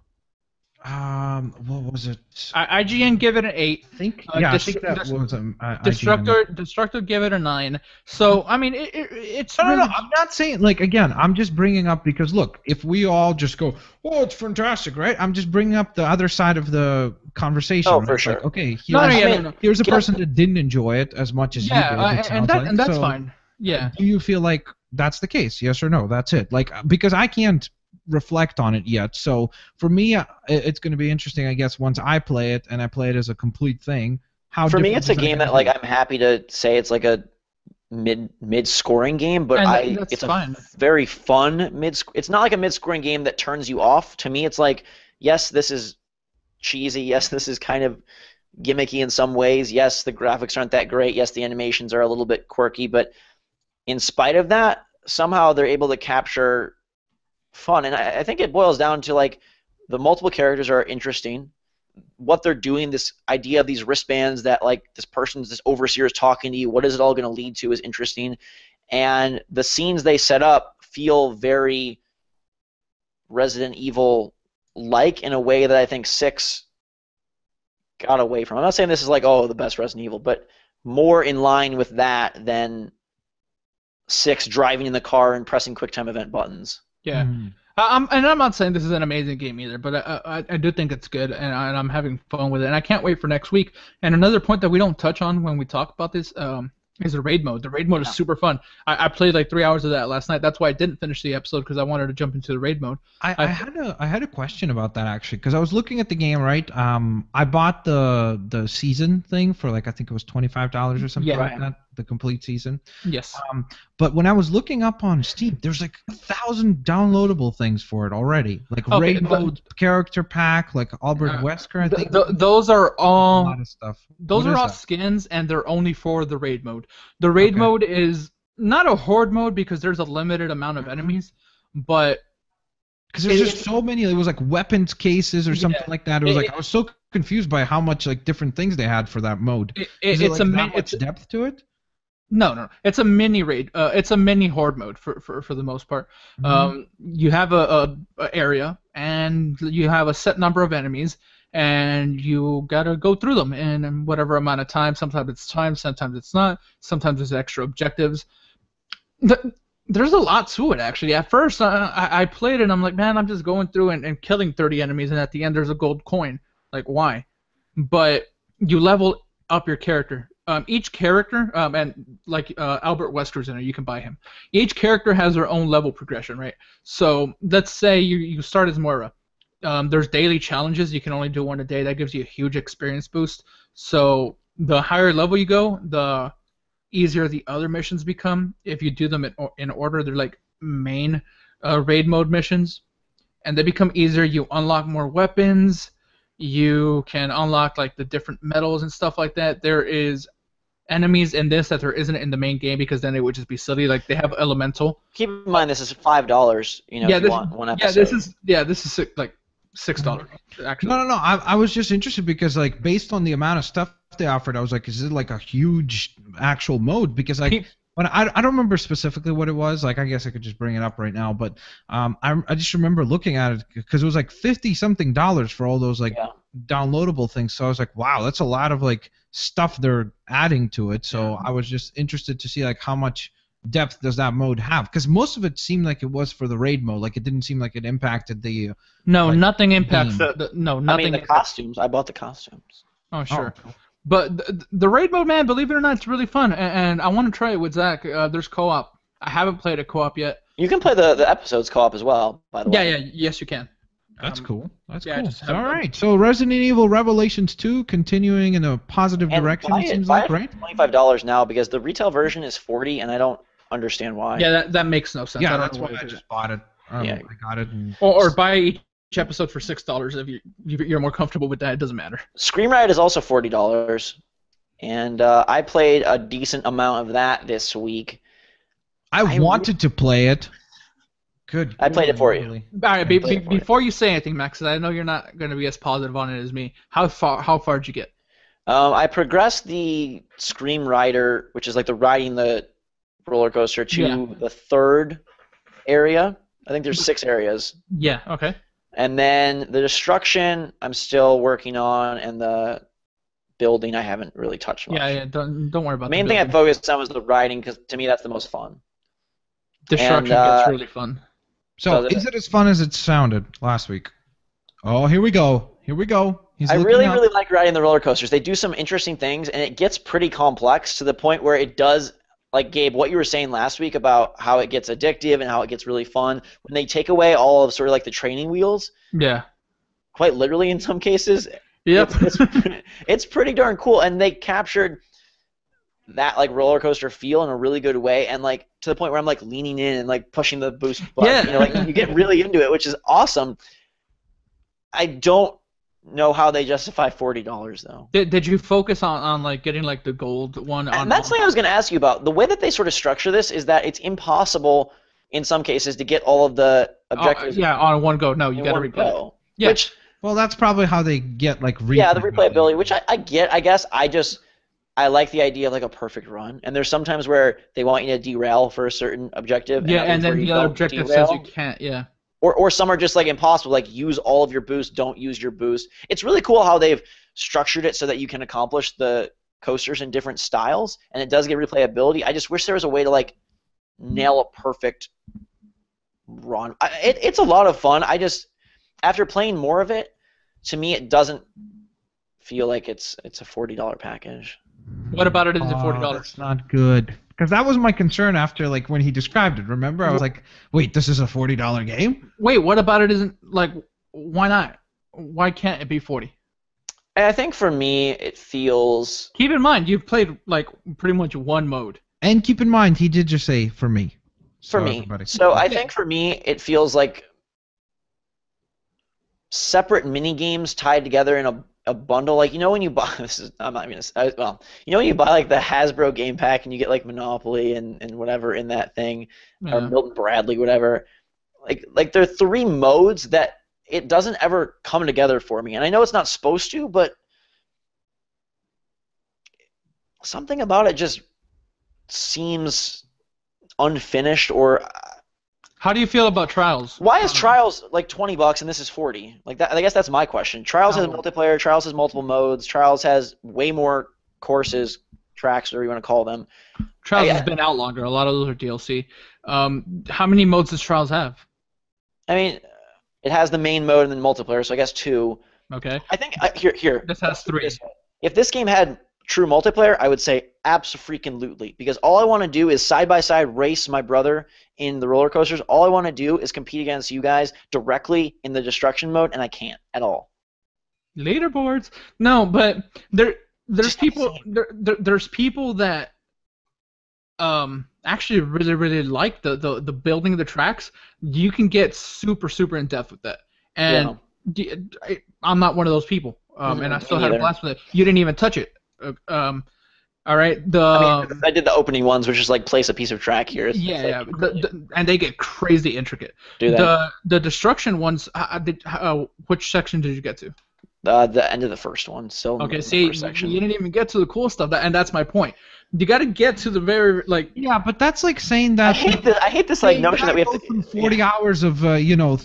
What was it? IGN give it an 8. I think I think that was Destructor give it a 9. So I mean, it's no. I'm not saying like again. I'm just bringing up because look, if we all just go, oh, it's fantastic, right? I'm just bringing up the other side of the conversation. Oh, for sure. Like, okay, no. Here's a person that didn't enjoy it as much as you did. And that's fine. Yeah. Do you feel like that's the case? Yes or no? That's it. Like because I can't reflect on it yet. So for me, it's going to be interesting, I guess, once I play it and I play it as a complete thing. For me, it's a game that like I'm happy to say it's like a mid scoring game, but it's fine. A very fun mid. It's not like a mid scoring game that turns you off. To me, it's like yes, this is cheesy. Yes, this is kind of gimmicky in some ways. Yes, the graphics aren't that great. Yes, the animations are a little bit quirky, but in spite of that, somehow they're able to capture fun. And I think it boils down to like the multiple characters are interesting. What they're doing, this idea of these wristbands that like this overseer is talking to you, what is it all going to lead to is interesting. And the scenes they set up feel very Resident Evil-like in a way that I think 6 got away from. I'm not saying this is like, oh, the best Resident Evil, but more in line with that than 6 driving in the car and pressing QuickTime event buttons. Yeah. And I'm not saying this is an amazing game either, but I do think it's good, and I'm having fun with it, and I can't wait for next week. And another point that we don't touch on when we talk about this is the raid mode. The raid mode is super fun. I played like 3 hours of that last night. That's why I didn't finish the episode, because I wanted to jump into the raid mode. I had a question about that actually, because I was looking at the game, right? I bought the season thing for like I think it was $25 or something like that, the complete season. Yes. But when I was looking up on Steam, there's like 1,000 downloadable things for it already, like raid mode, character pack, like Albert Wesker. I think those are all a lot of stuff. Those are all skins, and they're only for the raid mode. The raid mode is not a horde mode because there's a limited amount of enemies, but because there's just so many. It was like weapons cases or something like that. It was like I was so confused by how much like different things they had for that mode. It's that much depth to it. No. It's a mini raid. It's a mini horde mode for the most part. You have a area, and you have a set number of enemies, and you gotta go through them in whatever amount of time. Sometimes it's time, sometimes it's not. Sometimes there's extra objectives. There's a lot to it, actually. At first, I played it, and I'm like, man, I'm just going through and killing 30 enemies, and at the end there's a gold coin. Like, why? But you level up your character. Each character, and like Albert Wesker's in it, you can buy him. Each character has their own level progression, right? So let's say you start as Moira. There's daily challenges. You can only do one a day. That gives you a huge experience boost. So the higher level you go, the easier the other missions become. If you do them in order, they're like main raid mode missions, and they become easier. You unlock more weapons. You can unlock like the different medals and stuff like that. There is enemies in this that there isn't in the main game, because then it would just be silly. Like they have elemental. Keep in mind this is $5. You know, if you want one episode. This is like $6 actually. No. I was just interested because like based on the amount of stuff they offered, I was like, is it like a huge actual mode? Because like when I don't remember specifically what it was. Like I guess I could just bring it up right now, but I just remember looking at it because it was like $50-something for all those like downloadable things. So I was like, wow, that's a lot of like stuff they're adding to it. So I was just interested to see like how much depth does that mode have, because most of it seemed like it was for the raid mode. Like it didn't seem like it impacted the nothing impacts nothing. I mean the costumes. I bought the costumes. Oh sure. But the raid mode, man, believe it or not, it's really fun, and I want to try it with Zach. There's co-op. I haven't played a co-op yet. You can play the episodes co-op as well, by the way. Yeah, yes you can. That's cool. That's cool. All right. So Resident Evil Revelations 2 continuing in a positive direction, it seems like, right? $25 now, because the retail version is $40, and I don't understand why. Yeah, that makes no sense. Yeah, that's why I just bought it. I got it. Or buy each episode for $6 if you're more comfortable with that. It doesn't matter. Scream Ride is also $40, and I played a decent amount of that this week. I wanted to play it Good. I played it for you. Really. All right, played it for you. before you say anything, Max, 'cause I know you're not going to be as positive on it as me. How far did you get? I progressed the Scream Rider, which is like the riding the roller coaster, to the 3rd area. I think there's 6 areas. Yeah. Okay. And then the destruction, I'm still working on, and the building, I haven't really touched much. Yeah. Don't worry about The main thing I focused on was the riding, because to me that's the most fun. Destruction gets really fun. So, is it as fun as it sounded last week? Oh, here we go. Here we go. I really like riding the roller coasters. They do some interesting things, and it gets pretty complex to the point where it does, like Gabe, what you were saying last week about how it gets addictive and how it gets really fun. When they take away all of sort of like the training wheels, yeah, quite literally in some cases, yep, it's pretty darn cool. And they captured that like roller coaster feel in a really good way, and like to the point where I'm like leaning in and like pushing the boost button. Yeah. You know, like you get really into it, which is awesome. I don't know how they justify $40 though. Did you focus on like getting like the gold one? And that's something I was going to ask you about. The way that they sort of structure this is that it's impossible in some cases to get all of the objectives. On one go. No, you got to replay. Yeah. Which, well, that's probably how they get like the replayability, which I get. I guess I like the idea of like a perfect run. And there's sometimes where they want you to derail for a certain objective. Yeah, and then the other objective says you can't. Yeah. Or some are just like impossible, like use all of your boost, don't use your boost. It's really cool how they've structured it so that you can accomplish the coasters in different styles, and it does get replayability. I just wish there was a way to like nail a perfect run. It's a lot of fun. After playing more of it, to me it doesn't feel like it's a $40 package. What about it is $40? That's not good. Because that was my concern after, like, when he described it. Remember? I was like, wait, this is a $40 game? Wait, what about it isn't, like, why not? Why can't it be 40? I think for me, it feels... Keep in mind, you've played, like, pretty much one mode. And keep in mind, he did just say, for me. For me. So I think for me, it feels like separate mini games tied together in a bundle. Like, you know when you buy I'm not even you know when you buy like the Hasbro game pack and you get like Monopoly and whatever in that thing, or Milton Bradley, whatever. Like there are 3 modes that it doesn't ever come together for me. And I know it's not supposed to, but something about it just seems unfinished. Or how do you feel about Trials? Why is Trials like $20 and this is $40? Like that, I guess that's my question. Trials has multiplayer. Trials has multiple modes. Trials has way more courses, tracks, whatever you want to call them. Trials has been out longer. A lot of those are DLC. How many modes does Trials have? I mean, it has the main mode and then multiplayer, so I guess 2. Okay. I think here. This has 3. If this game had true multiplayer, I would say abso-freaking-lutely, because all I want to do is side-by-side race my brother in the roller coasters. All I want to do is compete against you guys directly in the destruction mode, and I can't at all. Leaderboards? No, but there's people there's people that actually really like the building of the tracks. You can get super in depth with that, and I'm not one of those people. And I still had a blast with it. You didn't even touch it. All right. I did the opening ones, which is like place a piece of track here. And they get crazy intricate. Do they? The destruction ones. Which section did you get to? The end of the first one. So okay. See, you didn't even get to the cool stuff, and that's my point. You got to get to the very like. Yeah, but that's like saying that. I hate this like notion that we have to through 40 hours of through.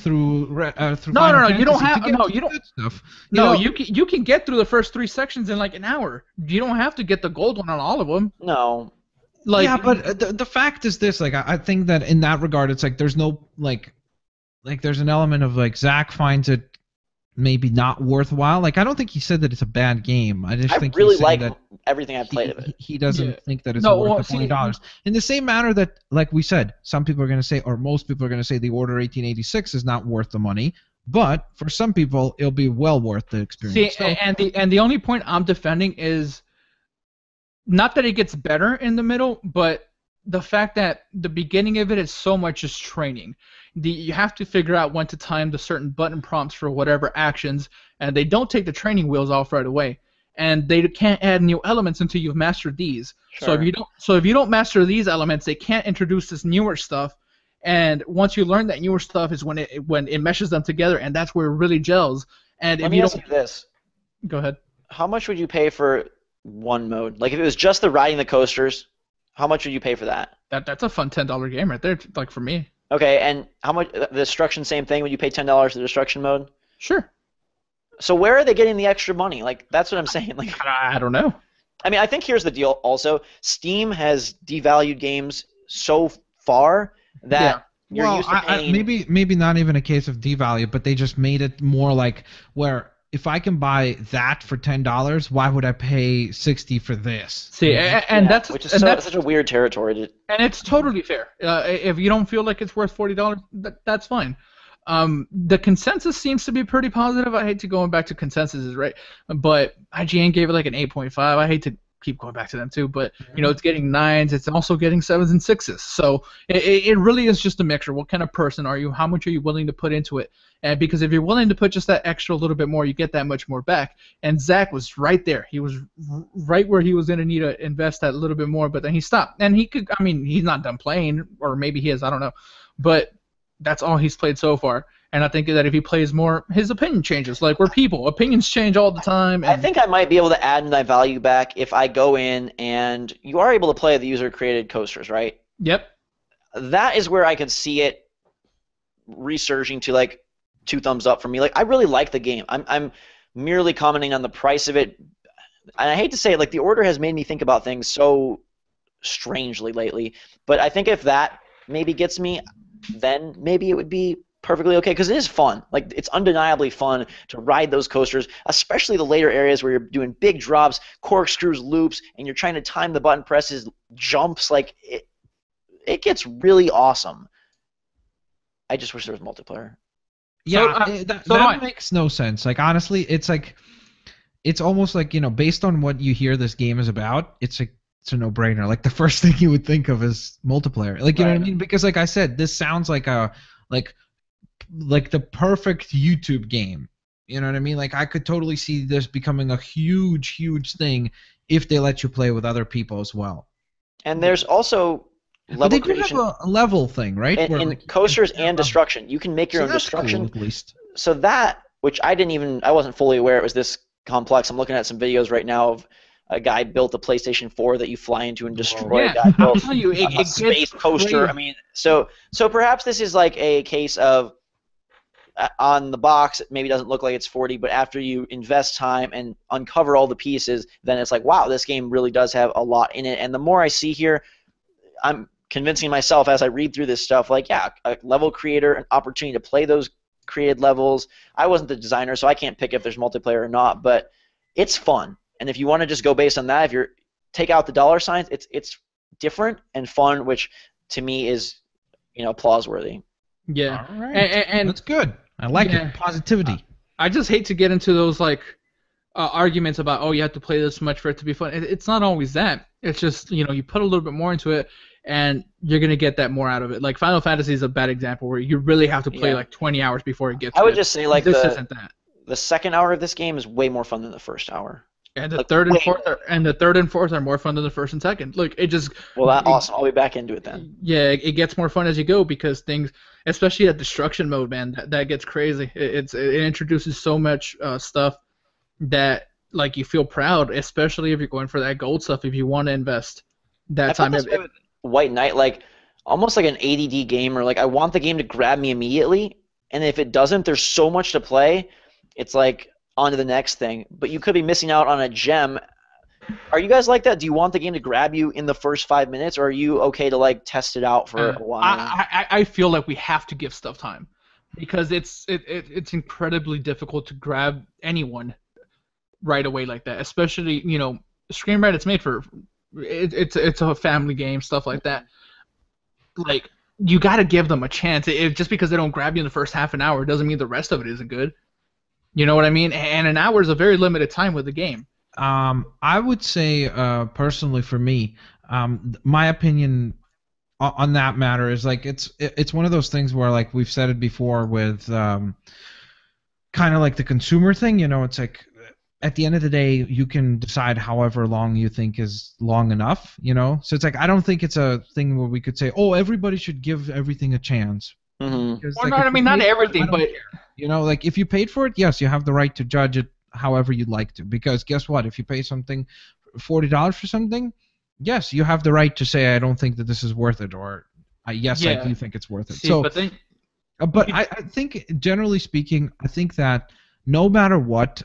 No. You don't have you don't. Stuff. No, you can get through the first 3 sections in like an hour. You don't have to get the gold one on all of them. No. Like yeah, but the fact is this. Like I think that in that regard, it's like there's no like there's an element of like Zach finds it maybe not worthwhile. Like I don't think he said that it's a bad game. I think really like everything I've played of it. He doesn't think that it's worth the $20. In the same manner that, like we said, some people are going to say, or most people are going to say, the Order 1886 is not worth the money. But for some people, it'll be well worth the experience. See, and the only point I'm defending is not that it gets better in the middle, but the fact that the beginning of it is so much just training. You have to figure out when to time the certain button prompts for whatever actions, and they don't take the training wheels off right away. And they can't add new elements until you've mastered these. Sure. So if you don't master these elements, they can't introduce this newer stuff. And once you learn that newer stuff is when it meshes them together, and that's where it really gels. And Let if me you ask don't, you this: go ahead. how much would you pay for one mode? Like if it was just the riding the coasters, how much would you pay for that? That's a fun $10 game right there, like for me. Okay, and how much the destruction? Same thing. Would you pay $10 for the destruction mode? Sure. So where are they getting the extra money? Like that's what I'm saying. Like I don't know. I mean, I think here's the deal. Also, Steam has devalued games so far that you're Well, used to paying. maybe not even a case of devalue, but they just made it more like where if I can buy that for $10, why would I pay 60 for this? See, and that's which is that's such a weird territory. and it's totally fair. If you don't feel like it's worth $40, that's fine. The consensus seems to be pretty positive. I hate to going back to consensus, right? But IGN gave it like an 8.5. I hate to keep going back to them too, but it's getting 9s. It's also getting 7s and 6s. So it really is just a mixture. What kind of person are you? How much are you willing to put into it? And because if you're willing to put just that extra little bit more, you get that much more back. And Zach was right there. He was right where he was going to need to invest that little bit more, but then he stopped. And he could. I mean, he's not done playing, or maybe he is. I don't know, but that's all he's played so far. And I think that if he plays more, his opinion changes. Like we're people, opinions change all the time. And I think I might be able to add my value back if I go in and you are able to play the user-created coasters, right? Yep. That is where I could see it resurging to like 2 thumbs up for me. Like I really like the game. I'm merely commenting on the price of it. And I hate to say it, like the order has made me think about things so strangely lately. But I think if that maybe gets me, then maybe it would be perfectly okay, because it is fun. Like it's undeniably fun to ride those coasters, especially the later areas where you're doing big drops, corkscrews, loops, and you're trying to time the button presses, jumps. Like it gets really awesome. I just wish there was multiplayer. Yeah, that makes no sense. Like honestly, it's like it's almost like based on what you hear this game is about, it's a no-brainer. Like the first thing you would think of is multiplayer. Like you know what I mean? Because like I said, this sounds like a like the perfect YouTube game. You know what I mean? Like I could totally see this becoming a huge thing if they let you play with other people as well. And there's also level creation. They do have a level thing, right? In coasters and destruction. You can make your own destruction. Cool, at least. So that, which I wasn't fully aware it was this complex. I'm looking at some videos right now of a guy built a PlayStation 4 that you fly into and destroy. Yeah, A guy built I'll tell you, a space coaster. I mean, so perhaps this is like a case of on the box it maybe doesn't look like it's 40, but after you invest time and uncover all the pieces, then it's like, wow, this game really does have a lot in it. And the more I see here, I'm convincing myself as I read through this stuff, like, yeah, a level creator, an opportunity to play those created levels. I wasn't the designer, so I can't pick if there's multiplayer or not, but it's fun. And if you want to just go based on that, if you take out the dollar signs, it's different and fun, which to me is applause worthy. Yeah, all right. And that's good. I like it. Positivity. I just hate to get into those like arguments about, oh, you have to play this much for it to be fun. It's not always that. It's just you put a little bit more into it, and you're gonna get that more out of it. Like Final Fantasy is a bad example where you really have to play like 20 hours before it gets. I would just say like this isn't that. The second hour of this game is way more fun than the first hour. And the third and fourth are more fun than the first and second. Look, it just. Well, awesome. I'll be back into it then. Yeah, it gets more fun as you go because things, especially that destruction mode, man, that gets crazy. It introduces so much stuff that like you feel proud, especially if you're going for that gold stuff. If you want to invest that time. White Knight, like almost like an ADD gamer. Like I want the game to grab me immediately, and if it doesn't, there's so much to play. It's like on to the next thing, but you could be missing out on a gem. Are you guys like that? Do you want the game to grab you in the first 5 minutes, or are you okay to like test it out for a while? I feel like we have to give stuff time because it's incredibly difficult to grab anyone right away like that, especially Screenwrite. It's made for it's a family game, stuff like that. Like you got to give them a chance. Just because they don't grab you in the first half an hour doesn't mean the rest of it isn't good. You know what I mean? And an hour is a very limited time with the game. I would say, personally for me, my opinion on that matter is like it's one of those things where like we've said it before with kind of like the consumer thing. It's like at the end of the day, you can decide however long you think is long enough, you know? So it's like, I don't think it's a thing where we could say, oh, everybody should give everything a chance. Mm-hmm. Because, Or like, not, I if mean, you not paid for it, everything, I don't but care. You know, like, if you paid for it, yes, you have the right to judge it however you'd like to. Because guess what? If you pay something, $40 for something, yes, you have the right to say, I don't think that this is worth it, or yes, I yeah. do think it's worth it. See, So, but then but I think, generally speaking, I think that no matter what,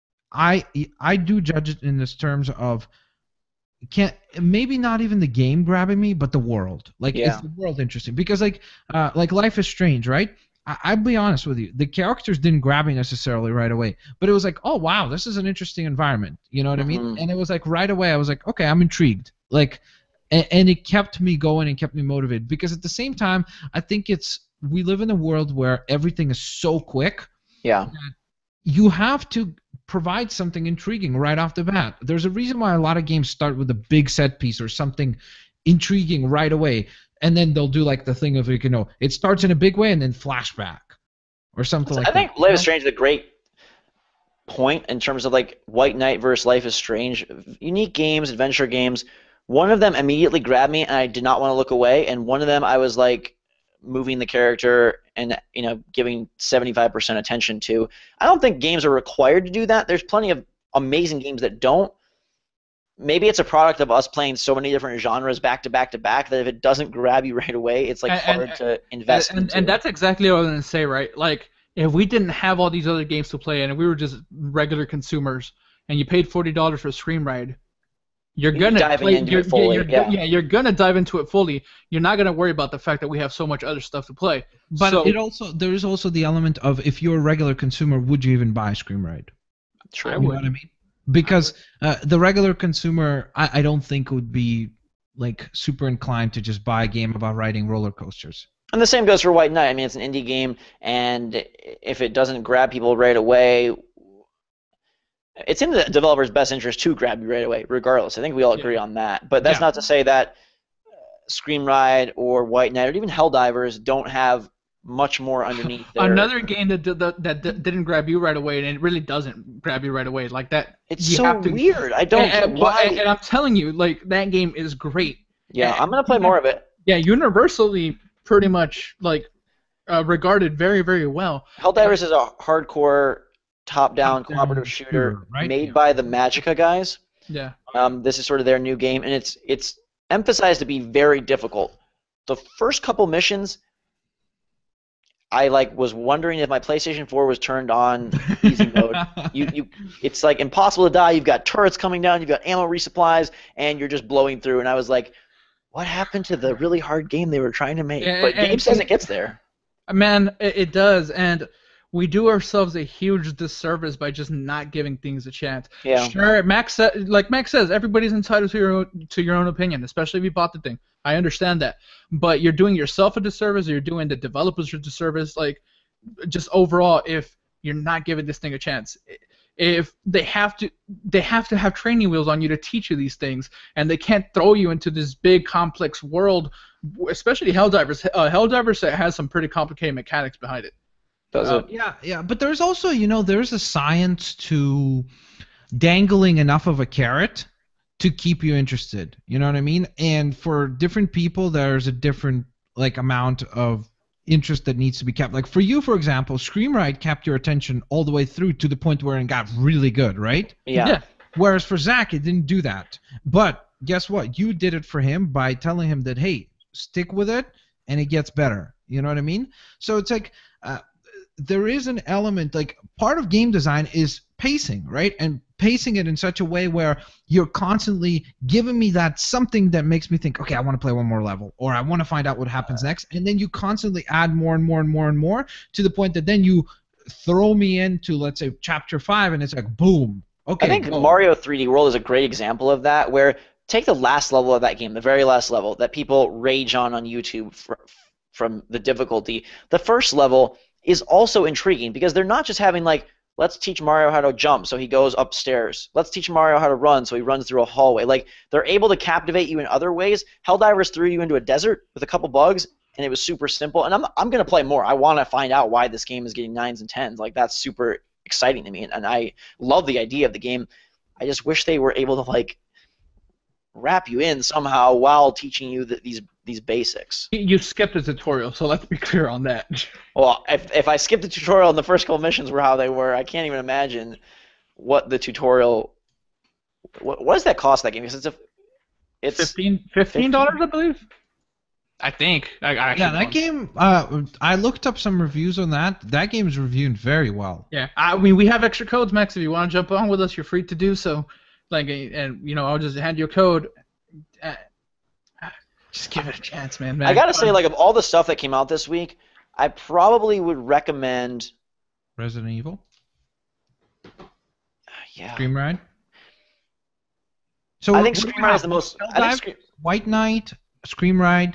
I do judge it in this terms of can't maybe not even the game grabbing me, but the world. Like, Yeah. is the world interesting? Because like Life is Strange, right? I'll be honest with you, the characters didn't grab me necessarily right away, but it was like, oh wow, this is an interesting environment. You know what I mean? Mhm. And it was like right away, I was like, okay, I'm intrigued. Like, and it kept me going and kept me motivated, because at the same time, I think we live in a world where everything is so quick. Yeah. You have to provide something intriguing right off the bat. There's a reason why a lot of games start with a big set piece or something intriguing right away, and then they'll do like the thing of, you know, it starts in a big way and then flashback or something like that. I think Life is Strange is a great point in terms of like White Knight versus Life is Strange. Unique games, adventure games. One of them immediately grabbed me and I did not want to look away, and one of them I was like moving the character and, you know, giving 75% attention to. I don't think games are required to do that. There's plenty of amazing games that don't. Maybe it's a product of us playing so many different genres back to back to back that if it doesn't grab you right away, it's like hard to invest into. And that's exactly what I was going to say, right? Like, if we didn't have all these other games to play and we were just regular consumers and you paid $40 for a Scream Ride, you're gonna diving into it fully. You're gonna dive into it fully. You're not gonna worry about the fact that we have so much other stuff to play. But So, there is also the element of, if you're a regular consumer, would you even buy Scream Ride? True. You know what I mean? Because the regular consumer, I don't think would be like super inclined to just buy a game about riding roller coasters. And the same goes for White Knight. I mean, it's an indie game, and if it doesn't grab people right away, it's in the developer's best interest to grab you right away, regardless. I think we all agree on that. But that's not to say that Scream Ride or White Knight or even Helldivers don't have much more underneath there. Another game that didn't grab you right away, and it really doesn't grab you right away like that. It's so weird. I don't get why. And I'm telling you, like, that game is great. Yeah, I'm gonna play more of it. Yeah, universally pretty much like regarded very, very well. Helldivers is a hardcore top-down cooperative shooter made by the Magica guys. Yeah. This is sort of their new game, and it's emphasized to be very difficult. The first couple missions, I was wondering if my PlayStation 4 was turned on easy mode. It's like impossible to die. You've got turrets coming down, you've got ammo resupplies, and you're just blowing through. And I was like, what happened to the really hard game they were trying to make? But game says it gets there. Man, it does, and we do ourselves a huge disservice by just not giving things a chance. Yeah. Sure, Max says, everybody's entitled to your own opinion, especially if you bought the thing. I understand that, but you're doing yourself a disservice, or you're doing the developers a disservice. Like, just overall, if you're not giving this thing a chance, if they have to have training wheels on you to teach you these things, and they can't throw you into this big complex world, especially Helldivers. Helldivers has some pretty complicated mechanics behind it. Does it? Yeah, but there's also, there's a science to dangling enough of a carrot to keep you interested. You know what I mean? And for different people, there's a different amount of interest that needs to be kept. Like for you, for example, Scream Ride kept your attention all the way through to the point where it got really good, right? Yeah. Whereas for Zach, it didn't do that. But guess what? You did it for him by telling him that, hey, stick with it, and it gets better. You know what I mean? So it's like there is an element, part of game design is pacing, right? And pacing it in such a way where you're constantly giving me that something that makes me think, okay, I want to play one more level, or I want to find out what happens next, and then you constantly add more and more and more and more to the point that then you throw me into, let's say, Chapter 5, and it's like, boom. Okay. I think Mario 3D World is a great example of that, where take the last level of that game, the very last level that people rage on YouTube from the difficulty. The first level is also intriguing because they're not just having let's teach Mario how to jump, so he goes upstairs. Let's teach Mario how to run, so he runs through a hallway. They're able to captivate you in other ways. Helldivers threw you into a desert with a couple bugs, and it was super simple. And I'm going to play more. I want to find out why this game is getting 9s and 10s. That's super exciting to me, and I love the idea of the game. I just wish they were able to like wrap you in somehow while teaching you these basics. You skipped a tutorial, so let's be clear on that. Well, if I skipped the tutorial and the first couple missions were how they were, I can't even imagine what the tutorial. What does that cost that game? Because it's $15, I believe. I think. That game. I looked up some reviews on that. That game is reviewed very well. Yeah, I mean, we have extra codes, Max. If you want to jump on with us, you're free to do so. Like, and you know, I'll just hand you a code. Just give it a chance, man. I gotta say, like, of all the stuff that came out this week, I probably would recommend Resident Evil. Yeah. Scream Ride. So I think Scream Ride is the most. White Knight, Scream Ride,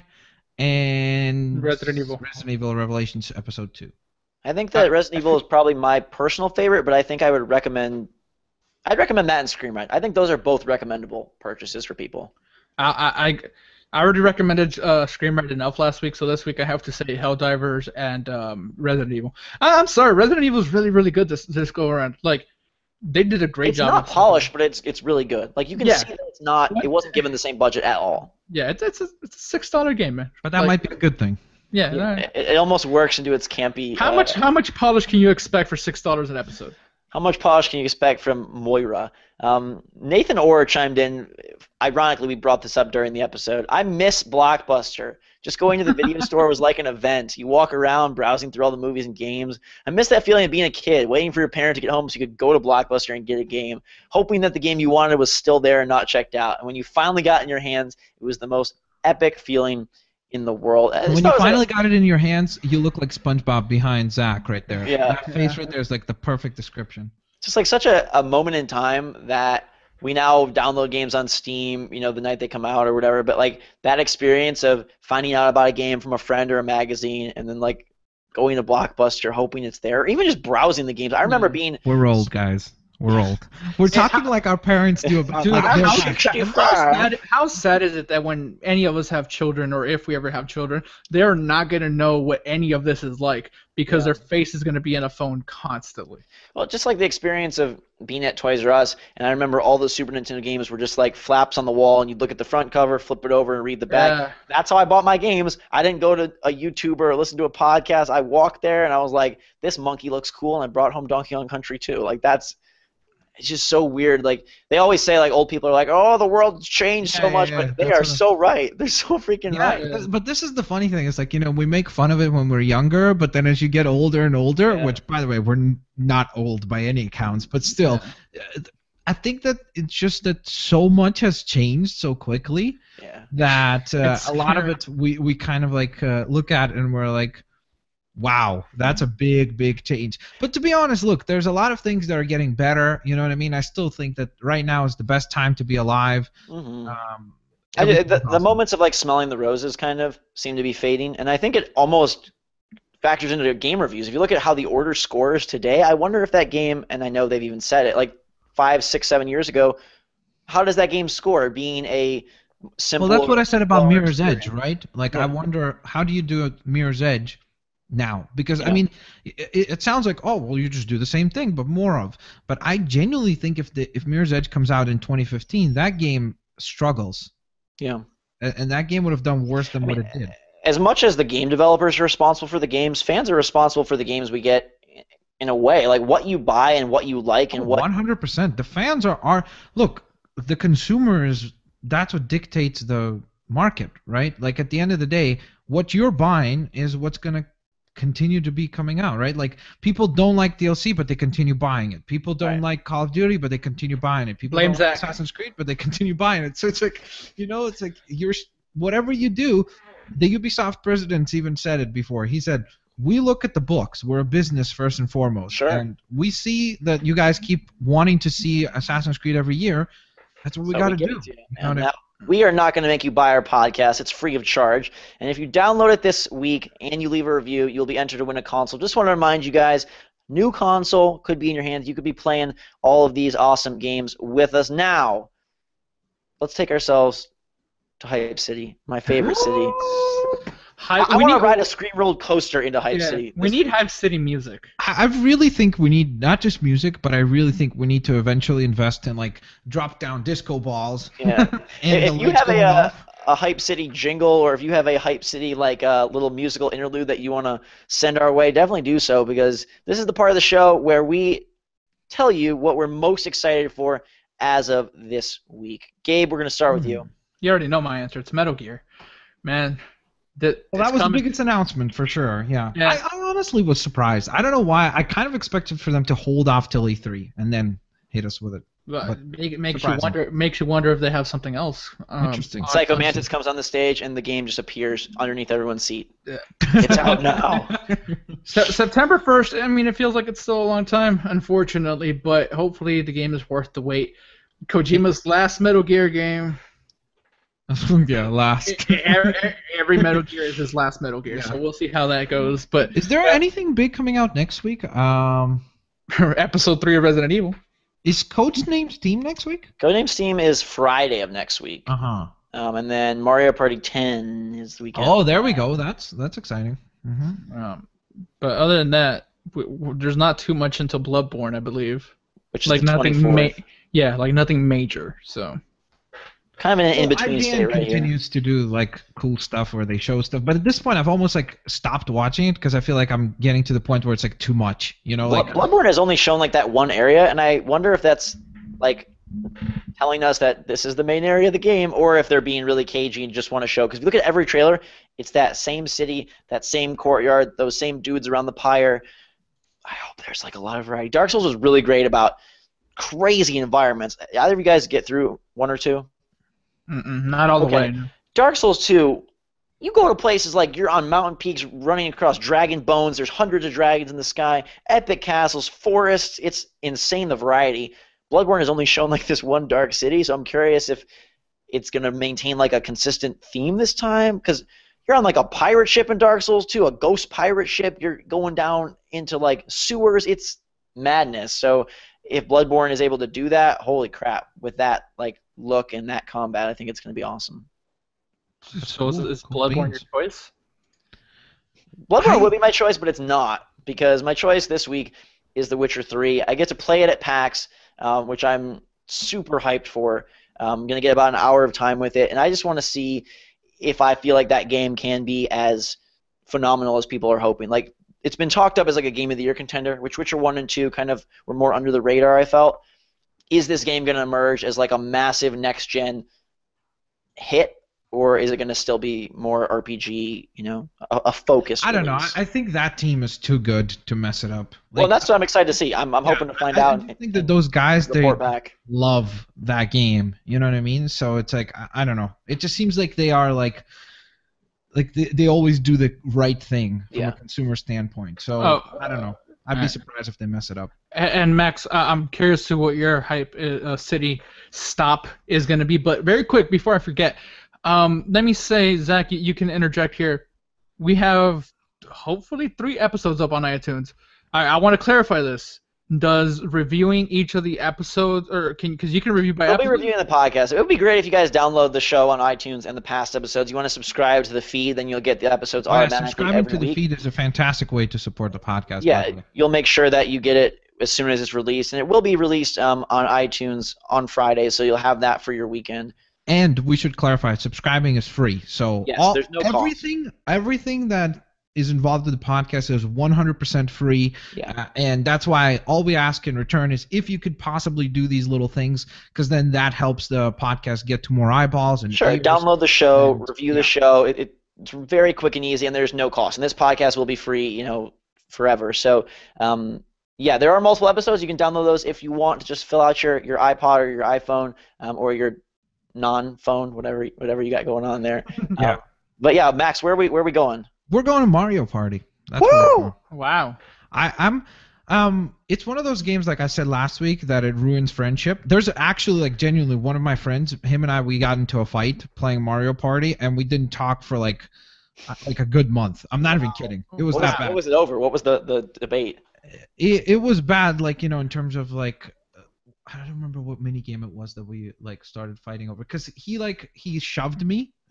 and Resident Evil. Resident Evil Revelations Episode 2. I think that Resident Evil is probably my personal favorite, but I think I'd recommend that and Scream Ride. I think those are both recommendable purchases for people. I already recommended Scream Ride enough last week, so this week I have to say Helldivers and Resident Evil. I'm sorry, Resident Evil is really, really good this go around. Like, they did a great job. It's not polished, but it's really good. Like, you can see that it's not. It wasn't given the same budget at all. Yeah, it's a $6 game, man. But that might be a good thing. Yeah. It almost works into its campy. How much polish can you expect for $6 an episode? How much polish can you expect from Moira? Nathan Orr chimed in. Ironically, we brought this up during the episode. I miss Blockbuster. Just going to the video store was like an event. You walk around browsing through all the movies and games. I miss that feeling of being a kid, waiting for your parent to get home so you could go to Blockbuster and get a game, hoping that the game you wanted was still there and not checked out. And when you finally got it in your hands, it was the most epic feeling in the world. When you finally got it in your hands, you look like SpongeBob behind Zach right there. Yeah. That face right there is like the perfect description. It's just like such a moment in time that we now download games on Steam, you know, the night they come out or whatever. But like that experience of finding out about a game from a friend or a magazine and then like going to Blockbuster, hoping it's there, or even just browsing the games. I remember being. We're old, guys. We're old. We're talking like our parents do about. How sad is it that when any of us have children, or if we ever have children, they're not going to know what any of this is like because their face is going to be in a phone constantly. Well, just like the experience of being at Toys R Us, and I remember all the Super Nintendo games were just like flaps on the wall, and you'd look at the front cover, flip it over, and read the back. That's how I bought my games. I didn't go to a YouTuber or listen to a podcast. I walked there, and I was like, this monkey looks cool, and I brought home Donkey Kong Country 2. Like, it's just so weird. Like, they always say, like, old people are like, oh, the world's changed so much, but they are so right. They're so freaking right. But this is the funny thing. It's like, you know, we make fun of it when we're younger, but then as you get older and older, which, by the way, we're not old by any accounts, but still, I think that it's just that so much has changed so quickly that a lot of it we kind of like look at and we're like, wow, that's a big, big change. But to be honest, look, there's a lot of things that are getting better. You know what I mean? I still think that right now is the best time to be alive. Mm-hmm. The moments of like smelling the roses kind of seem to be fading, and I think it almost factors into game reviews. If you look at how The Order scores today, I wonder if that game, and I know they've even said it, like 5, 6, 7 years ago, how does that game score? Being a simple. Well, that's what I said about Mirror's Edge, right? Like, I wonder, how do you do a Mirror's Edge now? Because I mean, it sounds like, oh well, you just do the same thing but more of. But I genuinely think if Mirror's Edge comes out in 2015, that game struggles. Yeah. And that game would have done worse than what it did. As much as the game developers are responsible for the games, fans are responsible for the games we get in a way. Like what you buy and what you like and what. 100%. The fans are look. The consumer that's what dictates the market, right? Like at the end of the day, what you're buying is what's gonna continue to be coming out, right? Like people don't like DLC, but they continue buying it. People don't like Call of Duty, but they continue buying it. People don't like Assassin's Creed, but they continue buying it. So it's like, you know, it's like whatever you do. The Ubisoft president even said it before. He said, "We look at the books. We're a business first and foremost, and we see that you guys keep wanting to see Assassin's Creed every year. That's what we got to do." We are not going to make you buy our podcast. It's free of charge. And if you download it this week and you leave a review, you'll be entered to win a console. Just want to remind you guys, new console could be in your hands. You could be playing all of these awesome games with us. Now, let's take ourselves to Hype City, my favorite city. I want to ride a screen rolled coaster into Hype City. We need Hype City music. I really think we need not just music, but I really think we need to eventually invest in like drop down disco balls. Yeah. And if you have a Hype City jingle, or if you have a Hype City like little musical interlude that you want to send our way, definitely do so, because this is the part of the show where we tell you what we're most excited for as of this week. Gabe, we're going to start with you. You already know my answer. It's Metal Gear. Man. That was the biggest announcement for sure. Yeah. I honestly was surprised. I don't know why. I kind of expected for them to hold off till E3 and then hit us with it. But makes you wonder if they have something else. Interesting. Psycho Mantis comes on the stage and the game just appears underneath everyone's seat. Yeah. It's out now. September 1st. I mean, it feels like it's still a long time, unfortunately, but hopefully the game is worth the wait. Kojima's last Metal Gear game. Yeah, last. Every Metal Gear is his last Metal Gear, so we'll see how that goes. But is there anything big coming out next week? Episode 3 of Resident Evil. Is Codenames Steam next week? Codenames Steam is Friday of next week. And then Mario Party 10 is the weekend. Oh, there we go. That's exciting. But other than that, there's not too much until Bloodborne, I believe. Which is like the nothing 24th. like nothing major. So. Kind of an in-between state right here. Continues to do like cool stuff where they show stuff, but at this point I've almost like stopped watching it because I feel like I'm getting to the point where it's like too much, you know. Like Bloodborne has only shown like that one area, and I wonder if that's like telling us that this is the main area of the game, or if they're being really cagey and just want to show. Because if you look at every trailer, it's that same city, that same courtyard, those same dudes around the pyre. I hope there's like a lot of variety. Dark Souls was really great about crazy environments. Either of you guys get through one or two? Not all the way. Dark Souls 2, you go to places like you're on mountain peaks running across dragon bones. There's hundreds of dragons in the sky, epic castles, forests. It's insane, the variety. Bloodborne has only shown like this one dark city, so I'm curious if it's going to maintain like a consistent theme this time, because you're on like a pirate ship in Dark Souls 2, a ghost pirate ship. You're going down into like sewers. It's madness. So if Bloodborne is able to do that, holy crap, with that like look and that combat, I think it's going to be awesome. So is Bloodborne your choice? Bloodborne would be my choice, but it's not, because my choice this week is The Witcher 3. I get to play it at PAX, which I'm super hyped for. I'm going to get about an hour of time with it, and I just want to see if I feel like that game can be as phenomenal as people are hoping. Like, it's been talked up as like a Game of the Year contender, which Witcher 1 and 2 kind of were more under the radar, I felt. Is this game going to emerge as like a massive next-gen hit, or is it going to still be more RPG, you know, a focus? I don't know. I think that team is too good to mess it up. Like, well, that's what I'm excited to see. I'm hoping to find out. I think that those guys, they back. love that game. You know what I mean? So it's like, I don't know. It just seems like they are like they always do the right thing from a consumer standpoint. So I don't know. I'd be surprised if they mess it up. And Max, I'm curious to what your hype city stop is going to be. But very quick, before I forget, let me say, Zach, you can interject here. We have hopefully 3 episodes up on iTunes. I want to clarify this. Does reviewing each of the episodes, or because you can review by episode? We'll be reviewing the podcast. It would be great if you guys download the show on iTunes and the past episodes. You want to subscribe to the feed, then you'll get the episodes automatically subscribing to the week. feed is a fantastic way to support the podcast. Yeah, you'll make sure that you get it as soon as it's released, and it will be released on iTunes on Friday, so you'll have that for your weekend. And we should clarify, subscribing is free. So yes, there's no everything that is involved in the podcast is 100% free. Yeah. And that's why all we ask in return is if you could possibly do these little things, because then that helps the podcast get to more eyeballs. And sure, download the show, review the show. It's very quick and easy, and there's no cost. And this podcast will be free, you know, forever. So, yeah, there are multiple episodes. You can download those if you want to just fill out your iPod or your iPhone or your non-phone, whatever you got going on there. Yeah. But yeah, Max, where are we going? We're going to Mario Party. That's Woo! Wow. I'm it's one of those games, like I said last week, that it ruins friendship. There's actually, like, genuinely one of my friends, him and I, we got into a fight playing Mario Party, and we didn't talk for like a good month. I'm not even kidding. It was that bad. What was it over? What was the debate? It was bad, like, you know, in terms of like, I don't remember what mini game it was that we like started fighting over, because he shoved me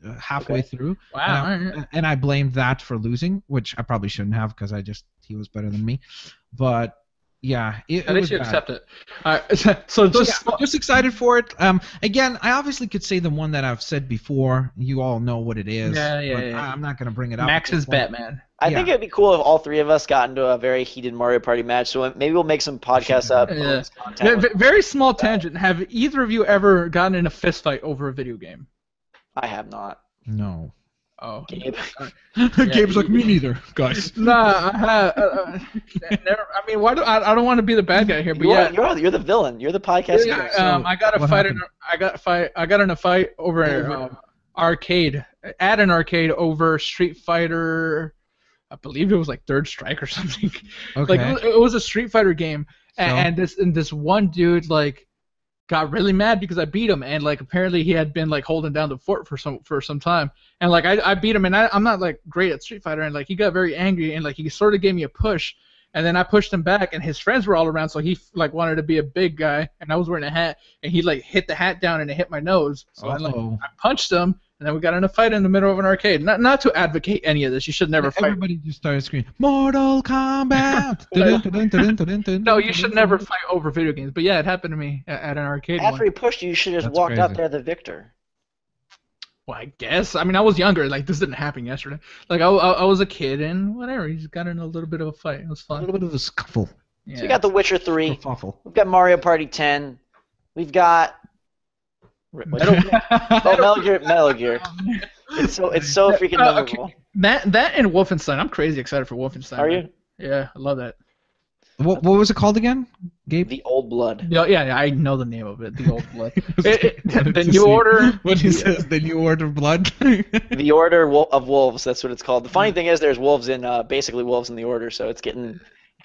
halfway through. Wow. And I blamed that for losing, which I probably shouldn't have because he was better than me. But yeah, it was you bad. accept it. So just excited for it. Again, I obviously could say the one that I've said before. You all know what it is. Yeah. I'm not going to bring it up. Max's Batman. I think it'd be cool if all three of us got into a very heated Mario Party match. So maybe we'll make some podcasts up. Very small tangent. Have either of you ever gotten in a fist fight over a video game? I have not. No. Oh, Gabe. Gabe's like, me neither, guys. Nah, I have. Never. I mean, why do I don't want to be the bad guy here, but you're the villain. You're the podcast. I got a fight. I got in a fight over arcade at an arcade over Street Fighter. I believe it was like Third Strike or something. Okay. Like it was a Street Fighter game, and this one dude like got really mad because I beat him, and like apparently he had been like holding down the fort for some time, and like I beat him, and I'm not like great at Street Fighter, and like he got very angry, and like he sort of gave me a push, and then I pushed him back, and his friends were all around, so he like wanted to be a big guy, and I was wearing a hat, and he like hit the hat down and it hit my nose, so I punched him. And then we got in a fight in the middle of an arcade. Not to advocate any of this. You should never fight. Everybody just started screaming, Mortal Kombat! No, you should never fight over video games. But yeah, it happened to me at an arcade. After he pushed you, you should have just walked out there the victor. Well, I guess. I mean, I was younger. Like, this didn't happen yesterday. Like, I was a kid, and whatever. He just got in a little bit of a fight. It was fun. A little bit of a scuffle. Yeah. So we got The Witcher 3. We've got Mario Party 10. We've got... Metal Gear. It's so freaking memorable. Okay. That and Wolfenstein. I'm crazy excited for Wolfenstein. Are you? Yeah, I love that. What was it called again, Gabe? The Old Blood. Yeah, I know the name of it. The Old Blood. The New Order. What he says, the New Order of Blood. The Order of Wolves. That's what it's called. The funny thing is, there's wolves in basically wolves in the Order, so it's getting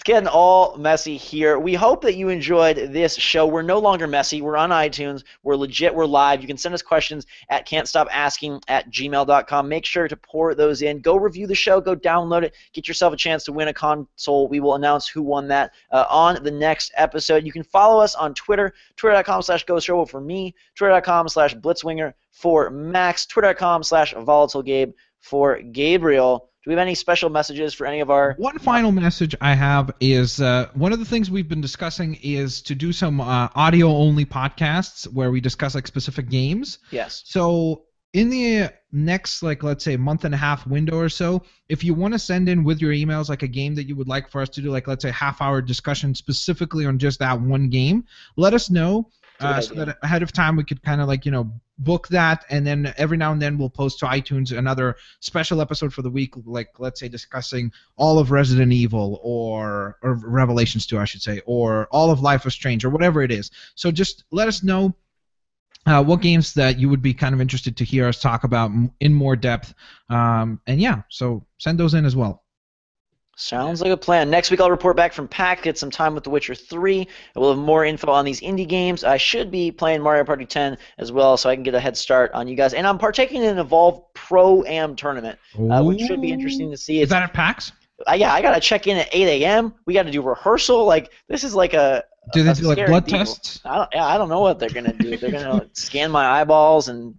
all messy here. We hope that you enjoyed this show. We're no longer messy. We're on iTunes. We're legit. We're live. You can send us questions at can'tstopasking@gmail.com. Make sure to pour those in. Go review the show. Go download it. Get yourself a chance to win a console. We will announce who won that on the next episode. You can follow us on Twitter, twitter.com/GhostRobo for me, twitter.com/Blitzwinger for Max, twitter.com/VolatileGabe for Gabriel. Do we have any special messages for any of our... One final message I have is one of the things we've been discussing is to do some audio-only podcasts where we discuss like specific games. Yes. So in the next, like, let's say month and a half window or so, if you want to send in with your emails like a game that you would like for us to do, like let's say half-hour discussion specifically on just that one game, let us know. So that ahead of time we could kind of like, book that, and then every now and then we'll post to iTunes another special episode for the week, like let's say discussing all of Resident Evil or Revelations 2, I should say, or all of Life is Strange or whatever it is. So just let us know what games that you would be kind of interested to hear us talk about in more depth. And yeah, so send those in as well. Sounds like a plan. Next week I'll report back from PAX, get some time with The Witcher 3, and we'll have more info on these indie games. I should be playing Mario Party 10 as well, so I can get a head start on you guys. And I'm partaking in an Evolve Pro-Am tournament, which should be interesting to see. Is that at PAX? Yeah, I got to check in at 8 a.m. We got to do rehearsal. Like, this is like a... Do they do like blood tests? I don't know what they're going to do. They're going to scan my eyeballs, and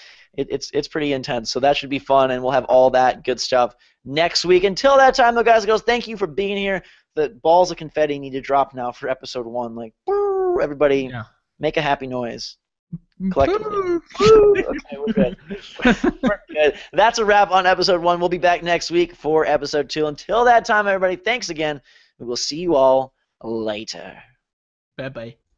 it's pretty intense. So that should be fun, and we'll have all that good stuff next week. Until that time, though, guys and girls, thank you for being here. The balls of confetti need to drop now for episode 1. Like, woo, everybody, make a happy noise. Collectively. Okay, we're good. We're good. That's a wrap on episode 1. We'll be back next week for episode 2. Until that time, everybody, thanks again. We will see you all later. Bye-bye.